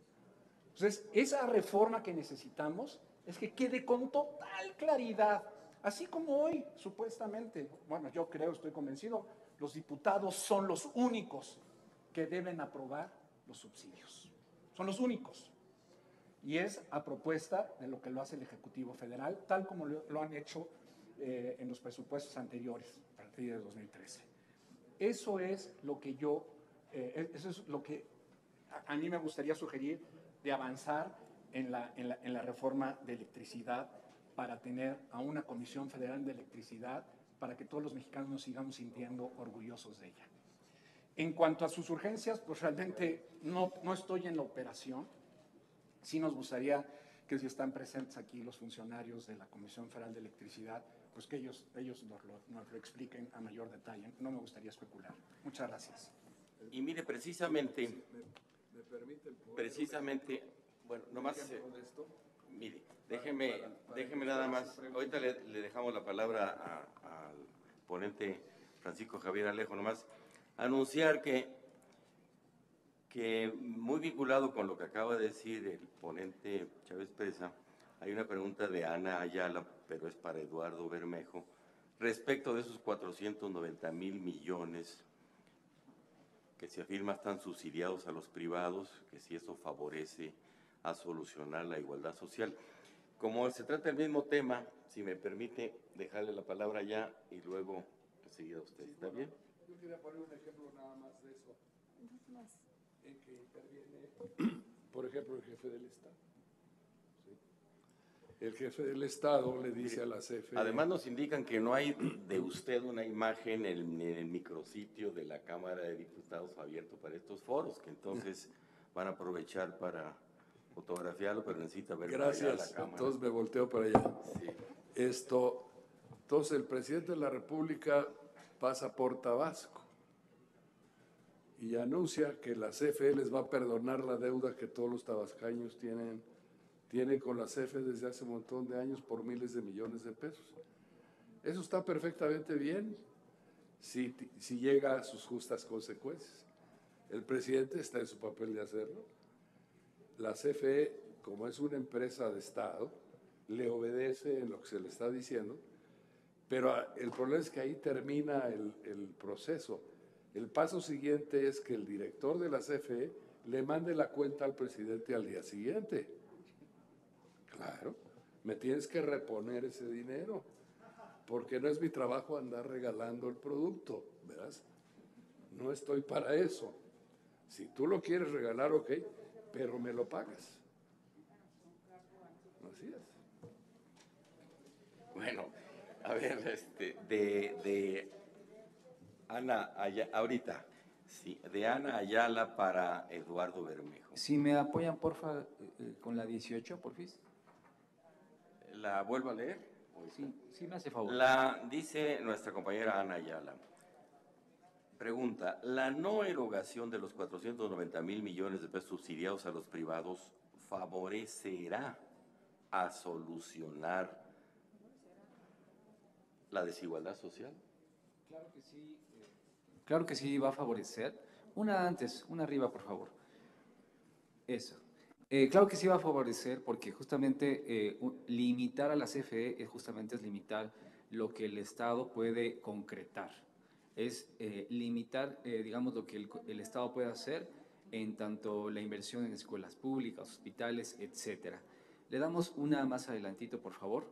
Entonces, esa reforma que necesitamos es que quede con total claridad Así como hoy, supuestamente, bueno, yo creo, estoy convencido, los diputados son los únicos que deben aprobar los subsidios. Son los únicos. Y es a propuesta de lo que lo hace el Ejecutivo Federal, tal como lo, lo han hecho eh, en los presupuestos anteriores, a partir de dos mil trece. Eso es lo que yo, eh, eso es lo que a, a mí me gustaría sugerir de avanzar en la, en, la, en la reforma de electricidad para tener a una Comisión Federal de Electricidad para que todos los mexicanos nos sigamos sintiendo orgullosos de ella. En cuanto a sus urgencias, pues realmente no, no estoy en la operación. Sí nos gustaría que si están presentes aquí los funcionarios de la Comisión Federal de Electricidad, pues que ellos, ellos nos, lo, nos lo expliquen a mayor detalle. No me gustaría especular. Muchas gracias. Y mire, precisamente, ¿Me, me permite el poder precisamente, bueno, nomás, de eh, esto? mire, déjeme, Para- para déjeme ilustrar nada su más, pregunta. ahorita le, le dejamos la palabra a- al ponente Francisco Javier Alejo, nomás anunciar que, que muy vinculado con lo que acaba de decir el ponente Chávez Presa, hay una pregunta de Ana Ayala, pero es para Eduardo Bermejo, respecto de esos cuatrocientos noventa mil millones que se afirma están subsidiados a los privados, que si eso favorece a solucionar la igualdad social. Como se trata del mismo tema, si me permite dejarle la palabra ya y luego enseguida usted. ¿Está bien? Yo quería poner un ejemplo nada más de eso, en que interviene, por ejemplo, el jefe del Estado. ¿Sí? El jefe del Estado le dice a la C F E... Además nos indican que no hay de usted una imagen en el, en el micrositio de la Cámara de Diputados abierto para estos foros, que entonces van a aprovechar para fotografiarlo, pero necesita ver Gracias, la cámara. entonces me volteo para allá. Sí. Esto, entonces el presidente de la República pasa por Tabasco y anuncia que la C F E les va a perdonar la deuda que todos los tabascaños tienen, tienen con la C F E desde hace un montón de años por miles de millones de pesos. Eso está perfectamente bien si, si llega a sus justas consecuencias. El presidente está en su papel de hacerlo. La C F E, como es una empresa de Estado, le obedece en lo que se le está diciendo, pero el problema es que ahí termina el, el proceso. El paso siguiente es que el director de la C F E le mande la cuenta al presidente al día siguiente. Claro, me tienes que reponer ese dinero, porque no es mi trabajo andar regalando el producto, ¿verdad? No estoy para eso. Si tú lo quieres regalar, ok, pero me lo pagas. Así es. Bueno, a ver, este, de, de Ana Ayala, ahorita, sí, de Ana Ayala para Eduardo Bermejo. Si me apoyan, porfa, eh, con la dieciocho, porfis. ¿La vuelvo a leer? Sí, sí me hace favor. La dice nuestra compañera Ana Ayala. Pregunta, ¿la no erogación de los cuatrocientos noventa mil millones de pesos subsidiados a los privados favorecerá a solucionar la desigualdad social? Claro que sí. eh, Claro que sí va a favorecer. Una antes, una arriba, por favor. Eso. Eh, claro que sí va a favorecer porque justamente eh, un- limitar a la C F E es justamente es limitar lo que el Estado puede concretar. Es eh, limitar, eh, digamos, lo que el, co- el Estado puede hacer en tanto la inversión en escuelas públicas, hospitales, etcétera. Le damos una más adelantito, por favor.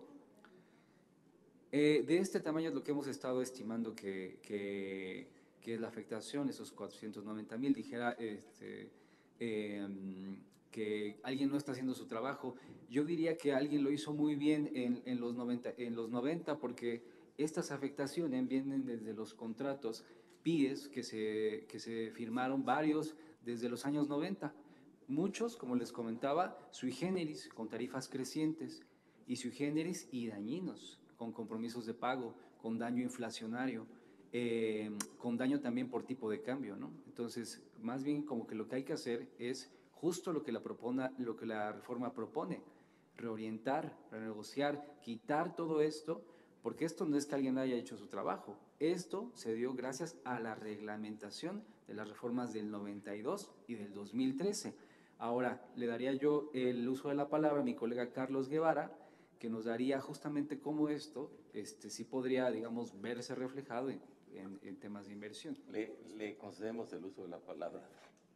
Eh, de este tamaño es lo que hemos estado estimando que, que, que es la afectación, esos cuatrocientos noventa mil. Dijera este, eh, que alguien no está haciendo su trabajo. Yo diría que alguien lo hizo muy bien en, en, los, noventa, en los noventa, porque estas afectaciones vienen desde los contratos P I E S que se, que se firmaron varios desde los años noventa. Muchos, como les comentaba, sui generis, con tarifas crecientes, y sui generis y dañinos, con compromisos de pago, con daño inflacionario, eh, con daño también por tipo de cambio, ¿no? Entonces, más bien como que lo que hay que hacer es justo lo que la, propona, lo que la reforma propone, reorientar, renegociar, quitar todo esto, porque esto no es que alguien haya hecho su trabajo, esto se dio gracias a la reglamentación de las reformas del noventa y dos y del dos mil trece. Ahora, le daría yo el uso de la palabra a mi colega Carlos Guevara, que nos daría justamente cómo esto este, sí podría, digamos, verse reflejado en, en, en temas de inversión. Le, le concedemos el uso de la palabra.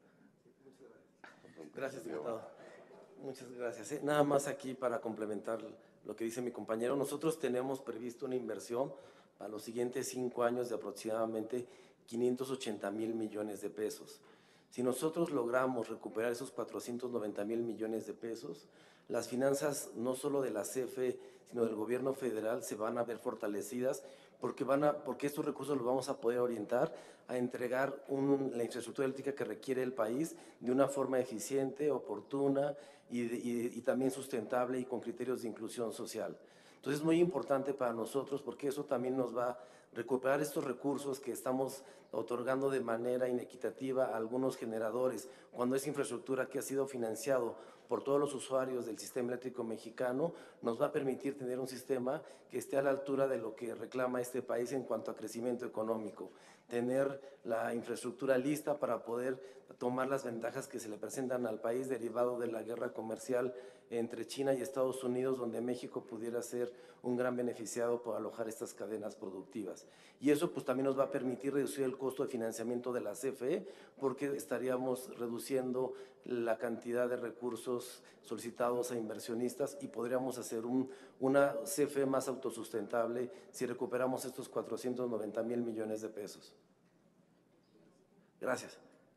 Gracias, diputado. Muchas gracias. Eh, Nada más aquí para complementar lo que dice mi compañero. Nosotros tenemos previsto una inversión para los siguientes cinco años de aproximadamente quinientos ochenta mil millones de pesos. Si nosotros logramos recuperar esos cuatrocientos noventa mil millones de pesos, las finanzas no solo de la C F E, sino del gobierno federal se van a ver fortalecidas porque, van a, porque estos recursos los vamos a poder orientar a entregar un, la infraestructura eléctrica que requiere el país de una forma eficiente, oportuna y, de, y, y también sustentable y con criterios de inclusión social. Entonces es muy importante para nosotros porque eso también nos va a recuperar estos recursos que estamos otorgando de manera inequitativa a algunos generadores, cuando es infraestructura que ha sido financiado por todos los usuarios del sistema eléctrico mexicano, nos va a permitir tener un sistema que esté a la altura de lo que reclama este país en cuanto a crecimiento económico, tener la infraestructura lista para poder tomar las ventajas que se le presentan al país derivado de la guerra comercial entre China y Estados Unidos, donde México pudiera ser un gran beneficiado por alojar estas cadenas productivas. Y eso pues también nos va a permitir reducir el costo de financiamiento de la C F E, porque estaríamos reduciendo la cantidad de recursos solicitados a inversionistas y podríamos hacer un, una C F E más autosustentable si recuperamos estos cuatrocientos noventa mil millones de pesos. Gracias.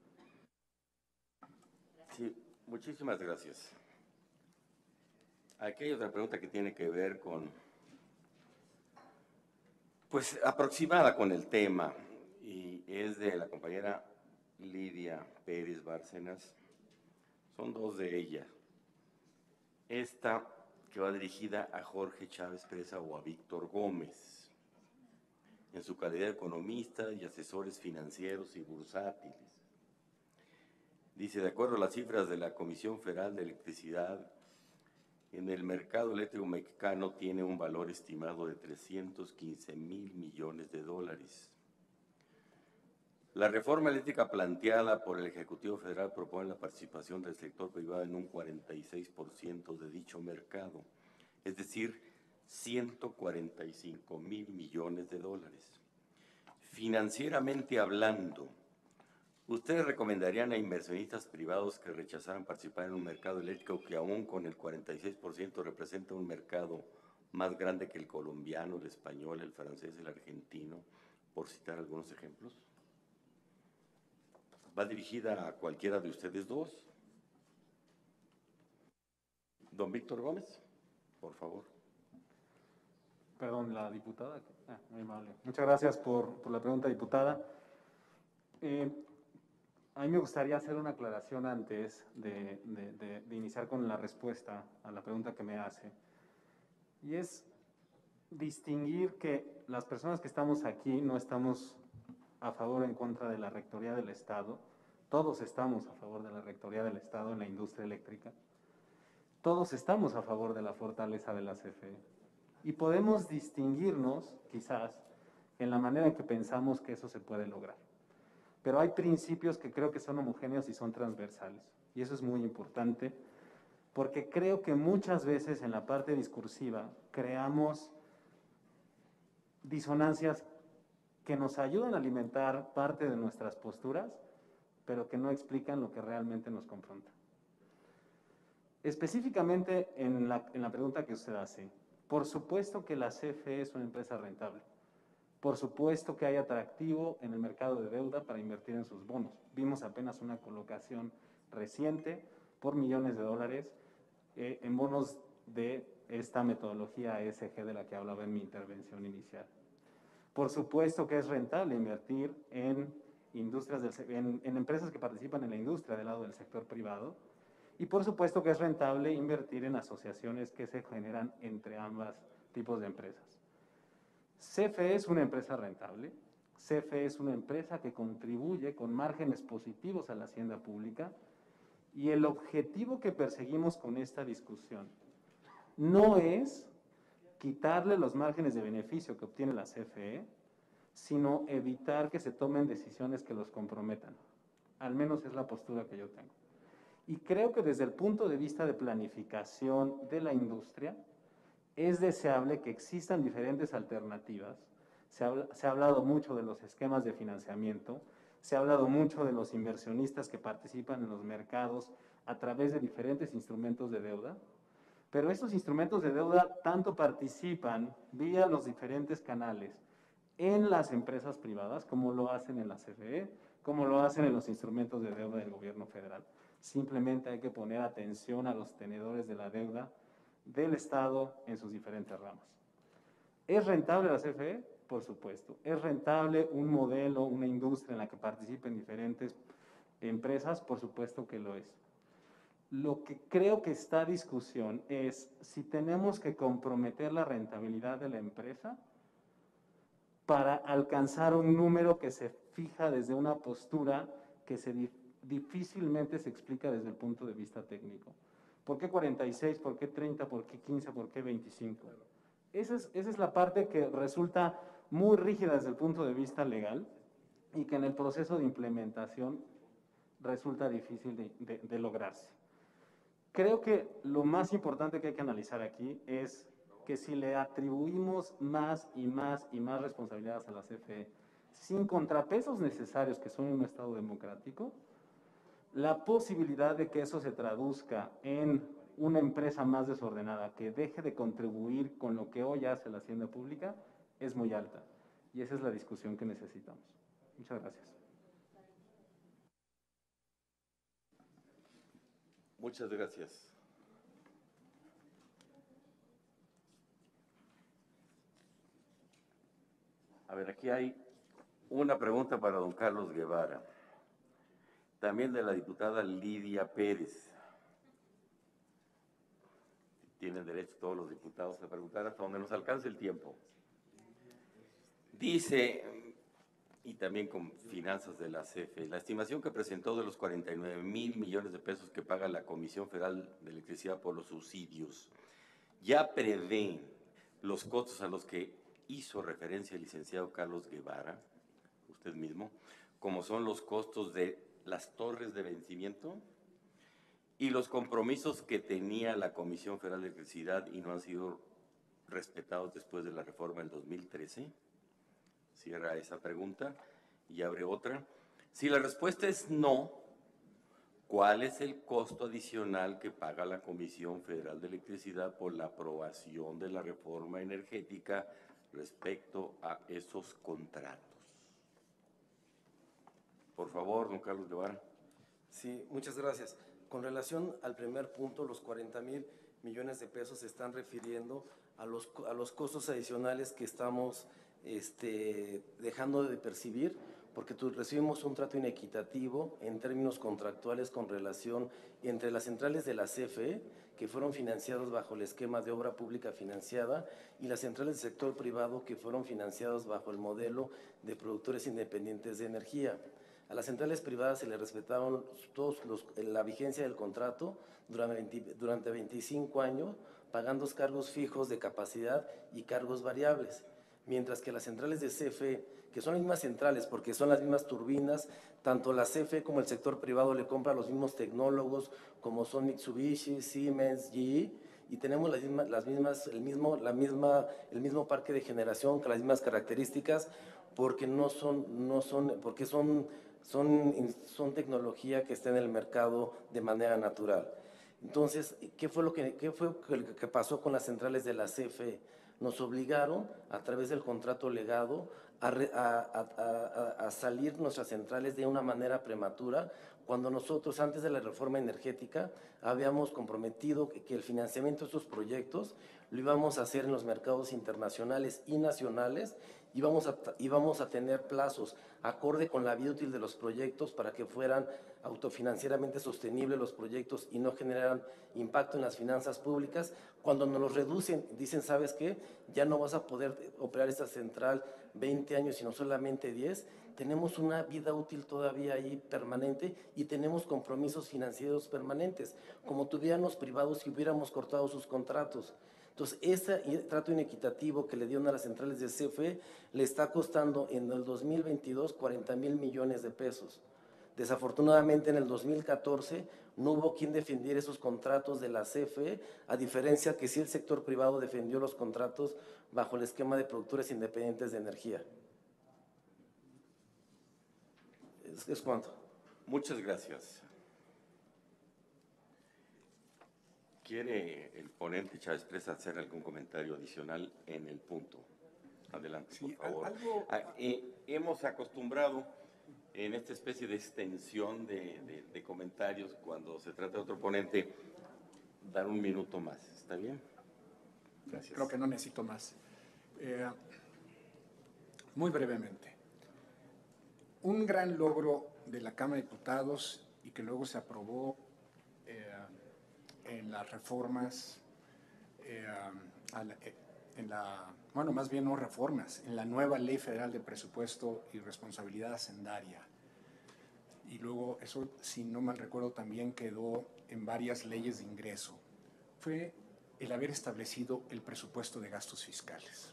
Sí, muchísimas gracias. Aquí hay otra pregunta que tiene que ver con, pues, aproximada con el tema, y es de la compañera Lidia Pérez Bárcenas. Son dos de ellas. Esta que va dirigida a Jorge Chávez Presa o a Víctor Gómez, en su calidad de economista y asesores financieros y bursátiles. Dice, de acuerdo a las cifras de la Comisión Federal de Electricidad, en el mercado eléctrico mexicano tiene un valor estimado de trescientos quince mil millones de dólares. La reforma eléctrica planteada por el Ejecutivo Federal propone la participación del sector privado en un cuarenta y seis por ciento de dicho mercado, es decir, ciento cuarenta y cinco mil millones de dólares. Financieramente hablando, ¿ustedes recomendarían a inversionistas privados que rechazaran participar en un mercado eléctrico que aún con el cuarenta y seis por ciento representa un mercado más grande que el colombiano, el español, el francés, el argentino, por citar algunos ejemplos? ¿Va dirigida a cualquiera de ustedes dos? Don Víctor Gómez, por favor. Perdón, la diputada. Ah, muy amable. Muchas gracias por, por la pregunta, diputada. Eh, a mí me gustaría hacer una aclaración antes de, de, de, de iniciar con la respuesta a la pregunta que me hace. Y es distinguir que las personas que estamos aquí no estamos a favor o en contra de la Rectoría del Estado. Todos estamos a favor de la Rectoría del Estado en la industria eléctrica. Todos estamos a favor de la fortaleza de la C F E. Y podemos distinguirnos, quizás, en la manera en que pensamos que eso se puede lograr. Pero hay principios que creo que son homogéneos y son transversales. Y eso es muy importante, porque creo que muchas veces en la parte discursiva creamos disonancias que nos ayudan a alimentar parte de nuestras posturas, pero que no explican lo que realmente nos confronta. Específicamente en la, en la pregunta que usted hace, por supuesto que la C F E es una empresa rentable. Por supuesto que hay atractivo en el mercado de deuda para invertir en sus bonos. Vimos apenas una colocación reciente por millones de dólares eh, en bonos de esta metodología E S G de la que hablaba en mi intervención inicial. Por supuesto que es rentable invertir en, industrias del, en, en empresas que participan en la industria del lado del sector privado. Y por supuesto que es rentable invertir en asociaciones que se generan entre ambos tipos de empresas. C F E es una empresa rentable. C F E es una empresa que contribuye con márgenes positivos a la hacienda pública. Y el objetivo que perseguimos con esta discusión no es quitarle los márgenes de beneficio que obtiene la C F E, sino evitar que se tomen decisiones que los comprometan. Al menos es la postura que yo tengo. Y creo que desde el punto de vista de planificación de la industria, es deseable que existan diferentes alternativas. Se ha, se ha hablado mucho de los esquemas de financiamiento, se ha hablado mucho de los inversionistas que participan en los mercados a través de diferentes instrumentos de deuda, pero estos instrumentos de deuda tanto participan vía los diferentes canales en las empresas privadas, como lo hacen en la C F E, como lo hacen en los instrumentos de deuda del gobierno federal. Simplemente hay que poner atención a los tenedores de la deuda del Estado en sus diferentes ramas. ¿Es rentable la C F E? Por supuesto. ¿Es rentable un modelo, una industria en la que participen diferentes empresas? Por supuesto que lo es. Lo que creo que está a discusión es si tenemos que comprometer la rentabilidad de la empresa para alcanzar un número que se fija desde una postura que se di difícilmente se explica desde el punto de vista técnico. ¿Por qué cuarenta y seis? ¿Por qué treinta? ¿Por qué quince? ¿Por qué veinticinco? Esa es, esa es la parte que resulta muy rígida desde el punto de vista legal y que en el proceso de implementación resulta difícil de, de, de lograrse. Creo que lo más importante que hay que analizar aquí es que si le atribuimos más y más y más responsabilidades a la C F E sin contrapesos necesarios que son un Estado democrático, la posibilidad de que eso se traduzca en una empresa más desordenada que deje de contribuir con lo que hoy hace la hacienda pública es muy alta. Y esa es la discusión que necesitamos. Muchas gracias. Muchas gracias. A ver, aquí hay una pregunta para don Carlos Guevara, también de la diputada Lidia Pérez. Tienen derecho todos los diputados a preguntar hasta donde nos alcance el tiempo. Dice, y también con finanzas de la C F E, la estimación que presentó de los cuarenta y nueve mil millones de pesos que paga la Comisión Federal de Electricidad por los subsidios, ¿ya prevé los costos a los que hizo referencia el licenciado Carlos Guevara, usted mismo, como son los costos de las torres de vencimiento y los compromisos que tenía la Comisión Federal de Electricidad y no han sido respetados después de la reforma del dos mil trece? Cierra esa pregunta y abre otra. Si la respuesta es no, ¿cuál es el costo adicional que paga la Comisión Federal de Electricidad por la aprobación de la reforma energética respecto a esos contratos? Por favor, don Carlos Guevara. Sí, muchas gracias. Con relación al primer punto, los cuarenta mil millones de pesos se están refiriendo a los, a los costos adicionales que estamos este, dejando de percibir, porque tú, recibimos un trato inequitativo en términos contractuales con relación entre las centrales de la C F E, que fueron financiadas bajo el esquema de obra pública financiada, y las centrales del sector privado, que fueron financiadas bajo el modelo de productores independientes de energía. A las centrales privadas se les respetaron todos los, la vigencia del contrato durante, veinte, durante veinticinco años, pagando cargos fijos de capacidad y cargos variables, mientras que las centrales de C F E, que son las mismas centrales porque son las mismas turbinas, tanto la C F E como el sector privado le compra a los mismos tecnólogos como son Mitsubishi, Siemens, G E, y tenemos las mismas, las mismas, el, mismo, la misma, el mismo parque de generación, con las mismas características, porque no son, no son, porque son, son, son tecnología que está en el mercado de manera natural. Entonces, ¿qué fue lo que, qué fue lo que pasó con las centrales de la C F E? Nos obligaron, a través del contrato legado, a, a, a, a salir nuestras centrales de una manera prematura, cuando nosotros, antes de la reforma energética, habíamos comprometido que, que el financiamiento de estos proyectos lo íbamos a hacer en los mercados internacionales y nacionales, y íbamos a, íbamos a tener plazos acorde con la vida útil de los proyectos para que fueran autofinancieramente sostenibles los proyectos y no generaran impacto en las finanzas públicas. Cuando nos los reducen, dicen, ¿sabes qué? Ya no vas a poder operar esta central veinte años, sino solamente diez. Tenemos una vida útil todavía ahí permanente y tenemos compromisos financieros permanentes, como tuvieran los privados si hubiéramos cortado sus contratos. Entonces, ese trato inequitativo que le dieron a las centrales de C F E le está costando en el dos mil veintidós cuarenta mil millones de pesos. Desafortunadamente, en el dos mil catorce no hubo quien defendiera esos contratos de la C F E, a diferencia que sí el sector privado defendió los contratos bajo el esquema de productores independientes de energía. Es, es cuanto. Muchas gracias. ¿Quiere el ponente Chávez Presa hacer algún comentario adicional en el punto? Adelante, por Sí, favor. algo- Ah, eh, hemos acostumbrado en esta especie de extensión de, de, de comentarios cuando se trata de otro ponente, dar un minuto más. ¿Está bien? Gracias. Creo que no necesito más. Eh, muy brevemente. Un gran logro de la Cámara de Diputados y que luego se aprobó eh, en las reformas, eh, a la, en la, bueno, más bien no reformas, en la nueva Ley Federal de Presupuesto y Responsabilidad Hacendaria. Y luego eso, si no mal recuerdo, también quedó en varias leyes de ingreso. Fue el haber establecido el presupuesto de gastos fiscales.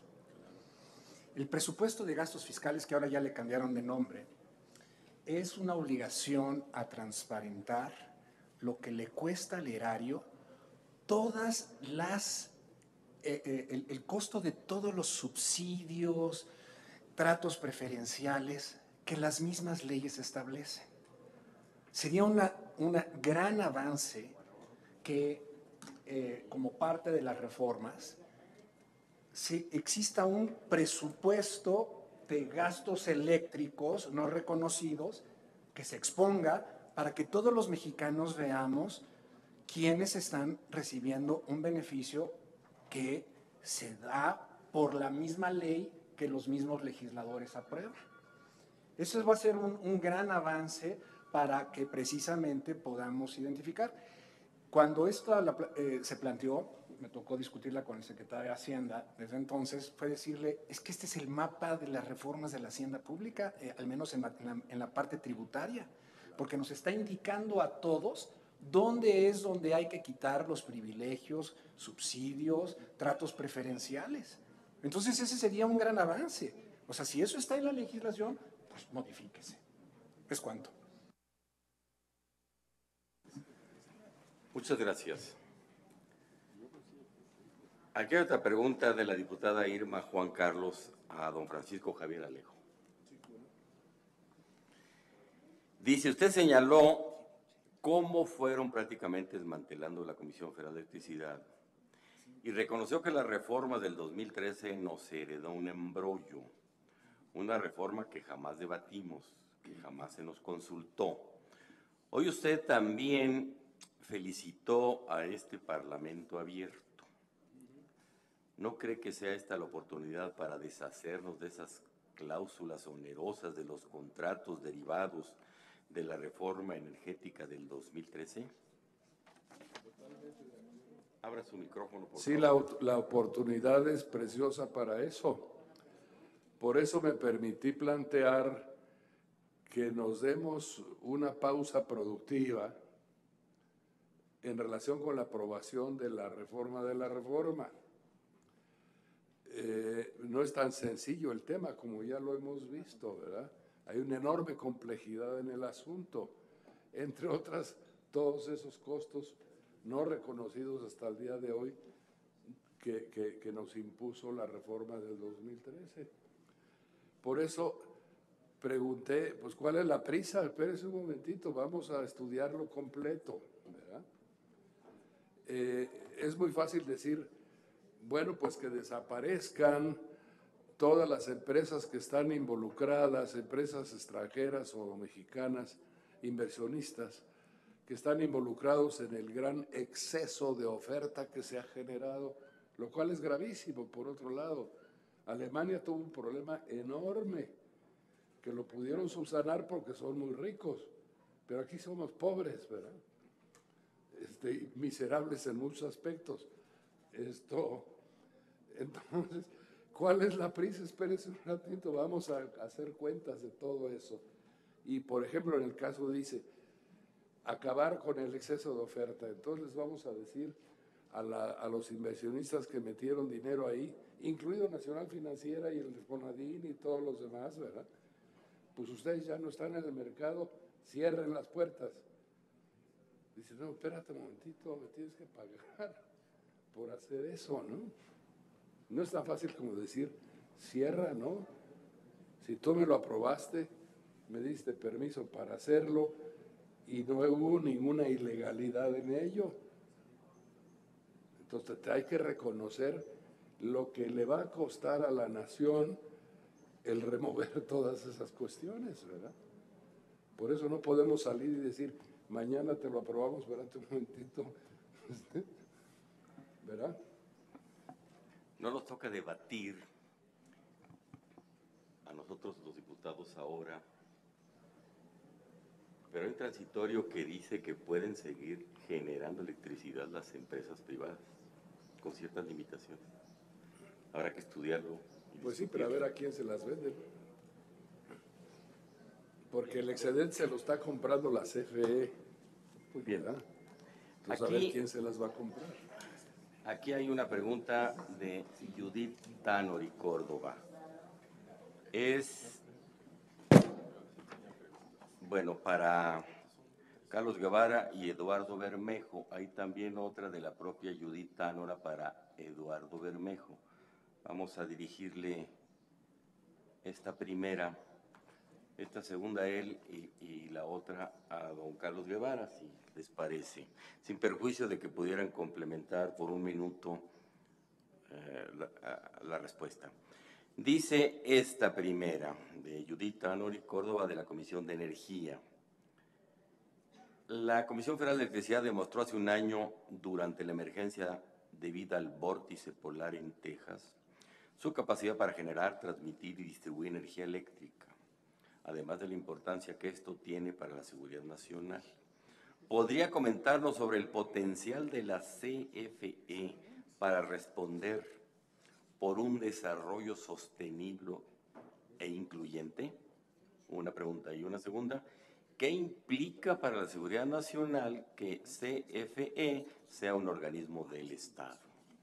El presupuesto de gastos fiscales, que ahora ya le cambiaron de nombre, es una obligación a transparentar lo que le cuesta al erario todas las, eh, eh, el, el costo de todos los subsidios, tratos preferenciales que las mismas leyes establecen. Sería una, una gran avance que, eh, como parte de las reformas, si exista un presupuesto de gastos eléctricos no reconocidos que se exponga para que todos los mexicanos veamos quiénes están recibiendo un beneficio que se da por la misma ley que los mismos legisladores aprueban. Eso va a ser un, un gran avance para que precisamente podamos identificar. Cuando esto la, eh, se planteó, me tocó discutirla con el secretario de Hacienda, desde entonces fue decirle, es que este es el mapa de las reformas de la Hacienda Pública, eh, al menos en la, en, la, en la parte tributaria, porque nos está indicando a todos dónde es donde hay que quitar los privilegios, subsidios, tratos preferenciales. Entonces ese sería un gran avance. O sea, si eso está en la legislación, pues modifíquese. ¿Es cuánto? Muchas gracias. Aquí hay otra pregunta de la diputada Irma Juan Carlos a don Francisco Javier Alejo. Dice, usted señaló cómo fueron prácticamente desmantelando la Comisión Federal de Electricidad y reconoció que la reforma del dos mil trece nos heredó un embrollo, una reforma que jamás debatimos, que jamás se nos consultó. Hoy usted también felicitó a este Parlamento abierto. ¿No cree que sea esta la oportunidad para deshacernos de esas cláusulas onerosas de los contratos derivados de la reforma energética del dos mil trece? Abra su micrófono, por Sí, favor. la, la oportunidad es preciosa para eso. Por eso me permití plantear que nos demos una pausa productiva en relación con la aprobación de la reforma de la reforma. Eh, no es tan sencillo el tema como ya lo hemos visto, ¿verdad? Hay una enorme complejidad en el asunto, entre otras, todos esos costos no reconocidos hasta el día de hoy que, que, que nos impuso la reforma del dos mil trece. Por eso pregunté, pues, ¿cuál es la prisa? Espérese un momentito, vamos a estudiarlo completo, ¿verdad? Eh, es muy fácil decir, bueno, pues que desaparezcan todas las empresas que están involucradas, empresas extranjeras o mexicanas, inversionistas, que están involucrados en el gran exceso de oferta que se ha generado, lo cual es gravísimo. Por otro lado, Alemania tuvo un problema enorme, que lo pudieron subsanar porque son muy ricos, pero aquí somos pobres, ¿verdad? Este, miserables en muchos aspectos. Esto, entonces, ¿cuál es la prisa? Espérense un ratito, vamos a hacer cuentas de todo eso. Y, por ejemplo, en el caso dice, acabar con el exceso de oferta. Entonces les vamos a decir a, la, a los inversionistas que metieron dinero ahí, incluido Nacional Financiera y el Fonadín y todos los demás, ¿verdad? pues ustedes ya no están en el mercado, cierren las puertas. Dice, no, espérate un momentito, me tienes que pagar por hacer eso, ¿no? No es tan fácil como decir, cierra, ¿no? Si tú me lo aprobaste, me diste permiso para hacerlo y no hubo ninguna ilegalidad en ello. Entonces te hay que reconocer lo que le va a costar a la nación el remover todas esas cuestiones, ¿verdad? Por eso no podemos salir y decir, mañana te lo aprobamos, espérate un momentito, ¿verdad? No nos toca debatir a nosotros los diputados ahora, pero hay un transitorio que dice que pueden seguir generando electricidad las empresas privadas, con ciertas limitaciones. Habrá que estudiarlo. Pues sí, pero a ver a quién se las venden. Porque el excedente se lo está comprando la C F E. Muy bien. ¿Verdad? Entonces, Aquí, a ver quién se las va a comprar. Aquí hay una pregunta de Judith Tanori Córdoba. Es, bueno, para Carlos Guevara y Eduardo Bermejo. Hay también otra de la propia Judith Tanora para Eduardo Bermejo. Vamos a dirigirle esta primera, esta segunda a él y, y la otra a don Carlos Guevara, si les parece, sin perjuicio de que pudieran complementar por un minuto eh, la, la respuesta. Dice esta primera, de Judith Tanori Córdoba, de la Comisión de Energía. La Comisión Federal de Electricidad demostró hace un año, durante la emergencia debida al vórtice polar en Texas, su capacidad para generar, transmitir y distribuir energía eléctrica, además de la importancia que esto tiene para la seguridad nacional. ¿Podría comentarnos sobre el potencial de la C F E para responder por un desarrollo sostenible e incluyente? Una pregunta. Y una segunda, ¿qué implica para la seguridad nacional que C F E sea un organismo del Estado?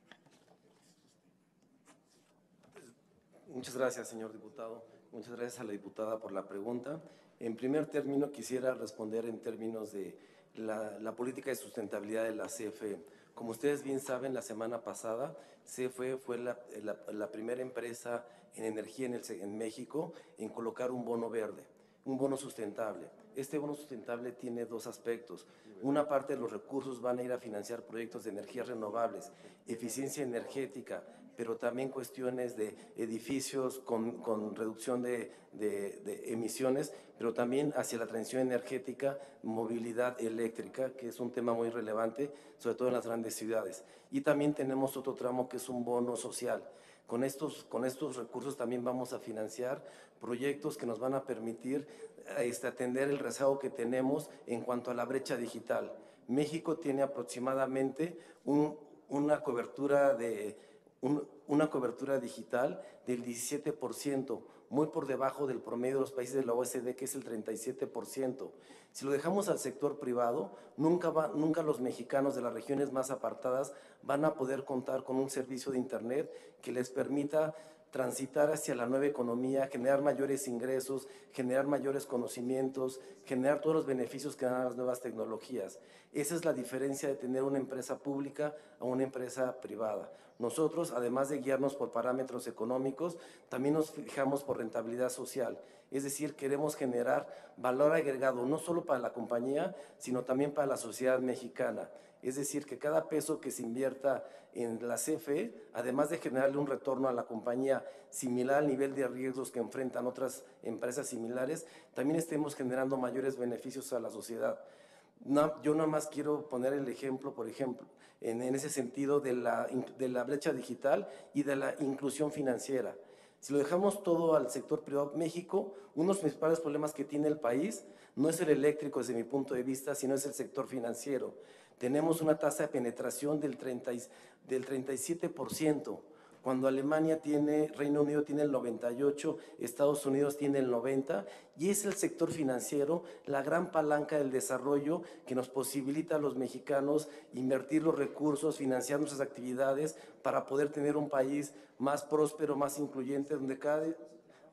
Muchas gracias, señor diputado. Muchas gracias a la diputada por la pregunta. En primer término, quisiera responder en términos de la, la política de sustentabilidad de la C F E. Como ustedes bien saben, la semana pasada, C F E fue la, la, la primera empresa en energía en, el, en México en colocar un bono verde, un bono sustentable. Este bono sustentable tiene dos aspectos. Una parte de los recursos van a ir a financiar proyectos de energías renovables, eficiencia energética, pero también cuestiones de edificios con, con reducción de, de, de emisiones, pero también hacia la transición energética, movilidad eléctrica, que es un tema muy relevante, sobre todo en las grandes ciudades. Y también tenemos otro tramo que es un bono social. Con estos, con estos recursos también vamos a financiar proyectos que nos van a permitir este, atender el rezago que tenemos en cuanto a la brecha digital. México tiene aproximadamente un, una cobertura de un, una cobertura digital del diecisiete por ciento, muy por debajo del promedio de los países de la O E C D, que es el treinta y siete por ciento. Si lo dejamos al sector privado, nunca, va, nunca los mexicanos de las regiones más apartadas van a poder contar con un servicio de Internet que les permita transitar hacia la nueva economía, generar mayores ingresos, generar mayores conocimientos, generar todos los beneficios que dan las nuevas tecnologías. Esa es la diferencia de tener una empresa pública a una empresa privada. Nosotros, además de guiarnos por parámetros económicos, también nos fijamos por rentabilidad social. Es decir, queremos generar valor agregado no solo para la compañía, sino también para la sociedad mexicana. Es decir, que cada peso que se invierta en la C F E, además de generarle un retorno a la compañía similar al nivel de riesgos que enfrentan otras empresas similares, también estemos generando mayores beneficios a la sociedad. No, yo nada más quiero poner el ejemplo, por ejemplo, en, en ese sentido de la, de la brecha digital y de la inclusión financiera. Si lo dejamos todo al sector privado, México, uno de los principales problemas que tiene el país no es el eléctrico desde mi punto de vista, sino es el sector financiero. Tenemos una tasa de penetración del, treinta, del treinta y siete por ciento, cuando Alemania tiene, Reino Unido tiene el noventa y ocho por ciento, Estados Unidos tiene el noventa por ciento, y es el sector financiero la gran palanca del desarrollo que nos posibilita a los mexicanos invertir los recursos, financiar nuestras actividades para poder tener un país más próspero, más incluyente, donde cada,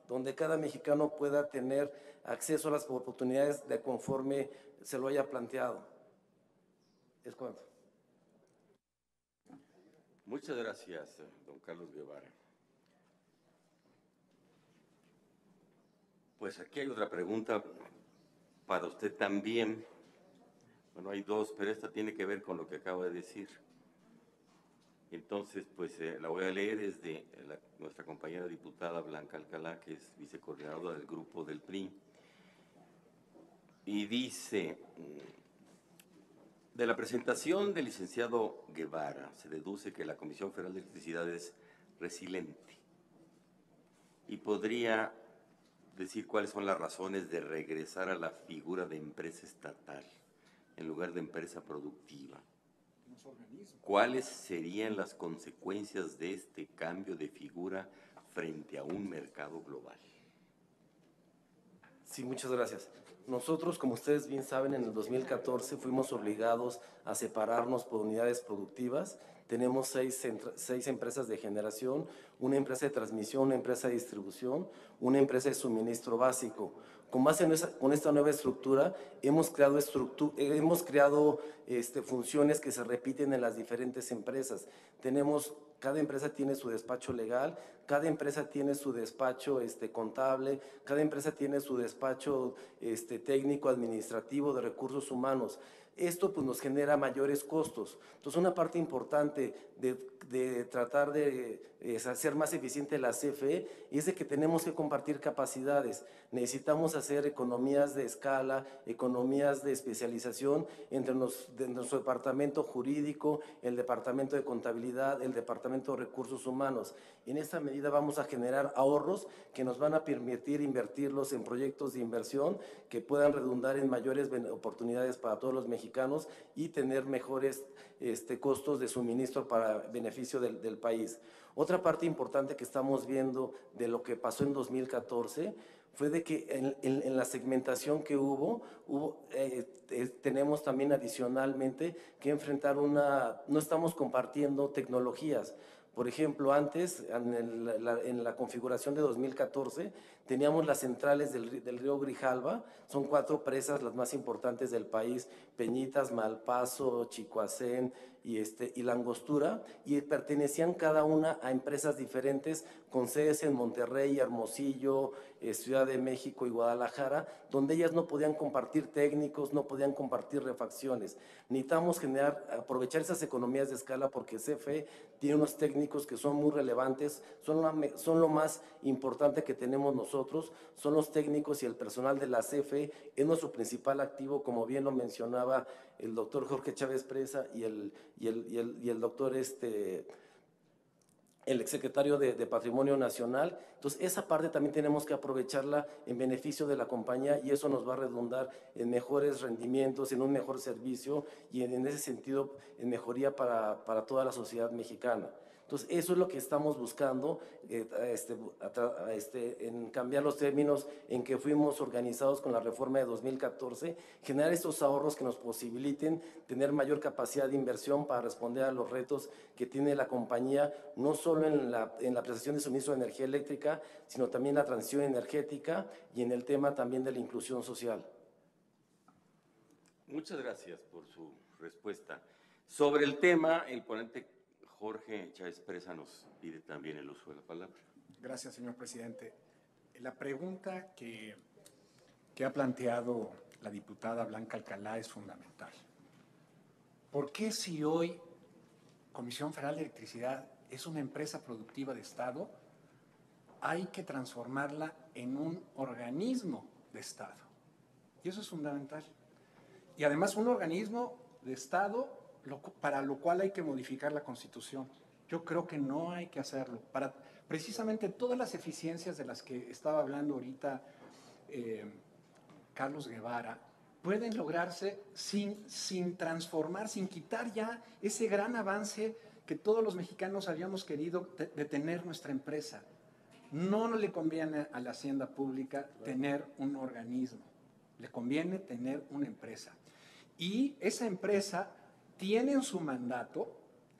donde cada mexicano pueda tener acceso a las oportunidades de conforme se lo haya planteado. Es cuanto. Muchas gracias, don Carlos Guevara. Pues aquí hay otra pregunta para usted también. Bueno, hay dos, pero esta tiene que ver con lo que acaba de decir. Entonces, pues eh, la voy a leer, es de la, nuestra compañera diputada Blanca Alcalá, que es vicecoordinadora del grupo del P R I. Y dice, de la presentación del licenciado Guevara se deduce que la Comisión Federal de Electricidad es resiliente. Y podría decir cuáles son las razones de regresar a la figura de empresa estatal en lugar de empresa productiva. ¿Cuáles serían las consecuencias de este cambio de figura frente a un mercado global? Sí, muchas gracias. Nosotros, como ustedes bien saben, en el dos mil catorce fuimos obligados a separarnos por unidades productivas. Tenemos seis, seis empresas de generación, una empresa de transmisión, una empresa de distribución, una empresa de suministro básico. Con base en esa, con esta nueva estructura, hemos creado, estructu hemos creado este, funciones que se repiten en las diferentes empresas. Tenemos, cada empresa tiene su despacho legal, cada empresa tiene su despacho este, contable, cada empresa tiene su despacho este, técnico, administrativo, de recursos humanos. Esto pues, nos genera mayores costos. Entonces, una parte importante de, de tratar de eh, hacer más eficiente la C F E es de que tenemos que compartir capacidades. Necesitamos hacer economías de escala, economías de especialización entre, nos, de nuestro departamento jurídico, el departamento de contabilidad, el departamento de recursos humanos. En esta medida vamos a generar ahorros que nos van a permitir invertirlos en proyectos de inversión que puedan redundar en mayores oportunidades para todos los mexicanos y tener mejores este, costos de suministro para beneficio del, del país. Otra parte importante que estamos viendo de lo que pasó en dos mil catorce fue de que en, en, en la segmentación que hubo, hubo eh, eh, tenemos también adicionalmente que enfrentar una, no estamos compartiendo tecnologías. Por ejemplo, antes, en, el, la, en la configuración de dos mil catorce, teníamos las centrales del, del río Grijalva, son cuatro presas las más importantes del país, Peñitas, Malpaso, Chicoacén y, este, y La Angostura, y pertenecían cada una a empresas diferentes con sedes en Monterrey, Hermosillo, eh, Ciudad de México y Guadalajara, donde ellas no podían compartir técnicos, no podían compartir refacciones. Necesitamos generar, aprovechar esas economías de escala porque C F E tiene unos técnicos que son muy relevantes, son, la, son lo más importante que tenemos nosotros, son los técnicos y el personal de la C F E, es nuestro principal activo, como bien lo mencionaba el doctor Jorge Chávez Presa y el, y el, y el, y el doctor este, el exsecretario de, de Patrimonio Nacional. Entonces, esa parte también tenemos que aprovecharla en beneficio de la compañía y eso nos va a redundar en mejores rendimientos, en un mejor servicio y en, en ese sentido en mejoría para, para toda la sociedad mexicana. Entonces, eso es lo que estamos buscando, eh, este, este, en cambiar los términos en que fuimos organizados con la reforma de dos mil catorce, generar estos ahorros que nos posibiliten tener mayor capacidad de inversión para responder a los retos que tiene la compañía, no solo en la, en la prestación de suministro de energía eléctrica, sino también la transición energética y en el tema también de la inclusión social. Muchas gracias por su respuesta. Sobre el tema, el ponente Jorge Chávez Presa nos pide también el uso de la palabra. Gracias, señor presidente. La pregunta que, que ha planteado la diputada Blanca Alcalá es fundamental. ¿Por qué si hoy Comisión Federal de Electricidad es una empresa productiva de Estado, hay que transformarla en un organismo de Estado? Y eso es fundamental. Y además un organismo de Estado Lo, para lo cual hay que modificar la Constitución. Yo creo que no hay que hacerlo. Para precisamente todas las eficiencias de las que estaba hablando ahorita eh, Carlos Guevara, pueden lograrse sin, sin transformar, sin quitar ya ese gran avance que todos los mexicanos habíamos querido de, de tener nuestra empresa. No le conviene a la hacienda pública tener un organismo, le conviene tener una empresa. Y esa empresa tiene en su mandato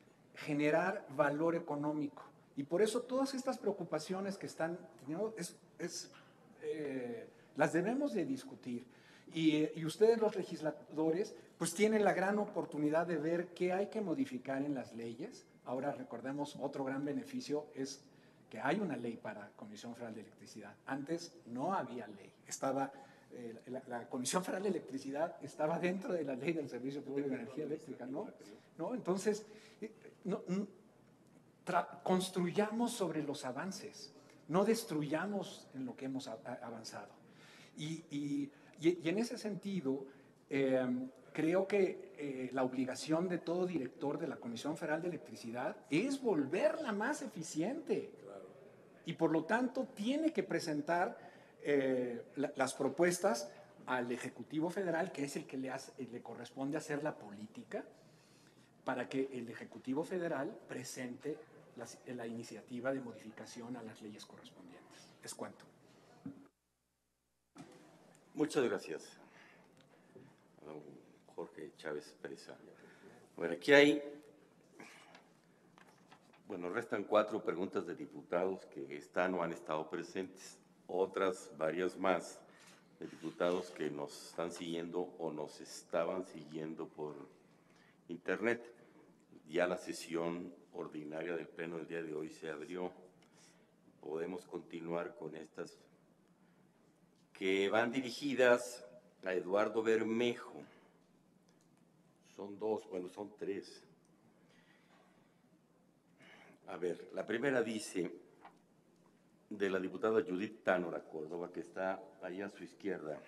generar valor económico. Y por eso todas estas preocupaciones que están teniendo es es, eh, las debemos de discutir. Y, y ustedes los legisladores pues tienen la gran oportunidad de ver qué hay que modificar en las leyes. Ahora recordemos, otro gran beneficio es que hay una ley para Comisión Federal de Electricidad. Antes no había ley, estaba, eh, la, la Comisión Federal de Electricidad estaba dentro de la ley del Servicio Público de Energía Eléctrica, ¿no? ¿No? Entonces, eh, no, no, construyamos sobre los avances, no destruyamos en lo que hemos a, a, avanzado. Y, y, y en ese sentido, eh, creo que eh, la obligación de todo director de la Comisión Federal de Electricidad es volverla más eficiente. Y por lo tanto tiene que presentar eh, la, las propuestas al Ejecutivo Federal, que es el que le, hace, le corresponde hacer la política, para que el Ejecutivo Federal presente la, la iniciativa de modificación a las leyes correspondientes. Es cuanto. Muchas gracias, don Jorge Chávez Presa. Bueno, aquí hay, bueno, restan cuatro preguntas de diputados que están o han estado presentes, otras varias más de diputados que nos están siguiendo o nos estaban siguiendo por internet. Ya la sesión ordinaria del Pleno del día de hoy se abrió. Podemos continuar con estas que van dirigidas a Eduardo Bermejo. Son dos, bueno, son tres. A ver, la primera dice, de la diputada Judith Tánora Córdoba, que está ahí a su izquierda.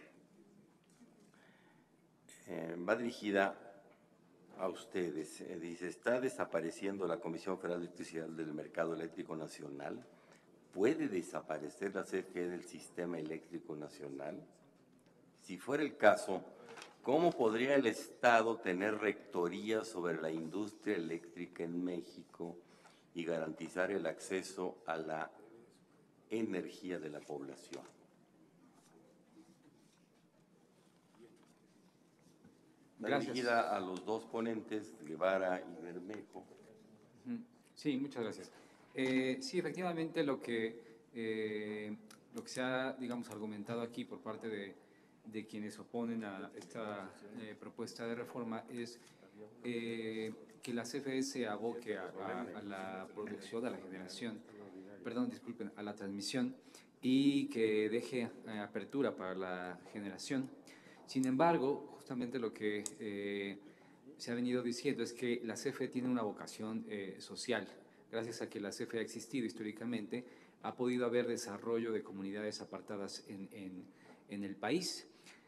Eh, va dirigida a ustedes. Eh, dice, ¿está desapareciendo la Comisión Federal de Electricidad del Mercado Eléctrico Nacional? ¿Puede desaparecer la C F E del Sistema Eléctrico Nacional? Si fuera el caso, ¿cómo podría el Estado tener rectoría sobre la industria eléctrica en México y garantizar el acceso a la energía de la población? Gracias. Dirigida a los dos ponentes, Guevara y Bermejo. Sí, muchas gracias. Eh, sí, efectivamente, lo que, eh, lo que se ha, digamos, argumentado aquí por parte de, de quienes oponen a esta eh, propuesta de reforma es eh, que la C F E se aboque a, a, a la producción, a la generación, perdón, disculpen, a la transmisión y que deje eh, apertura para la generación. Sin embargo, justamente lo que eh, se ha venido diciendo es que la C F E tiene una vocación eh, social. Gracias a que la C F E ha existido históricamente, ha podido haber desarrollo de comunidades apartadas en, en, en el país.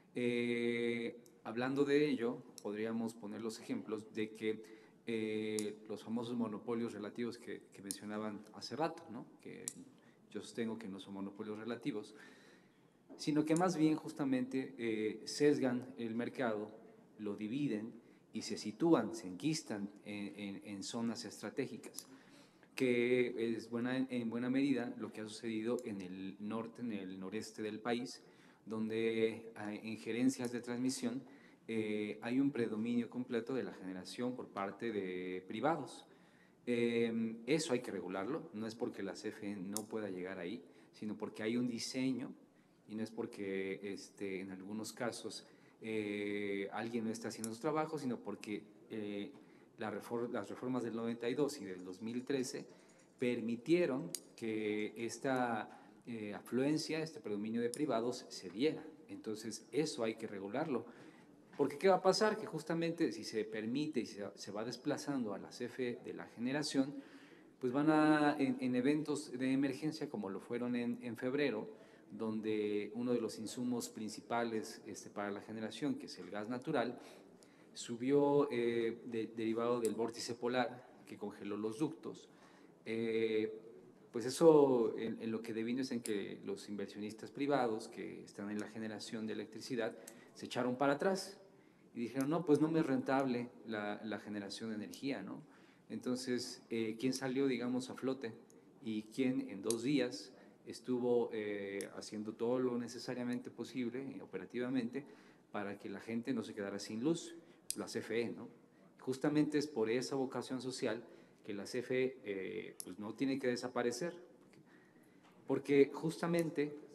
Eh, hablando de ello, podríamos poner los ejemplos de que eh, los famosos monopolios relativos que, que mencionaban hace rato, ¿no? Que yo sostengo que no son monopolios relativos, sino que más bien justamente eh, sesgan el mercado, lo dividen y se sitúan, se enquistan en, en, en zonas estratégicas, que es buena, en buena medida lo que ha sucedido en el norte, en el noreste del país, donde en gerencias de transmisión eh, hay un predominio completo de la generación por parte de privados. Eh, eso hay que regularlo, no es porque la C F E no pueda llegar ahí, sino porque hay un diseño y no es porque este, en algunos casos eh, alguien no está haciendo su trabajo, sino porque eh, la reform, las reformas del noventa y dos y del dos mil trece permitieron que esta eh, afluencia, este predominio de privados se diera. Entonces eso hay que regularlo. Porque ¿qué va a pasar? Que justamente si se permite y se, se va desplazando a la C F E de la generación, pues van a, en, en eventos de emergencia como lo fueron en, en febrero, donde uno de los insumos principales este, para la generación, que es el gas natural, subió eh, de, derivado del vórtice polar que congeló los ductos. Eh, pues eso en, en lo que devino es en que los inversionistas privados que están en la generación de electricidad se echaron para atrás y dijeron, no, pues no me es rentable la, la generación de energía, ¿no? Entonces, eh, ¿quién salió, digamos, a flote? Y quién en dos días estuvo eh, haciendo todo lo necesariamente posible, eh, operativamente, para que la gente no se quedara sin luz, la C F E, ¿no? Justamente es por esa vocación social que la C F E eh, pues no tiene que desaparecer, porque justamente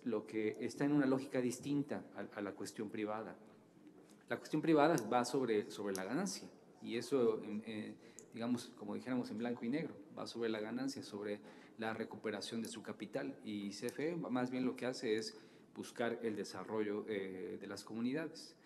lo que está en una lógica distinta a, a la cuestión privada. La cuestión privada va sobre, sobre la ganancia, y eso, eh, digamos, como dijéramos en blanco y negro, va sobre la ganancia, sobre la recuperación de su capital, y C F E más bien lo que hace es buscar el desarrollo eh, de las comunidades.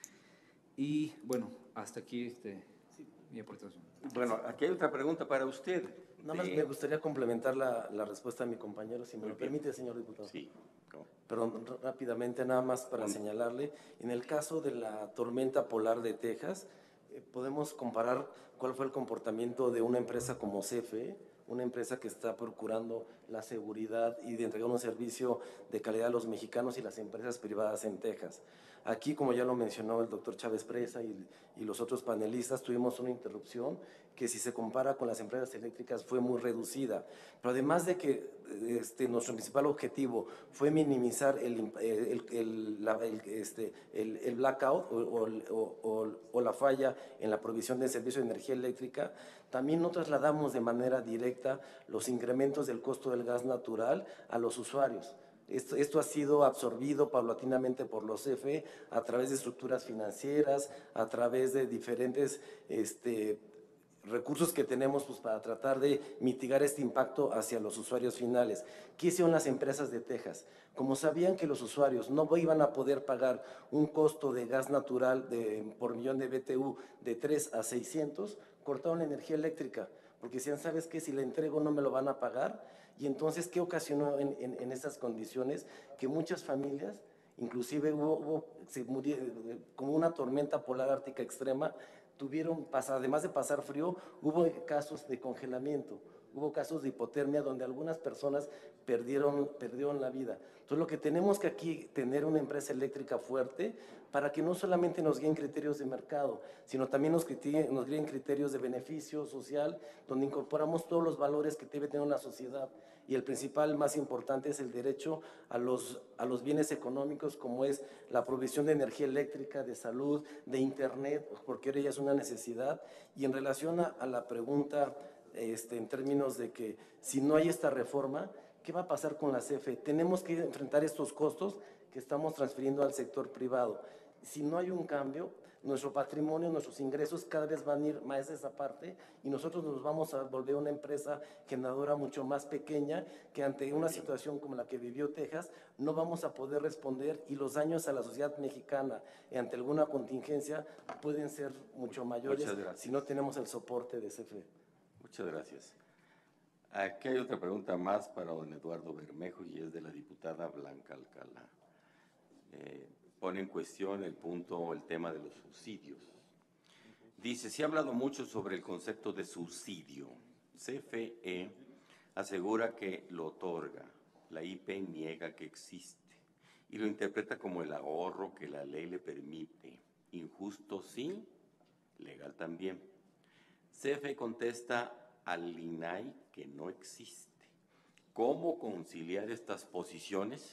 Y bueno, hasta aquí este, mi aportación. Bueno, aquí hay otra pregunta para usted. Nada más de... me gustaría complementar la, la respuesta de mi compañero, si me Muy lo bien. permite, señor diputado. Sí. ¿Cómo? Perdón, rápidamente, nada más para Con... señalarle, en el caso de la tormenta polar de Texas, eh, podemos comparar cuál fue el comportamiento de una empresa como C F E, una empresa que está procurando la seguridad y de entregar un servicio de calidad a los mexicanos, y las empresas privadas en Texas. Aquí, como ya lo mencionó el doctor Chávez Presa y, y los otros panelistas, tuvimos una interrupción que, si se compara con las empresas eléctricas, fue muy reducida. Pero además de que este, nuestro principal objetivo fue minimizar el, el, el, la, el, este, el, el blackout o, o, o, o la falla en la provisión del servicio de energía eléctrica, también no trasladamos de manera directa los incrementos del costo del gas natural a los usuarios. Esto, esto ha sido absorbido paulatinamente por los C F E a través de estructuras financieras, a través de diferentes este, recursos que tenemos pues, para tratar de mitigar este impacto hacia los usuarios finales. ¿Qué hicieron las empresas de Texas? Como sabían que los usuarios no iban a poder pagar un costo de gas natural de, por millón de B T U de tres a seiscientos, cortaron la energía eléctrica, porque decían, ¿sabes qué? Si le entrego no me lo van a pagar. Y entonces, ¿qué ocasionó en, en, en estas condiciones? Que muchas familias, inclusive hubo, hubo se murió, como una tormenta polar ártica extrema, tuvieron, además de pasar frío, hubo casos de congelamiento, hubo casos de hipotermia donde algunas personas perdieron, perdieron la vida. Entonces, lo que tenemos que aquí tener una empresa eléctrica fuerte para que no solamente nos guíen criterios de mercado, sino también nos, nos guíen criterios de beneficio social, donde incorporamos todos los valores que debe tener una sociedad. Y el principal, más importante, es el derecho a los, a los bienes económicos, como es la provisión de energía eléctrica, de salud, de internet, porque ahora ya es una necesidad. Y en relación a, a la pregunta, este, en términos de que si no hay esta reforma, ¿qué va a pasar con la C F E? Tenemos que enfrentar estos costos que estamos transfiriendo al sector privado. Si no hay un cambio, nuestro patrimonio, nuestros ingresos cada vez van a ir más a esa parte, y nosotros nos vamos a volver una empresa generadora mucho más pequeña, que ante una situación como la que vivió Texas no vamos a poder responder, y los daños a la sociedad mexicana ante alguna contingencia pueden ser mucho mayores si no tenemos el soporte de C F E. Muchas gracias. Aquí hay otra pregunta más para don Eduardo Bermejo, y es de la diputada Blanca Alcalá. Eh, pone en cuestión el punto o el tema de los subsidios. Dice, se ha hablado mucho sobre el concepto de subsidio. C F E asegura que lo otorga, la I P niega que existe y lo interpreta como el ahorro que la ley le permite. Injusto sí, legal también. C F E contesta al I N A I que no existe. ¿Cómo conciliar estas posiciones?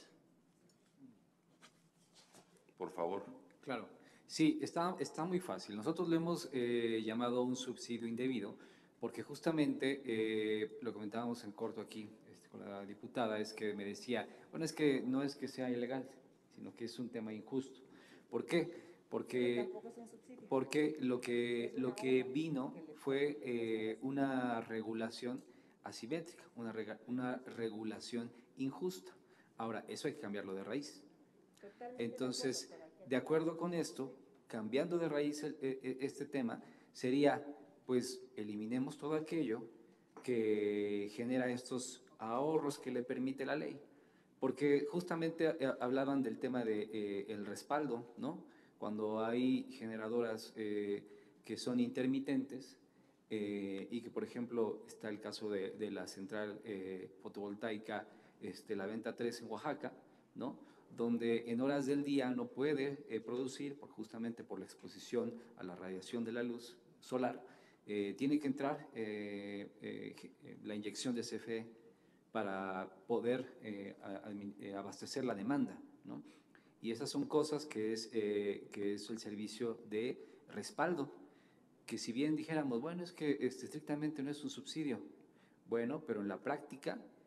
Por favor. Claro, sí, está, está muy fácil. Nosotros lo hemos eh, llamado un subsidio indebido porque justamente, eh, lo comentábamos en corto aquí este, con la diputada, es que me decía, bueno, es que no es que sea ilegal, sino que es un tema injusto. ¿Por qué? Porque, porque lo, que, lo que vino fue eh, una regulación asimétrica, una, rega, una regulación injusta. Ahora, eso hay que cambiarlo de raíz. Entonces, de acuerdo con esto, cambiando de raíz el, el, este tema, sería, pues, eliminemos todo aquello que genera estos ahorros que le permite la ley. Porque justamente hablaban del tema del de, eh, respaldo, ¿no? Cuando hay generadoras eh, que son intermitentes eh, y que, por ejemplo, está el caso de, de la central eh, fotovoltaica, este, la Venta tres en Oaxaca, ¿no? Donde en horas del día no puede eh, producir, por, justamente por la exposición a la radiación de la luz solar, eh, tiene que entrar eh, eh, la inyección de C F E para poder eh, a, a, abastecer la demanda, ¿no? Y esas son cosas que es, eh, que es el servicio de respaldo, que si bien dijéramos, bueno, es que este, estrictamente no es un subsidio, bueno, pero en la práctica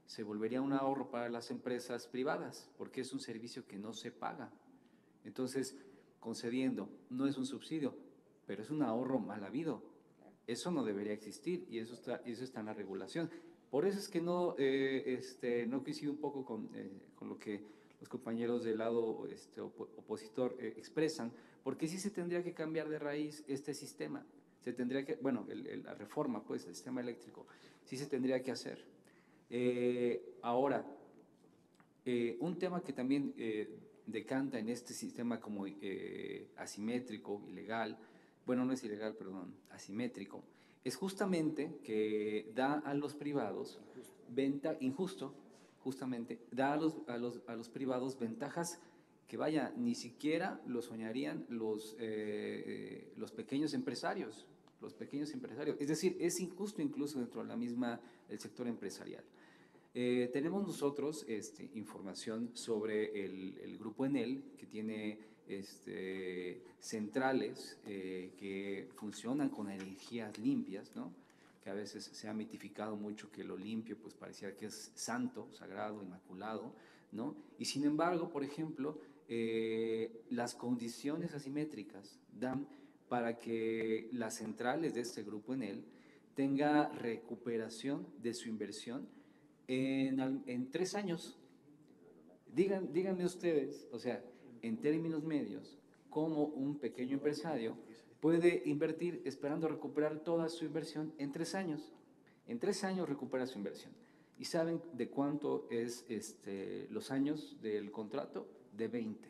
se volvería un ahorro para las empresas privadas, porque es un servicio que no se paga. Entonces, concediendo, no es un subsidio, pero es un ahorro mal habido. Eso no debería existir y eso está, eso está en la regulación. Por eso es que no, eh, este, no coincido un poco con, eh, con lo que los compañeros del lado este, op opositor eh, expresan, porque sí se tendría que cambiar de raíz este sistema. Se tendría que, bueno, el, el, la reforma, pues, del sistema eléctrico, sí se tendría que hacer. Eh, ahora, eh, un tema que también eh, decanta en este sistema como eh, asimétrico, ilegal, bueno, no es ilegal, perdón, asimétrico, es justamente que da a los privados venta, injusto, justamente, da a los, a los, a los privados ventajas que, vaya, ni siquiera lo soñarían los, eh, los pequeños empresarios, los pequeños empresarios. Es decir, es injusto incluso dentro de la misma, el sector empresarial. Eh, tenemos nosotros este, información sobre el, el grupo Enel, que tiene este, centrales eh, que funcionan con energías limpias, ¿no? Que a veces se ha mitificado mucho que lo limpio pues parecía que es santo, sagrado, inmaculado, ¿no? Y sin embargo, por ejemplo, eh, las condiciones asimétricas dan para que las centrales de este grupo Enel tenga recuperación de su inversión en, en tres años. Digan, díganme ustedes, o sea, en términos medios, cómo un pequeño empresario puede invertir esperando recuperar toda su inversión en tres años. En tres años recupera su inversión. ¿Y saben de cuánto es este, los años del contrato? De veinte.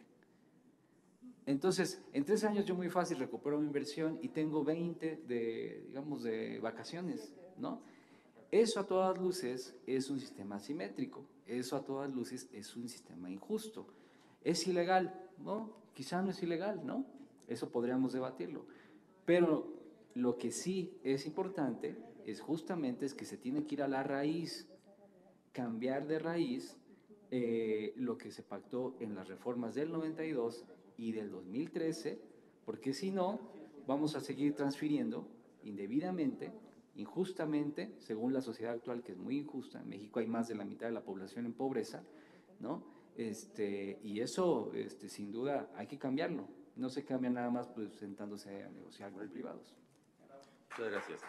Entonces, en tres años yo muy fácil recupero mi inversión y tengo veinte de, digamos, de vacaciones, ¿no? Eso a todas luces es un sistema asimétrico, eso a todas luces es un sistema injusto. ¿Es ilegal? No, quizá no es ilegal, ¿no? Eso podríamos debatirlo. Pero lo que sí es importante es justamente es que se tiene que ir a la raíz, cambiar de raíz eh, lo que se pactó en las reformas del noventa y dos y del dos mil trece, porque si no, vamos a seguir transfiriendo indebidamente, injustamente, según la sociedad actual, que es muy injusta. En México hay más de la mitad de la población en pobreza, ¿no? Este, y eso, este, sin duda, hay que cambiarlo. No se cambia nada más pues, sentándose a negociar con privados. Muchas gracias.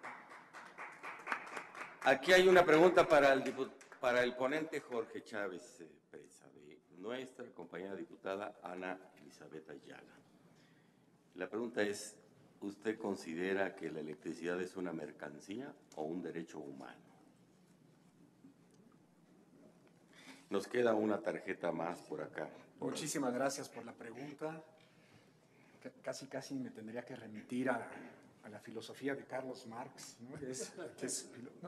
Aquí hay una pregunta para el, para el ponente Jorge Chávez eh, Presa, de nuestra compañera diputada Ana Elizabeth Ayala. La pregunta es, ¿usted considera que la electricidad es una mercancía o un derecho humano? Nos queda una tarjeta más por acá. Muchísimas gracias por la pregunta. Casi, casi me tendría que remitir a, a la filosofía de Carlos Marx, ¿no? Es, es, no.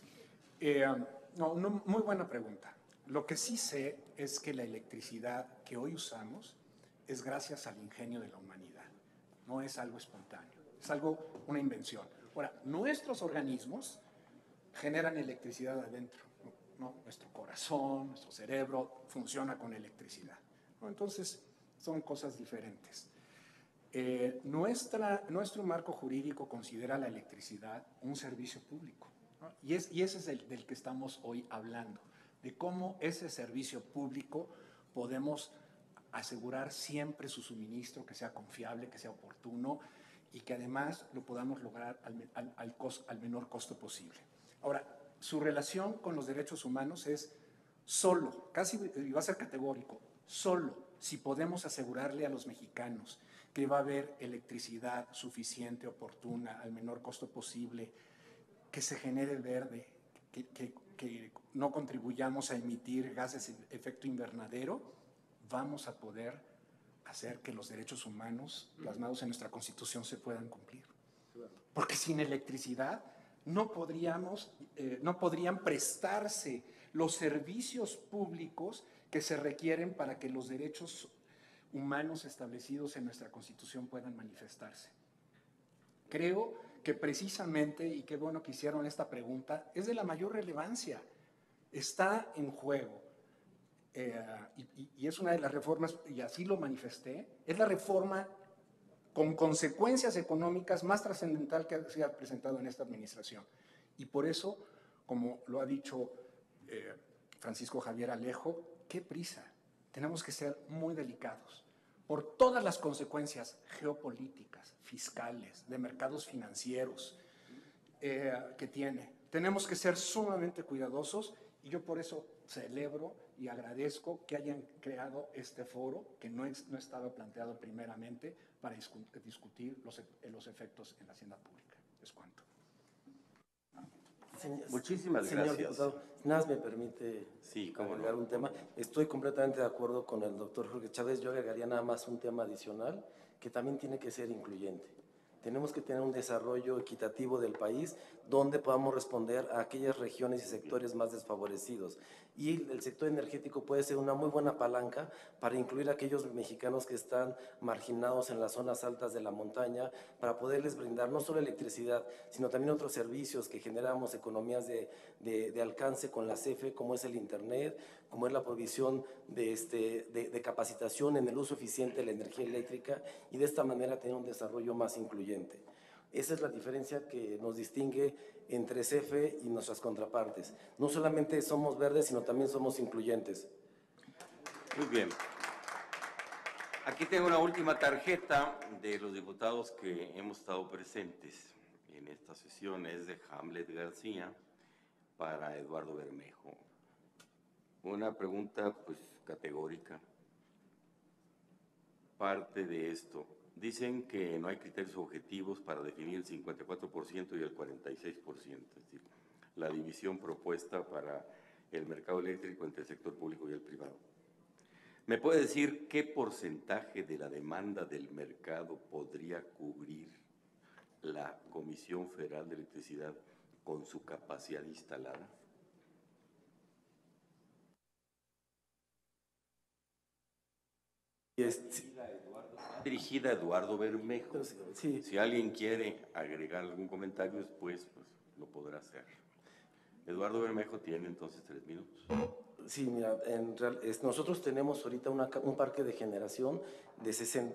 Eh, no, no, muy buena pregunta. Lo que sí sé es que la electricidad que hoy usamos es gracias al ingenio de la humanidad. No es algo espontáneo, es algo, una invención. Ahora, nuestros organismos generan electricidad adentro, ¿no? Nuestro corazón, nuestro cerebro funciona con electricidad, ¿no? Entonces, son cosas diferentes. Eh, nuestra, nuestro marco jurídico considera la electricidad un servicio público, ¿no? y, es, y ese es el del que estamos hoy hablando, de cómo ese servicio público podemos asegurar siempre su suministro, que sea confiable, que sea oportuno y que además lo podamos lograr al, al, al, costo, al menor costo posible. Ahora, su relación con los derechos humanos es solo, casi va a ser categórico, solo si podemos asegurarle a los mexicanos que va a haber electricidad suficiente, oportuna, al menor costo posible, que se genere verde, que, que, que no contribuyamos a emitir gases de efecto invernadero, vamos a poder hacer que los derechos humanos plasmados en nuestra Constitución se puedan cumplir. Porque sin electricidad no, podríamos, eh, no podrían prestarse los servicios públicos que se requieren para que los derechos humanos establecidos en nuestra Constitución puedan manifestarse. Creo que precisamente, y qué bueno que hicieron esta pregunta, es de la mayor relevancia. Está en juego, eh, y, y es una de las reformas, y así lo manifesté, es la reforma con consecuencias económicas más trascendental que se ha presentado en esta administración. Y por eso, como lo ha dicho eh, Francisco Javier Alejo, qué prisa. Tenemos que ser muy delicados por todas las consecuencias geopolíticas, fiscales, de mercados financieros eh, que tiene. Tenemos que ser sumamente cuidadosos y yo por eso celebro y agradezco que hayan creado este foro que no, es, no estaba planteado primeramente para discutir los, los efectos en la hacienda pública. Es cuanto. Señor, Muchísimas señor gracias. Diputado, nada más me permite sí, cómo agregar no. un tema. Estoy completamente de acuerdo con el doctor Jorge Chávez. Yo agregaría nada más un tema adicional que también tiene que ser incluyente. Tenemos que tener un desarrollo equitativo del país donde podamos responder a aquellas regiones y sectores más desfavorecidos. Y el sector energético puede ser una muy buena palanca para incluir a aquellos mexicanos que están marginados en las zonas altas de la montaña, para poderles brindar no solo electricidad, sino también otros servicios que generamos economías de, de, de alcance con la C F E, como es el Internet, como es la provisión de, este, de, de capacitación en el uso eficiente de la energía eléctrica, y de esta manera tener un desarrollo más incluyente. Esa es la diferencia que nos distingue entre C F E y nuestras contrapartes. No solamente somos verdes, sino también somos incluyentes. Muy bien. Aquí tengo una última tarjeta de los diputados que hemos estado presentes en esta sesión. Es de Hamlet García para Eduardo Bermejo. Una pregunta pues categórica. Parte de esto. Dicen que no hay criterios objetivos para definir el cincuenta y cuatro por ciento y el cuarenta y seis por ciento, es decir, la división propuesta para el mercado eléctrico entre el sector público y el privado. ¿Me puede decir qué porcentaje de la demanda del mercado podría cubrir la Comisión Federal de Electricidad con su capacidad instalada? Dirigida a Eduardo Bermejo. Sí. Si alguien quiere agregar algún comentario después, pues lo podrá hacer. Eduardo Bermejo tiene entonces tres minutos. Sí, mira, en real, es, nosotros tenemos ahorita una, un parque de generación de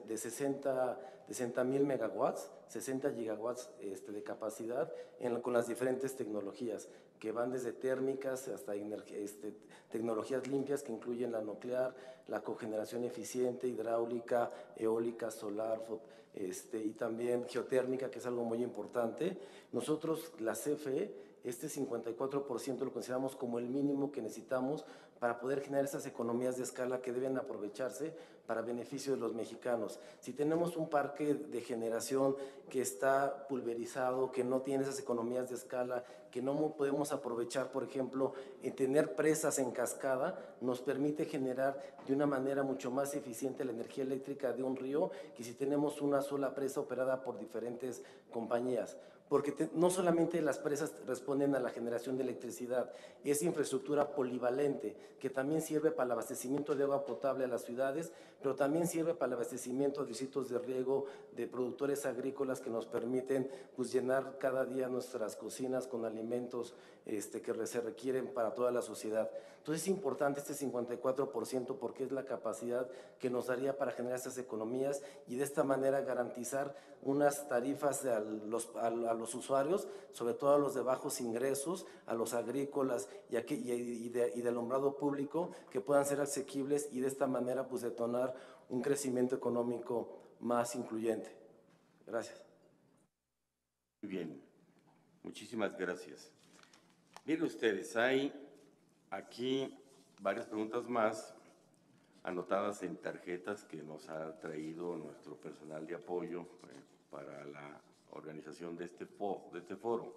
sesenta mil megawatts, sesenta gigawatts este, de capacidad en, con las diferentes tecnologías, que van desde térmicas hasta este, tecnologías limpias que incluyen la nuclear, la cogeneración eficiente, hidráulica, eólica, solar, este, y también geotérmica, que es algo muy importante. Nosotros, la C F E, este cincuenta y cuatro por ciento lo consideramos como el mínimo que necesitamos para poder generar esas economías de escala que deben aprovecharse para beneficio de los mexicanos. Si tenemos un parque de generación que está pulverizado, que no tiene esas economías de escala, que no podemos aprovechar, por ejemplo, en tener presas en cascada, nos permite generar de una manera mucho más eficiente la energía eléctrica de un río que si tenemos una sola presa operada por diferentes compañías. Porque te, no solamente las presas responden a la generación de electricidad, es infraestructura polivalente, que también sirve para el abastecimiento de agua potable a las ciudades, pero también sirve para el abastecimiento de distritos de riego, de productores agrícolas que nos permiten pues, llenar cada día nuestras cocinas con alimentos este, que se requieren para toda la sociedad. Entonces es importante este cincuenta y cuatro por ciento porque es la capacidad que nos daría para generar estas economías y de esta manera garantizar unas tarifas a los, a, a los usuarios, sobre todo a los de bajos ingresos, a los agrícolas y, aquí, y, y, de, y del alumbrado público, que puedan ser asequibles y de esta manera pues detonar un crecimiento económico más incluyente. Gracias. Muy bien, muchísimas gracias. Miren ustedes, hay aquí varias preguntas más anotadas en tarjetas que nos ha traído nuestro personal de apoyo eh, para la organización de este, fo de este foro,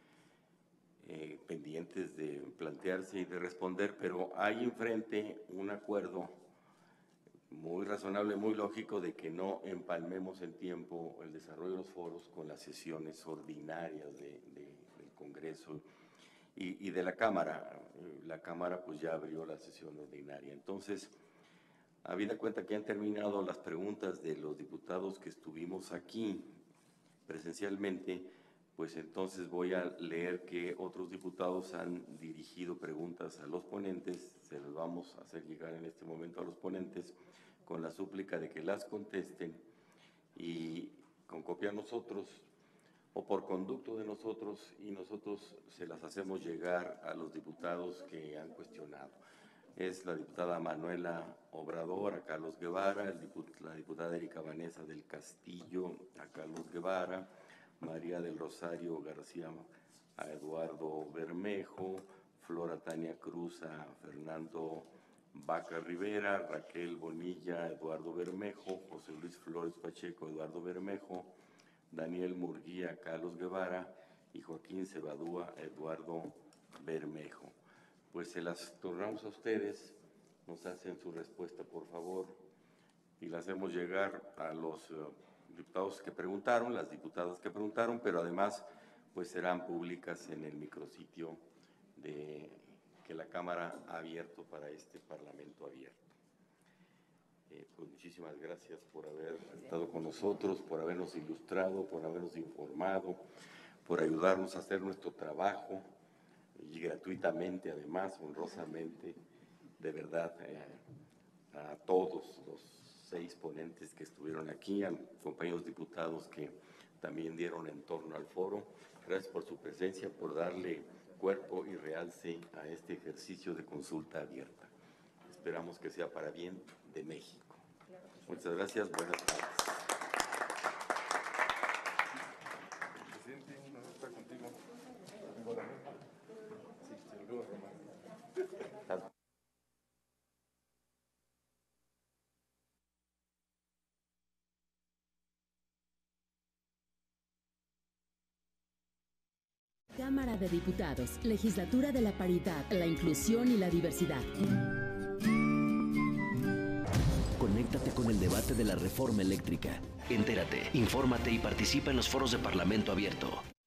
eh, pendientes de plantearse y de responder, pero hay enfrente un acuerdo muy razonable, muy lógico de que no empalmemos en tiempo el desarrollo de los foros con las sesiones ordinarias de, de, del Congreso y, y de la Cámara. La Cámara pues ya abrió la sesión ordinaria. Entonces, habida cuenta que han terminado las preguntas de los diputados que estuvimos aquí presencialmente, pues entonces voy a leer que otros diputados han dirigido preguntas a los ponentes, se las vamos a hacer llegar en este momento a los ponentes, con la súplica de que las contesten y con copia a nosotros o por conducto de nosotros, y nosotros se las hacemos llegar a los diputados que han cuestionado. Es la diputada Manuela Obrador, a Carlos Guevara, el diput la diputada Erika Vanessa del Castillo, a Carlos Guevara, María del Rosario García, a Eduardo Bermejo, Flora Tania Cruz, a Fernando Vaca Rivera, Raquel Bonilla, Eduardo Bermejo, José Luis Flores Pacheco, Eduardo Bermejo, Daniel Murguía, Carlos Guevara y Joaquín Cebadúa, Eduardo Bermejo. Pues se las tornamos a ustedes, nos hacen su respuesta, por favor, y la hacemos llegar a los uh, diputados que preguntaron, las diputadas que preguntaron, pero además pues serán públicas en el micrositio de, que la Cámara ha abierto para este Parlamento abierto. Eh, pues muchísimas gracias por haber estado con nosotros, por habernos ilustrado, por habernos informado, por ayudarnos a hacer nuestro trabajo, y gratuitamente, además, honrosamente, de verdad, eh, a todos los seis ponentes que estuvieron aquí, a compañeros diputados que también dieron en torno al foro. Gracias por su presencia, por darle cuerpo y realce a este ejercicio de consulta abierta. Esperamos que sea para bien de México. Muchas gracias, buenas tardes. Presidente, una nota contigo. Cámara de Diputados, Legislatura de la Paridad, la Inclusión y la Diversidad. Conéctate con el debate de la reforma eléctrica. Entérate, infórmate y participa en los foros de Parlamento abierto.